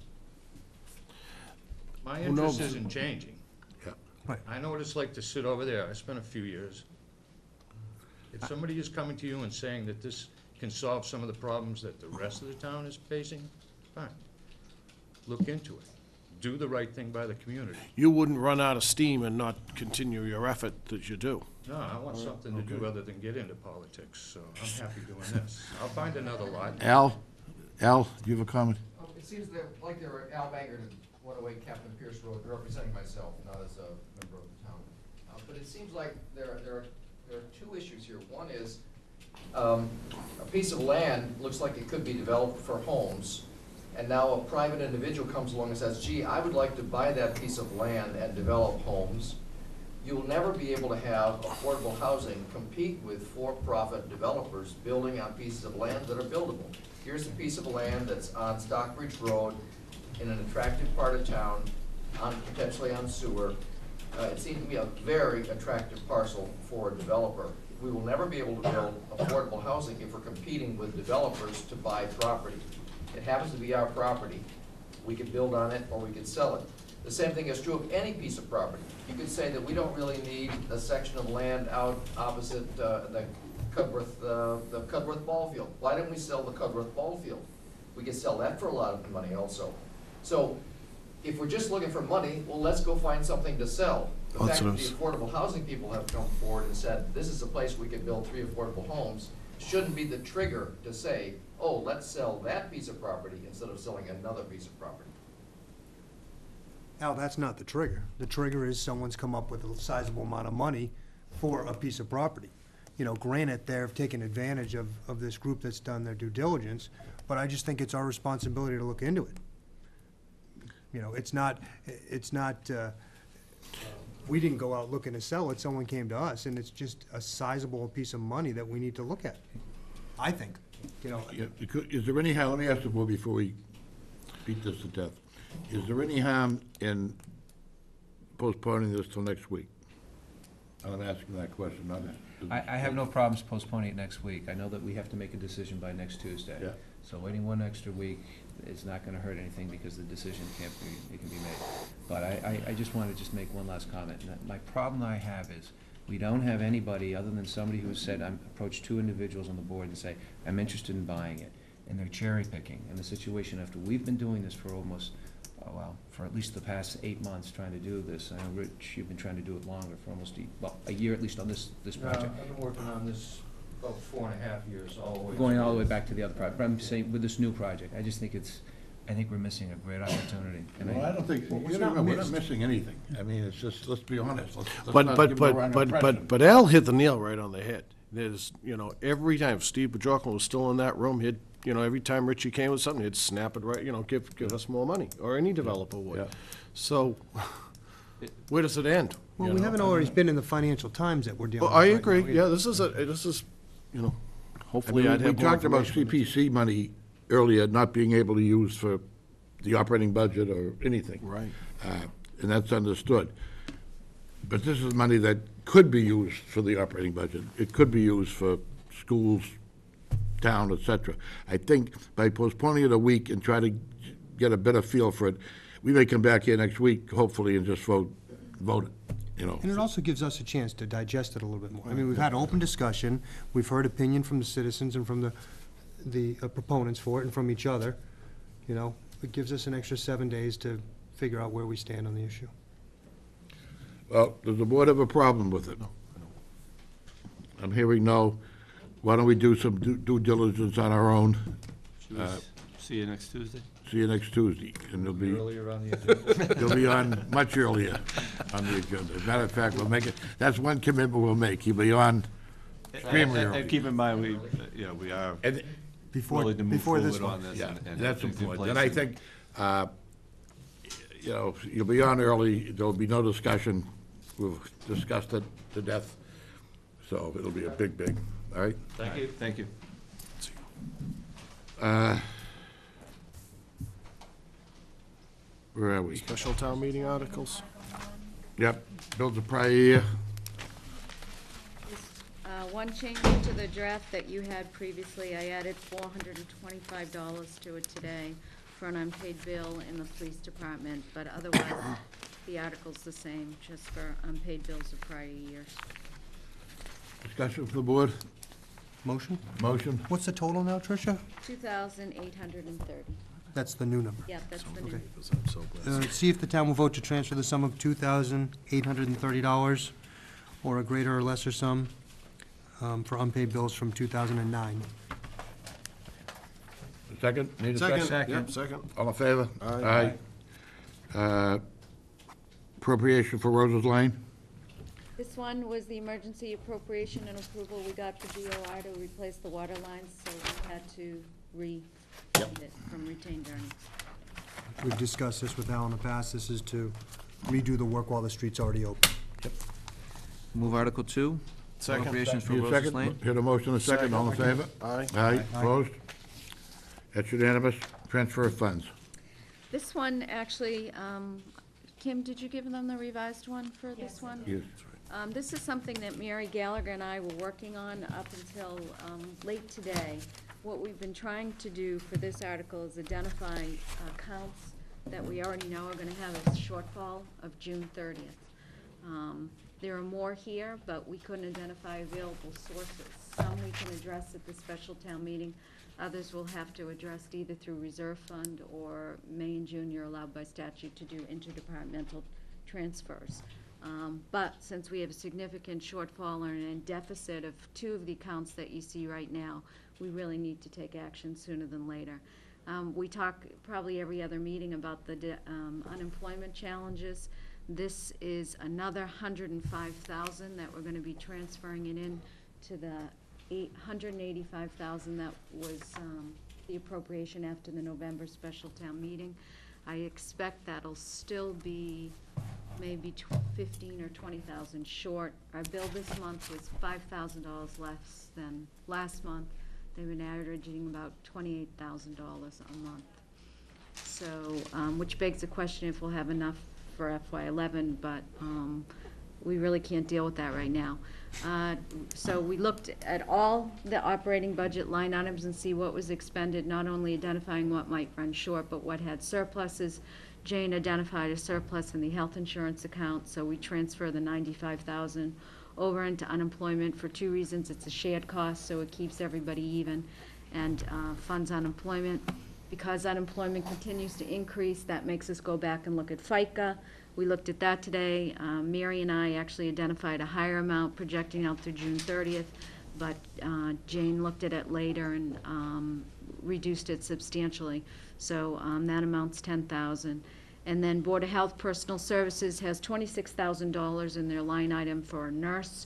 T: My
C: Who knows?
T: interest isn't changing.
A: Yeah.
D: Right.
T: I know what it's like to sit over there. I spent a few years. If somebody is coming to you and saying that this can solve some of the problems that the rest of the town is facing, fine. Look into it. Do the right thing by the community.
C: you wouldn't run out of steam and not continue your effort that you do.
T: No, I want something to do other than get into politics, so I'm happy doing this. I'll find another lot.
A: Al, do you have a comment?
I: It seems that, like there were Al Bangert and 108 Captain Pierce Road, representing myself, not as a member of the town. But it seems like there are two issues here. One is, a piece of land looks like it could be developed for homes, and now a private individual comes along and says, gee, I would like to buy that piece of land and develop homes. You'll never be able to have affordable housing compete with for-profit developers building on pieces of land that are buildable. Here's a piece of land that's on Stockbridge Road in an attractive part of town, potentially on sewer. It seems to be a very attractive parcel for a developer. We will never be able to build affordable housing if we're competing with developers to buy property. It happens to be our property. We could build on it or we could sell it. The same thing is true of any piece of property. You could say that we don't really need a section of land out opposite the Cudworth ball field. Why didn't we sell the Cudworth ball field? We could sell that for a lot of money also. So if we're just looking for money, well, let's go find something to sell. The fact that the affordable housing people have come forward and said, this is a place we could build 3 affordable homes, shouldn't be the trigger to say, oh, let's sell that piece of property instead of selling another piece of property.
D: Al, that's not the trigger. The trigger is someone's come up with a sizable amount of money for a piece of property. Granted, they've taken advantage of this group that's done their due diligence, but I just think it's our responsibility to look into it. It's not, we didn't go out looking to sell it, someone came to us, and it's just a sizable piece of money that we need to look at, I think.
A: Is there any harm, let me ask the board before we beat this to death. Is there any harm in postponing this till next week? I'm asking that question, not.
F: I have no problems postponing it next week. I know that we have to make a decision by next Tuesday.
A: Yeah.
F: So waiting one extra week is not gonna hurt anything because the decision can be made. But I just wanna make one last comment. And my problem I have is, we don't have anybody other than somebody who said, I'm approached 2 individuals on the board and say, I'm interested in buying it. And they're cherry picking. And the situation after we've been doing this for almost, for at least the past 8 months trying to do this. I know, Rich, you've been trying to do it longer, for almost a year at least on this project.
T: I've been working on this about 4.5 years, all the way.
F: Going all the way back to the other project. But I'm saying, with this new project, I just think I think we're missing a great opportunity. And
A: Well, I don't think, we're not missing anything. I mean, it's just, let's be honest. Let's not give them the wrong impression.
C: But Al hit the nail right on the head. There's, every time, if Steve Bajorko was still in that room, he'd, every time Richie came with something, he'd snap it right, give us more money, or any developer would.
A: Yeah.
C: So, where does it end?
D: Well, we haven't always been in the Financial Times that we're dealing
C: Well,
D: with
C: I
D: right
C: agree,
D: now.
C: yeah, this is, hopefully I'd have
A: We
C: more
A: talked about
C: information.
A: CPC money earlier not being able to use for the operating budget or anything.
C: Right.
A: And that's understood. But this is money that could be used for the operating budget. It could be used for schools, town, et cetera. I think by postponing it a week and try to get a better feel for it, we may come back here next week, hopefully, and just vote it,
D: And it also gives us a chance to digest it a little bit more. I mean, we've had open discussion, we've heard opinion from the citizens and from the proponents for it and from each other. It gives us an extra 7 days to figure out where we stand on the issue.
A: Well, does the board have a problem with it? I'm hearing no. Why don't we do some due diligence on our own?
U: Should we see you next Tuesday?
A: See you next Tuesday, and it'll be...
T: Earlier on the agenda.
A: You'll be on much earlier on the agenda. As a matter of fact, we'll make it, that's one commitment we'll make. You'll be on extremely early.
U: And keep in mind, we are willing to move
D: before this
U: forward on
D: one.
U: this.
A: Yeah,
U: and
A: that's
U: have things in
A: important.
U: place
A: And I think, you'll be on early, there'll be no discussion. We've discussed it to death, so it'll be a big, all right?
U: Thank you. Thank you.
A: Where are we?
C: Special town meeting articles?
A: Yep, bills of prior year.
G: One change to the draft that you had previously, I added $425 to it today for an unpaid bill in the police department, but otherwise, the article's the same, just for unpaid bills of prior years.
A: Discussion for the board?
D: Motion?
A: Motion?
D: What's the total now, Tricia?
G: 2,830.
D: That's the new number.
G: Yeah, that's the new.
D: Okay. See if the town will vote to transfer the sum of $2,830 or a greater or lesser sum for unpaid bills from 2009.
A: Second? Need a second?
C: Yep, second.
A: All in favor?
C: Aye.
A: Aye. Appropriation for Roses Lane?
G: This one was the emergency appropriation and approval we got for DOR to replace the water lines, so we had to refund it from retained earnings.
D: We've discussed this with Al in the past. This is to redo the work while the street's already open.
F: Move Article 2.
C: Second.
F: Appropriations for
A: Need a
F: Roses
A: second?
F: Lane.
A: Hear the motion, a second, all in favor?
C: Aye.
A: Aye, opposed? That's unanimous. Transfer of funds.
G: This one, actually, Kim, did you give them the revised one for this one?
A: Yes.
G: This is something that Mary Gallagher and I were working on up until late today. What we've been trying to do for this article is identify accounts that we already know are gonna have a shortfall of June 30th. There are more here, but we couldn't identify available sources. Some we can address at the special town meeting. Others will have to address either through reserve fund or May and June, you're allowed by statute to do interdepartmental transfers. But since we have a significant shortfall or an deficit of two of the accounts that you see right now, we really need to take action sooner than later. We talk probably every other meeting about the unemployment challenges. This is another $105,000 that we're gonna be transferring it in to the $185,000 that was the appropriation after the November special town meeting. I expect that'll still be maybe 15 or 20,000 short. Our bill this month was $5,000 less than last month. They've been averaging about $28,000 a month. So, which begs the question if we'll have enough for FY11, but we really can't deal with that right now. So we looked at all the operating budget line items and see what was expended, not only identifying what might run short, but what had surpluses. Jane identified a surplus in the health insurance account, so we transfer the $95,000 over into unemployment for two reasons. It's a shared cost, so it keeps everybody even, and funds unemployment. Because unemployment continues to increase, that makes us go back and look at FICA. We looked at that today. Mary and I actually identified a higher amount projecting out through June 30th, but Jane looked at it later and reduced it substantially. So that amounts $10,000. And then Board of Health Personal Services has $26,000 in their line item for a nurse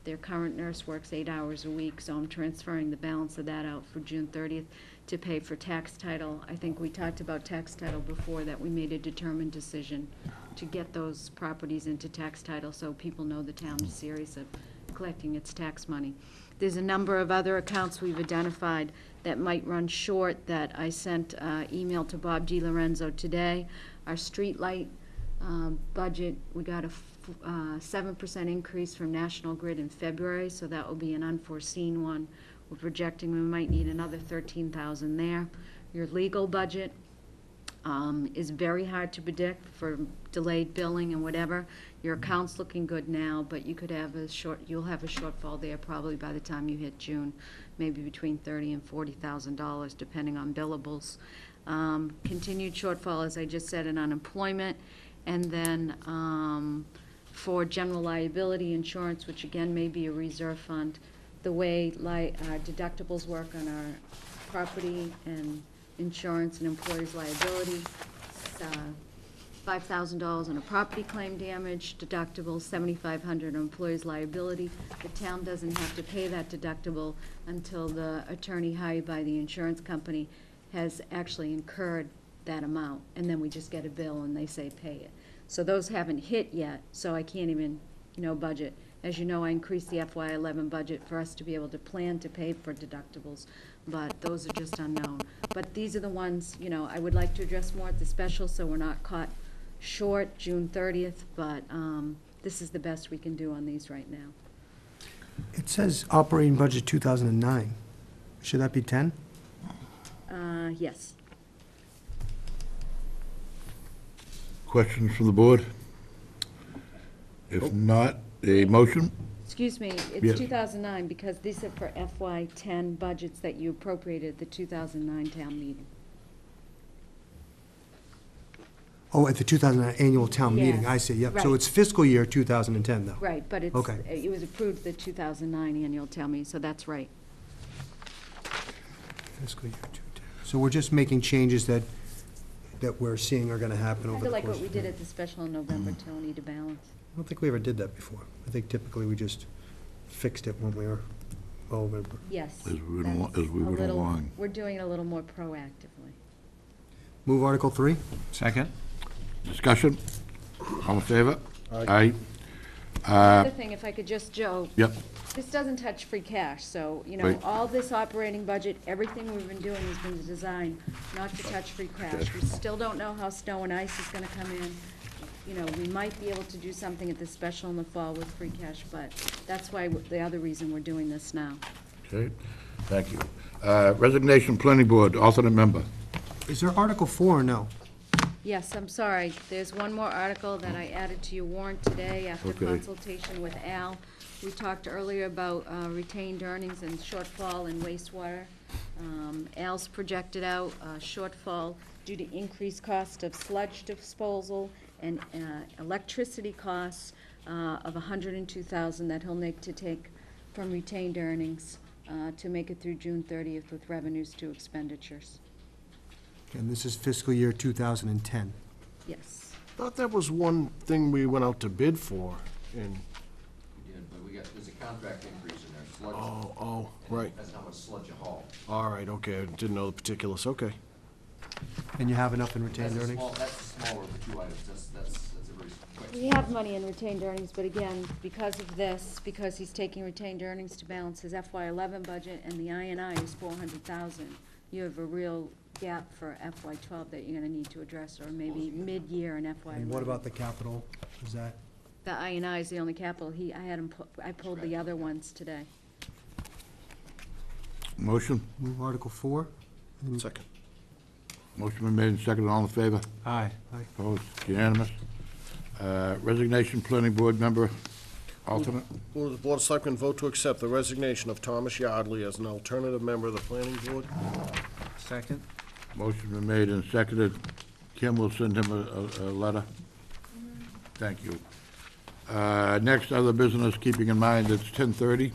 G: Their current nurse works 8 hours a week, so I'm transferring the balance of that out for June 30th to pay for tax title. I think we talked about tax title before, that we made a determined decision to get those properties into tax title so people know the town is serious of collecting its tax money. There's a number of other accounts we've identified that might run short that I sent email to Bob DiLorenzo today. Our street light budget, we got a 7% increase from National Grid in February, so that will be an unforeseen one. We're projecting we might need another 13,000 there. Your legal budget is very hard to predict for delayed billing and whatever. Your account's looking good now, but you could have you'll have a shortfall there probably by the time you hit June, maybe between $30,000 and $40,000, depending on billables. Continued shortfall, as I just said, in unemployment, and then for general liability insurance, which again may be a reserve fund, the way deductibles work on our property and insurance and employees' liability, $5,000 on a property claim damage deductible, $7,500 on employees' liability. The town doesn't have to pay that deductible until the attorney hired by the insurance company has actually incurred that amount, and then we just get a bill and they say pay it. So those haven't hit yet, so I can't even, budget. As you know, I increased the FY11 budget for us to be able to plan to pay for deductibles, but those are just unknown. But these are the ones, I would like to address more at the special, so we're not caught short June 30th, but this is the best we can do on these right now.
D: It says operating budget 2009. Should that be 10?
G: Yes.
A: Questions from the board? If not, a motion?
G: Excuse me,
A: Yes.
G: it's 2009, because these are for FY10 budgets that you appropriated at the 2009 town meeting.
D: Oh, at the 2009 annual town meeting,
G: Yes,
D: I see, yep. So
G: right.
D: it's fiscal year 2010, though?
G: Right, but it's,
D: Okay.
G: it was approved the 2009 annual town meeting, so that's right.
D: Fiscal year 2010. So we're just making changes that we're seeing are gonna happen over
G: Kind
D: the
G: of like
D: course
G: what we
D: of
G: did
D: the
G: at the special in November, Tony, to balance.
D: I don't think we ever did that before. I think typically we just fixed it when we were over.
G: Yes.
A: As we went
G: that's
A: as we
G: a
A: went
G: little-
A: along.
G: We're doing it a little more proactively.
D: Move Article 3?
F: Second?
A: Discussion? All in favor?
C: Aye.
G: Another thing, if I could just, Joe.
A: Yep.
G: This doesn't touch free cash, so,
A: Right.
G: all this operating budget, everything we've been doing has been designed not to touch free cash. We still don't know how snow and ice is gonna come in. We might be able to do something at the special in the fall with free cash, but that's why, the other reason we're doing this now.
A: Okay, thank you. Resignation Planning Board, alternate member.
D: Is there Article 4 or no?
G: Yes, I'm sorry. There's one more article that I added to your warrant today after
A: Okay.
G: consultation with Al. We talked earlier about retained earnings and shortfall in wastewater. Al's projected out shortfall due to increased cost of sludge disposal and electricity costs of $102,000 that he'll need to take from retained earnings to make it through June 30th with revenues to expenditures.
D: And this is fiscal year 2010.
G: Yes.
C: Thought that was one thing we went out to bid for, and,
I: We did, but there's a contract increase in there, sludge.
C: oh, right.
I: That's how much sludge you haul.
C: All right, okay, I didn't know the particulars, okay.
D: And you have enough in retained
I: That's the
D: earnings?
I: small- That's the smaller of the two items, that's a very quick.
G: We have money in retained earnings, but again, because of this, because he's taking retained earnings to balance his FY11 budget, and the INI is 400,000, you have a real gap for FY12 that you're gonna need to address, or maybe mid-year in FY11.
D: And what about the capital? Is that,
G: The INI is the only capital, I pulled the other ones today.
A: Motion?
D: move Article 4?
C: Second.
A: Motion been made and seconded, all in favor?
F: Aye.
A: Opposed? Unanimous. Resignation Planning Board member, alternate.
C: Will the Board of Selectmen vote to accept the resignation of Thomas Yardley as an alternative member of the Planning Board?
F: Second?
A: Motion been made and seconded. Kim will send him a letter. Thank you. Next, other business, keeping in mind it's 10:30.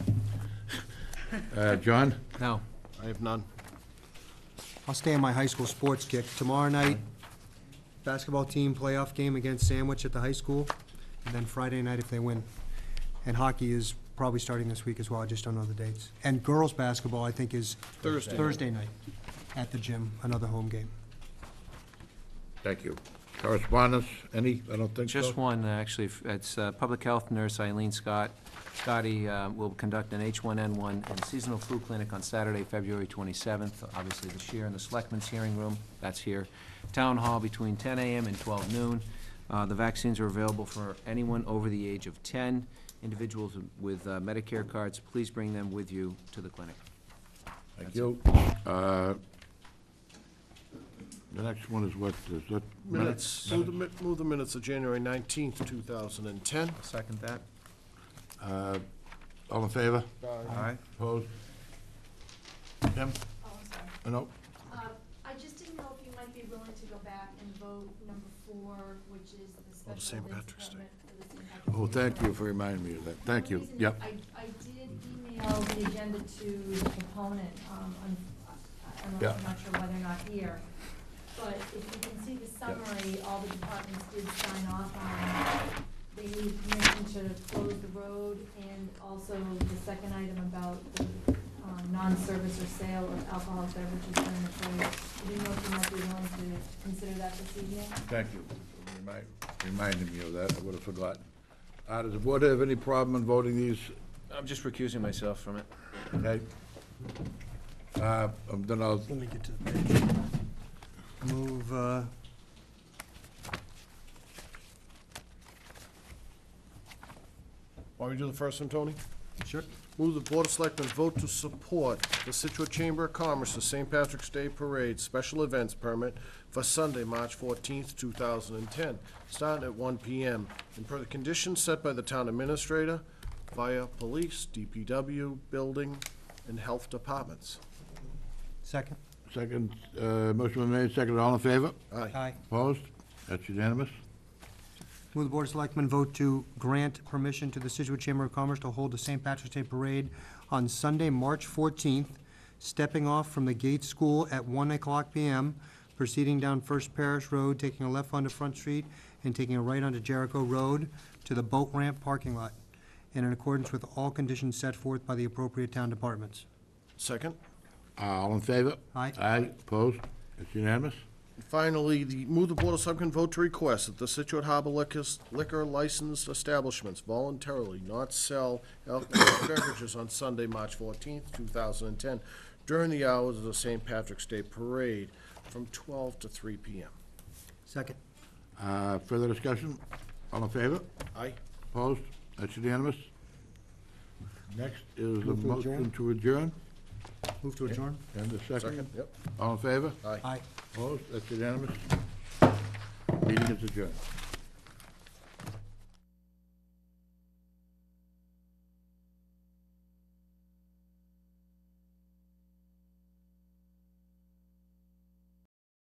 A: John?
F: No.
C: I have none.
D: I'll stay on my high school sports kick. Tomorrow night, basketball team playoff game against Sandwich at the high school, and then Friday night if they win. And hockey is probably starting this week as well, I just don't know the dates. And girls' basketball, I think, is Thursday night at the gym, another home game.
A: Thank you. Correspondence, any? I don't think so.
F: Just one, actually. It's Public Health Nurse Eileen Scotty will conduct an H1N1 and seasonal flu clinic on Saturday, February 27th, obviously this year, in the Selectmen's hearing room. That's here. Town Hall between 10 a.m. and 12 noon. The vaccines are available for anyone over the age of 10. Individuals with Medicare cards, please bring them with you to the clinic.
A: Thank you. The next one is what, is that?
C: Minutes, move the minutes of January 19th, 2010.
F: Second that.
A: All in favor?
F: Aye.
A: Opposed? Tim?
B: Oh, I'm sorry.
A: No?
B: I just didn't know if you might be willing to go back and vote number 4, which is the special
C: St.
B: events
C: Patrick's Day.
B: permit for the St. Patrick's
A: Oh,
B: Day
A: thank you
B: parade.
A: for reminding me of that. Thank
B: The
A: you.
B: reason
A: Yep.
B: I did email the agenda to the proponent, I'm
A: Yeah.
B: not sure whether or not here. But if you can see the summary, all the departments did sign off on. They need permission to close the road, and also the second item about the non-service or sale of alcoholic beverages during the parade. I didn't know if you might be willing to consider that this evening.
A: Thank you for reminding me of that. I would have forgotten. Does the board have any problem in voting these?
F: I'm just recusing myself from it.
A: Okay. Then I'll,
D: Let me get to the page. Move,
C: Want me to do the first one, Tony?
D: sure.
C: Move the Board of Selectmen vote to support the Scituate Chamber of Commerce's St. Patrick's Day Parade special events permit for Sunday, March 14th, 2010, starting at 1 p.m. and per the conditions set by the town administrator via police, DPW, building, and health departments.
D: Second.
A: second, motion been made, second, all in favor?
D: Aye.
A: Opposed? That's unanimous.
D: Move the Board of Selectmen vote to grant permission to the Scituate Chamber of Commerce to hold the St. Patrick's Day Parade on Sunday, March 14th, stepping off from the Gates School at 1 o'clock p.m., proceeding down First Parish Road, taking a left onto Front Street, and taking a right onto Jericho Road to the boat ramp parking lot, and in accordance with all conditions set forth by the appropriate town departments.
C: Second.
A: All in favor?
D: Aye.
A: Aye, opposed? It's unanimous.
C: Finally, move the Board of Selectmen vote to request that the Scituate Harbor liquor licensed establishments voluntarily not sell alcoholic beverages on Sunday, March 14th, 2010, during the hours of the St. Patrick's Day Parade from 12 to 3 p.m.
D: Second.
A: Further discussion? All in favor?
C: Aye.
A: Opposed? That's unanimous. Next is the
D: Move to adjourn.
A: motion to adjourn.
D: Move to adjourn.
A: And the second?
C: Second, yep.
A: All in favor?
C: Aye.
D: Aye.
A: Opposed? That's unanimous. Meeting is adjourned.